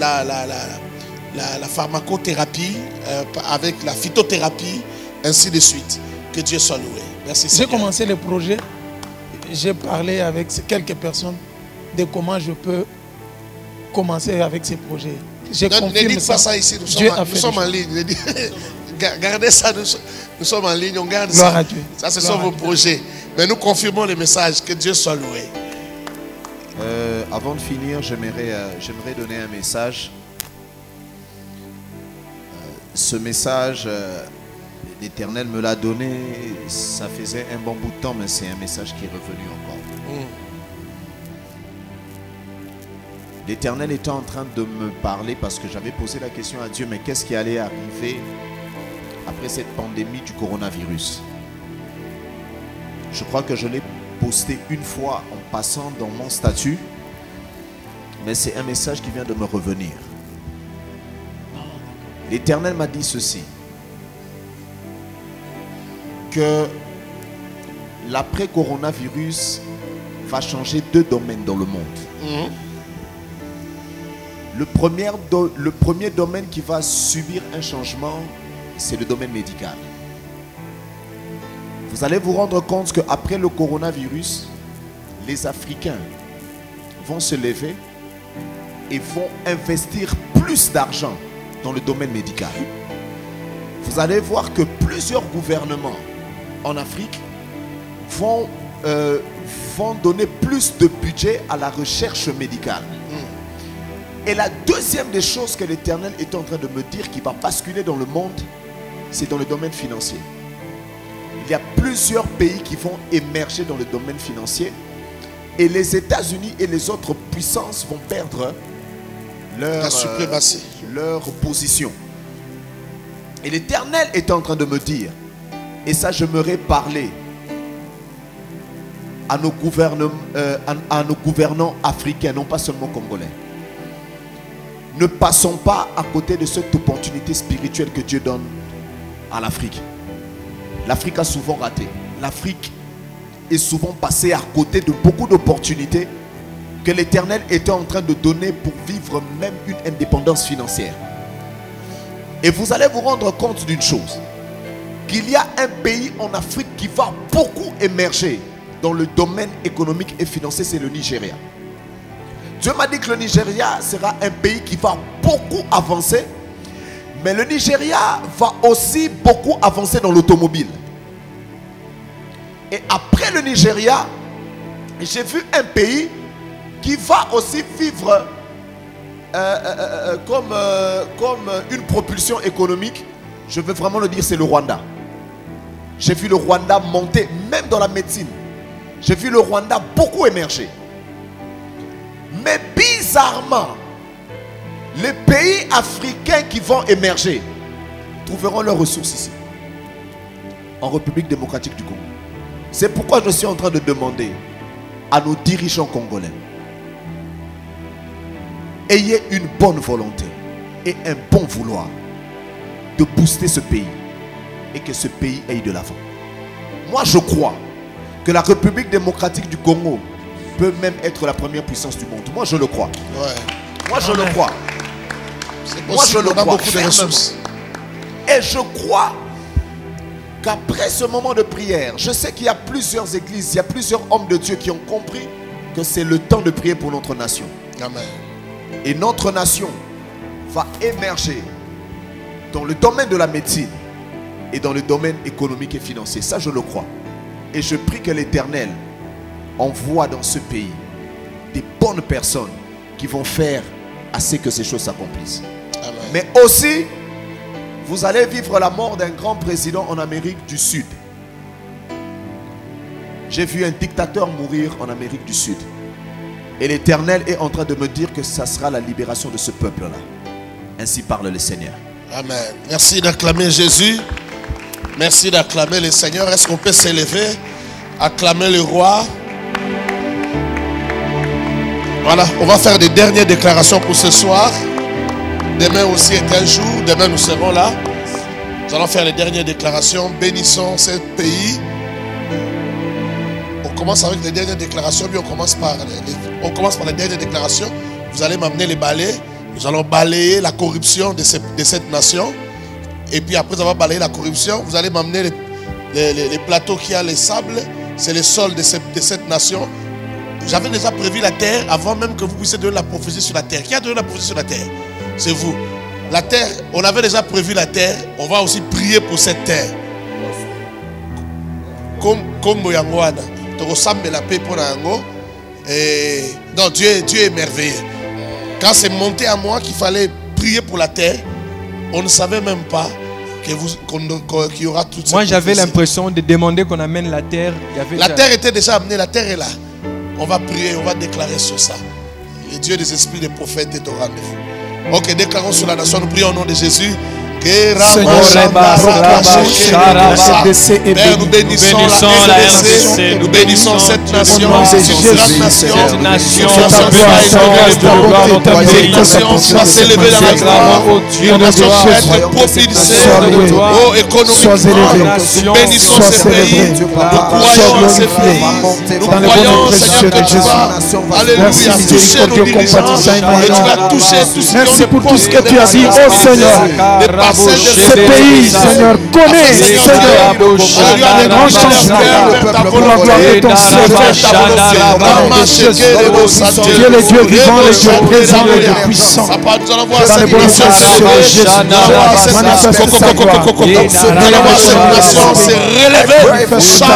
Speaker 3: la pharmacothérapie, avec la phytothérapie, ainsi de suite. Que Dieu soit loué. Merci.
Speaker 2: J'ai commencé le projet, j'ai parlé avec quelques personnes de comment je peux commencer avec ces projets.
Speaker 3: Ne dites pas ça ici, nous sommes en ligne. Gardez ça, nous sommes en ligne, on garde ça. Ça, ce sont vos projets. Mais nous confirmons le message, que Dieu soit loué.
Speaker 7: Avant de finir, j'aimerais donner un message. Ce message, l'Éternel me l'a donné, ça faisait un bon bout de temps, mais c'est un message qui est revenu encore. L'Éternel était en train de me parler parce que j'avais posé la question à Dieu, mais qu'est-ce qui allait arriver après cette pandémie du coronavirus? Je crois que je l'ai posté une fois en passant dans mon statut, mais c'est un message qui vient de me revenir. L'Éternel m'a dit ceci, que l'après-coronavirus va changer 2 domaines dans le monde. Le premier domaine qui va subir un changement, c'est le domaine médical. Vous allez vous rendre compte qu'après le coronavirus, les Africains vont se lever et vont investir plus d'argent dans le domaine médical. Vous allez voir que plusieurs gouvernements en Afrique vont donner plus de budget à la recherche médicale. Et la deuxième des choses que l'Éternel est en train de me dire qui va basculer dans le monde, c'est dans le domaine financier. Il y a plusieurs pays qui vont émerger dans le domaine financier et les États-Unis et les autres puissances vont perdre leur position. Et l'Éternel est en train de me dire, et ça j'aimerais parler à nos gouvernants africains, non pas seulement congolais. Ne passons pas à côté de cette opportunité spirituelle que Dieu donne à l'Afrique. L'Afrique a souvent raté. L'Afrique est souvent passée à côté de beaucoup d'opportunités que l'Éternel était en train de donner pour vivre même une indépendance financière. Et vous allez vous rendre compte d'une chose, qu'il y a un pays en Afrique qui va beaucoup émerger dans le domaine économique et financier, c'est le Nigeria. Dieu m'a dit que le Nigeria sera un pays qui va beaucoup avancer, Mais le Nigeria va aussi beaucoup avancer dans l'automobile. Et après le Nigeria, j'ai vu un pays qui va aussi vivre comme une propulsion économique. Je veux vraiment le dire, c'est le Rwanda. J'ai vu le Rwanda monter, même dans la médecine. J'ai vu le Rwanda beaucoup émerger. Mais bizarrement, les pays africains qui vont émerger trouveront leurs ressources ici, en République démocratique du Congo. C'est pourquoi je suis en train de demander à nos dirigeants congolais, ayez une bonne volonté et un bon vouloir de booster ce pays et que ce pays aille de l'avant. Moi je crois que la République démocratique du Congo peut même être la première puissance du monde. Moi je le crois. Ouais. Moi je le crois. Moi je le crois. Beaucoup de ressources. Et je crois qu'après ce moment de prière, je sais qu'il y a plusieurs églises, il y a plusieurs hommes de Dieu qui ont compris que c'est le temps de prier pour notre nation. Amen. Et notre nation va émerger dans le domaine de la médecine et dans le domaine économique et financier. Ça, je le crois. Et je prie que l'Éternel envoie dans ce pays des bonnes personnes qui vont faire à ce que ces choses s'accomplissent. Mais aussi, vous allez vivre la mort d'un grand président en Amérique du Sud. J'ai vu un dictateur mourir en Amérique du Sud. Et l'Éternel est en train de me dire que ça sera la libération de ce peuple-là. Ainsi parle le Seigneur.
Speaker 3: Amen. Merci d'acclamer Jésus. Merci d'acclamer le Seigneur. Est-ce qu'on peut s'élever, acclamer le roi? Voilà, on va faire des dernières déclarations pour ce soir. Demain aussi est un jour. Demain nous serons là. Nous allons faire les dernières déclarations. Bénissons ce pays. On commence avec les dernières déclarations. Puis on commence par les dernières déclarations. Vous allez m'amener les balais. Nous allons balayer la corruption de cette nation. Et puis après avoir balayé la corruption, vous allez m'amener les plateaux qui ont les sables. C'est le sol de cette nation. J'avais déjà prévu la terre avant même que vous puissiez donner la prophétie sur la terre. Qui a donné la prophétie sur la terre? C'est vous. La terre, on avait déjà prévu la terre. On va aussi prier pour cette terre. Comme Moyangwana. Tu ressembles la paix pour Nango. Non, Dieu est merveilleux. Quand c'est monté à moi qu'il fallait prier pour la terre, on ne savait même pas qu'il y aura toute cette
Speaker 4: Moi, j'avais l'impression de demander qu'on amène la terre.
Speaker 3: La terre était déjà amenée, la terre est là. On va prier, on va déclarer sur ça. Le Dieu des esprits des prophètes est au rendez-vous. Ok, déclarons sur la nation, nous prions au nom de Jésus. Père, nous bénissons la RDC, nous bénissons cette nation, cette nation soit s'élever dans la gloire, une nation être propulsée, oh, économiquement, nous bénissons ce pays, nous croyons en ce pays, nous croyons, Seigneur, que tu vas, alléluia, toucher nos dirigeants, et tu vas toucher tous ceux qui ont
Speaker 2: pour tout ce que tu as dit, oh Seigneur. Ce pays, Seigneur, connaît, Seigneur, les grands changements pour la gloire de ton Seigneur. Tu es le Dieu vivant, le Dieu présent, le Dieu puissant. Dans les bonnes nations de Jésus, manifeste ta gloire.
Speaker 3: Cette nation se relever.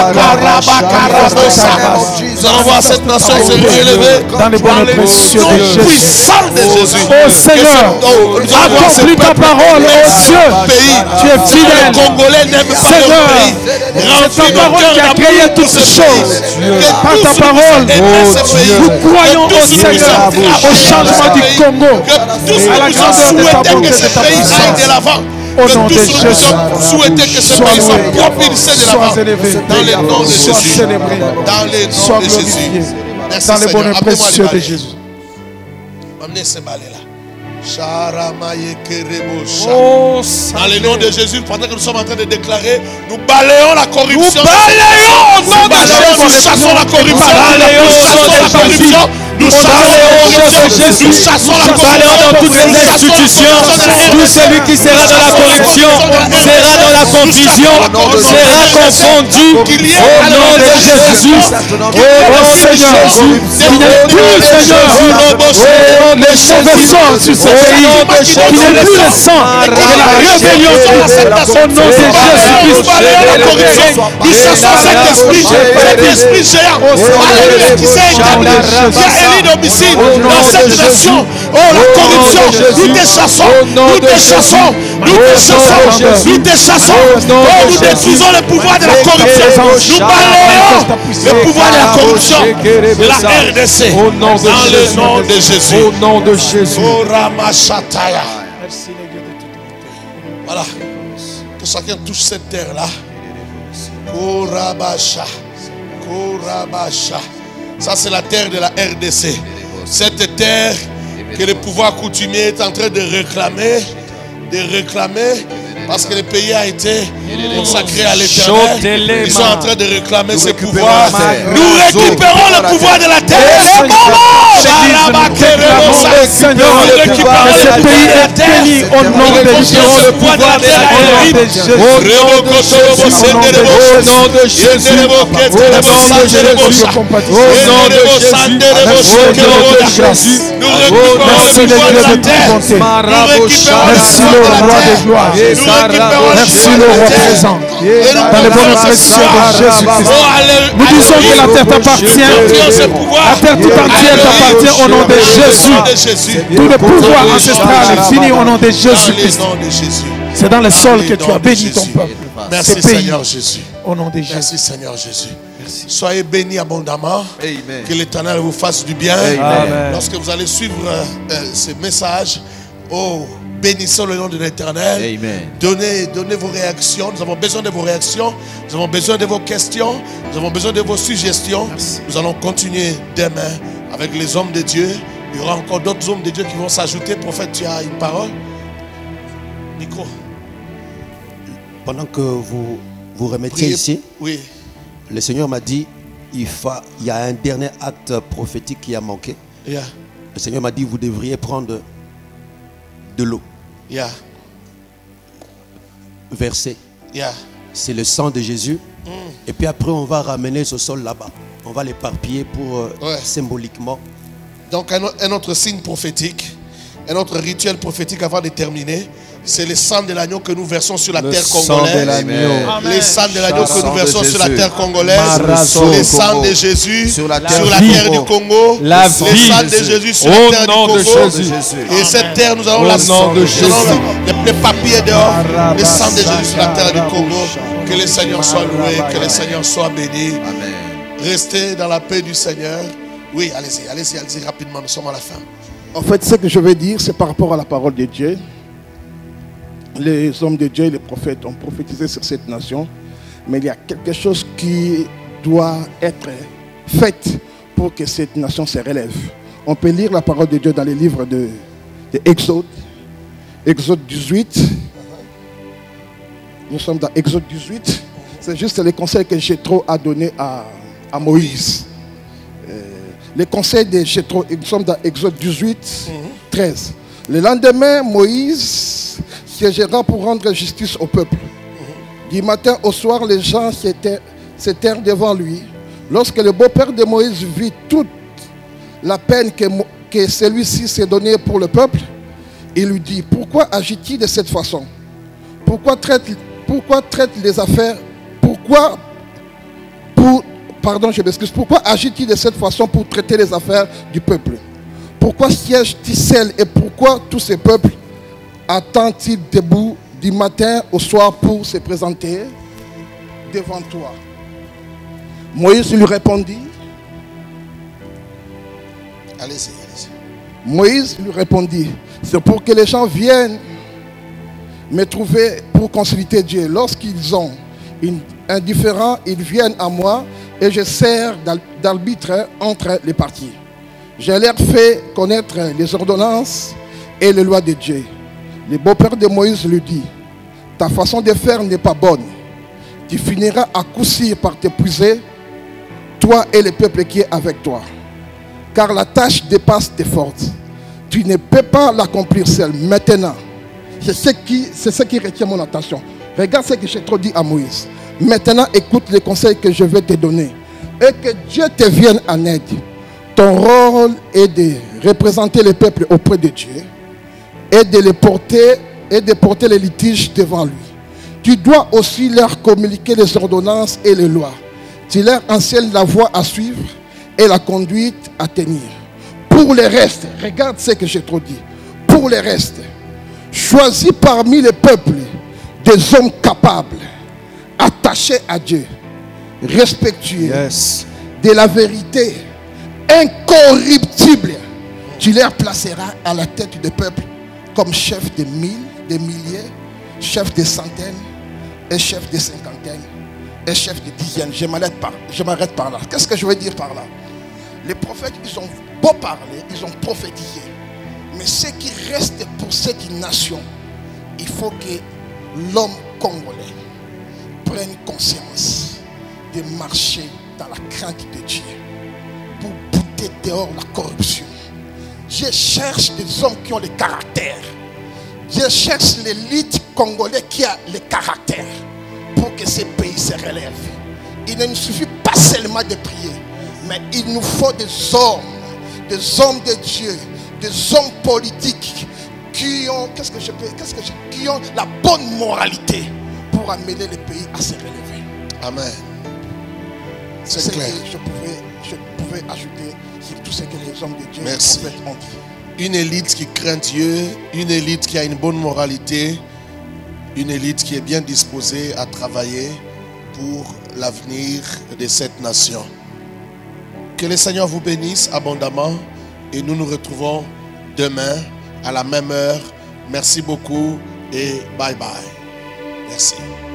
Speaker 3: Nous allons voir cette nation se relever
Speaker 2: dans les bonnes précieux de Jésus.
Speaker 3: Oh
Speaker 2: Seigneur, accomplis ta parole, oh Dieu. Tu es fidèle.
Speaker 3: Les Congolais n'aiment pas leur pays.
Speaker 2: C'est ta parole qui a créé toutes ces choses. Par ta parole, nous croyons au Seigneur, au changement du Congo, à la grandeur de ta bonté, de ta puissance. Au nom de Jésus,
Speaker 3: souhaitez que ce pays soit propulsé de l'avant. Dans les noms de Jésus. Dans les noms de Jésus.
Speaker 2: Dans les bonnes précieux de Jésus.
Speaker 3: Amenez ces balais-là. Oh, dans le nom de Jésus, pendant que nous sommes en train de déclarer, nous balayons la corruption. Nous chassons la corruption. Nous chassons la corruption
Speaker 4: dans toutes les institutions. Tout celui qui sera dans la corruption sera dans
Speaker 5: la confusion sera confondue au nom de Jésus. Oh Seigneur, qu'il n'est plus, Seigneur, de mauvais sang sur ce pays, qu'il n'est plus le sang de la rébellion au nom de Jésus-Christ.
Speaker 3: Nous chassons cet esprit géant, alléluia, qui s'est établi, qui a élu d'homicide dans cette nation. Oh, la corruption, nous te chassons, nous te chassons, nous te chassons, nous te chassons. Oh, nous détruisons le pouvoir de la corruption. Nous balayons le pouvoir de la corruption de la RDC dans le nom de Jésus.
Speaker 5: Au nom de Jésus.
Speaker 3: Oh, Ramashataya.
Speaker 2: Merci les dieux de toute bonté.
Speaker 3: Voilà. Que chacun touche cette terre-là. Korabasha. Korabasha. Ça, c'est la terre de la RDC. Cette terre que le pouvoir coutumier est en train de réclamer. Parce que le pays a été consacré à l'Éternel. Ils sont en train de réclamer ce pouvoir. Nous récupérons le pouvoir de la terre.
Speaker 5: Seigneur, ce pays est béni au nom de Jésus.
Speaker 3: Le pouvoir de la terre.
Speaker 5: Au nom de Jésus.
Speaker 3: Nous récupérons le pouvoir de la terre.
Speaker 2: Merci le roi de gloire. Merci le roi présent. Dans le bon nom précieux de Jésus-Christ. Nous disons que la terre t'appartient. La terre tout entière t'appartient au nom de Jésus. Tout le pouvoir ancestral est fini au nom de Jésus-Christ. C'est dans le sol que tu as béni ton peuple.
Speaker 3: Merci Seigneur Jésus.
Speaker 2: Au nom de Jésus.
Speaker 3: Merci Seigneur Jésus. Soyez bénis abondamment.
Speaker 6: Amen.
Speaker 3: Que l'Éternel vous fasse du bien.
Speaker 6: Amen.
Speaker 3: Lorsque vous allez suivre ce message, oh, bénissons le nom de l'Éternel. Donnez vos réactions. Nous avons besoin de vos réactions. Nous avons besoin de vos questions. Nous avons besoin de vos suggestions. Nous allons continuer demain avec les hommes de Dieu. Il y aura encore d'autres hommes de Dieu qui vont s'ajouter. Prophète, tu as une parole? Micro.
Speaker 6: Pendant que vous remettiez ici,
Speaker 3: oui.
Speaker 6: Le Seigneur m'a dit, il y a un dernier acte prophétique qui a manqué.
Speaker 3: Yeah.
Speaker 6: Le Seigneur m'a dit, vous devriez prendre de l'eau.
Speaker 3: Yeah.
Speaker 6: Verser.
Speaker 3: Yeah.
Speaker 6: C'est le sang de Jésus. Et puis après, on va ramener ce sol là-bas. On va l'éparpiller pour symboliquement.
Speaker 3: Donc un autre signe prophétique, un autre rituel prophétique avant de terminer, c'est le sang de l'agneau que nous versons sur la terre congolaise. Le sang de l'agneau que nous versons sur la terre congolaise. Le sang de Jésus sur la terre du Congo. Le sang de Jésus sur la terre du Congo. Et cette terre, nous allons la les papiers dehors. Le sang de Jésus sur la terre du Congo. Que le Seigneur soit loué, que le Seigneur soit béni. Restez dans la paix du Seigneur. Oui, allez-y rapidement, nous sommes à la fin.
Speaker 8: En fait, ce que je veux dire, c'est par rapport à la parole de Dieu. Les hommes de Dieu et les prophètes ont prophétisé sur cette nation. Mais il y a quelque chose qui doit être fait pour que cette nation se relève. On peut lire la parole de Dieu dans les livres de Exode. Exode 18. Nous sommes dans Exode 18. C'est juste les conseils que Jéthro a donnés à Moïse. Les conseils de Jéthro, nous sommes dans Exode 18, 13. Le lendemain, Moïse siégera pour rendre justice au peuple. Du matin au soir, les gens s'étèrent devant lui. Lorsque le beau-père de Moïse vit toute la peine que celui-ci s'est donnée pour le peuple, il lui dit, pourquoi agit-il de cette façon? Pourquoi traite les affaires? Pourquoi agit-il de cette façon pour traiter les affaires du peuple? Pourquoi siège-t-il seul et pourquoi tous ces peuples attendent-ils debout du matin au soir pour se présenter devant toi? Moïse lui répondit.
Speaker 3: Allez-y.
Speaker 8: Moïse lui répondit, c'est pour que les gens viennent me trouver pour consulter Dieu. Lorsqu'ils ont un différend, ils viennent à moi et je sers d'arbitre entre les parties. Je leur fais connaître les ordonnances et les lois de Dieu. Le beau-père de Moïse lui dit, ta façon de faire n'est pas bonne. Tu finiras à coup sûr par t'épuiser, toi et le peuple qui est avec toi. Car la tâche dépasse tes forces. Tu ne peux pas l'accomplir seul. Maintenant, c'est ce qui retient mon attention. Regarde ce que Jéthro dit à Moïse. Maintenant, écoute les conseils que je vais te donner. Et que Dieu te vienne en aide. Ton rôle est de représenter le peuple auprès de Dieu et de porter les litiges devant lui. Tu dois aussi leur communiquer les ordonnances et les lois. Tu leur enseignes la voie à suivre et la conduite à tenir. Pour le reste, regarde ce que j'ai trop dit. Pour le reste, choisis parmi les peuples des hommes capables, attachés à Dieu, respectueux de la vérité, incorruptible. Tu les placeras à la tête des peuples comme chef de 1000, de milliers, chef de centaines, et chef de cinquantaines, et chef de dizaines. Je m'arrête par là. Qu'est-ce que je veux dire par là? Les prophètes, ils ont beau parler, ils ont prophétisé. Mais ce qui reste pour cette nation, il faut que l'homme congolais prenne conscience de marcher dans la crainte de Dieu pour bouter dehors la corruption. Dieu cherche des hommes qui ont le caractère. Dieu cherche l'élite congolais qui a le caractère pour que ce pays se relève. Il ne nous suffit pas seulement de prier, mais il nous faut des hommes de Dieu, des hommes politiques qui ont, qui ont la bonne moralité pour amener le pays à se relever.
Speaker 3: Amen.
Speaker 8: C'est clair. Je pouvais ajouter sur tout ce que les hommes de Dieu ont dit.
Speaker 3: Une élite qui craint Dieu, une élite qui a une bonne moralité, une élite qui est bien disposée à travailler pour l'avenir de cette nation. Que le Seigneur vous bénisse abondamment et nous nous retrouvons demain à la même heure. Merci beaucoup et bye bye. Merci.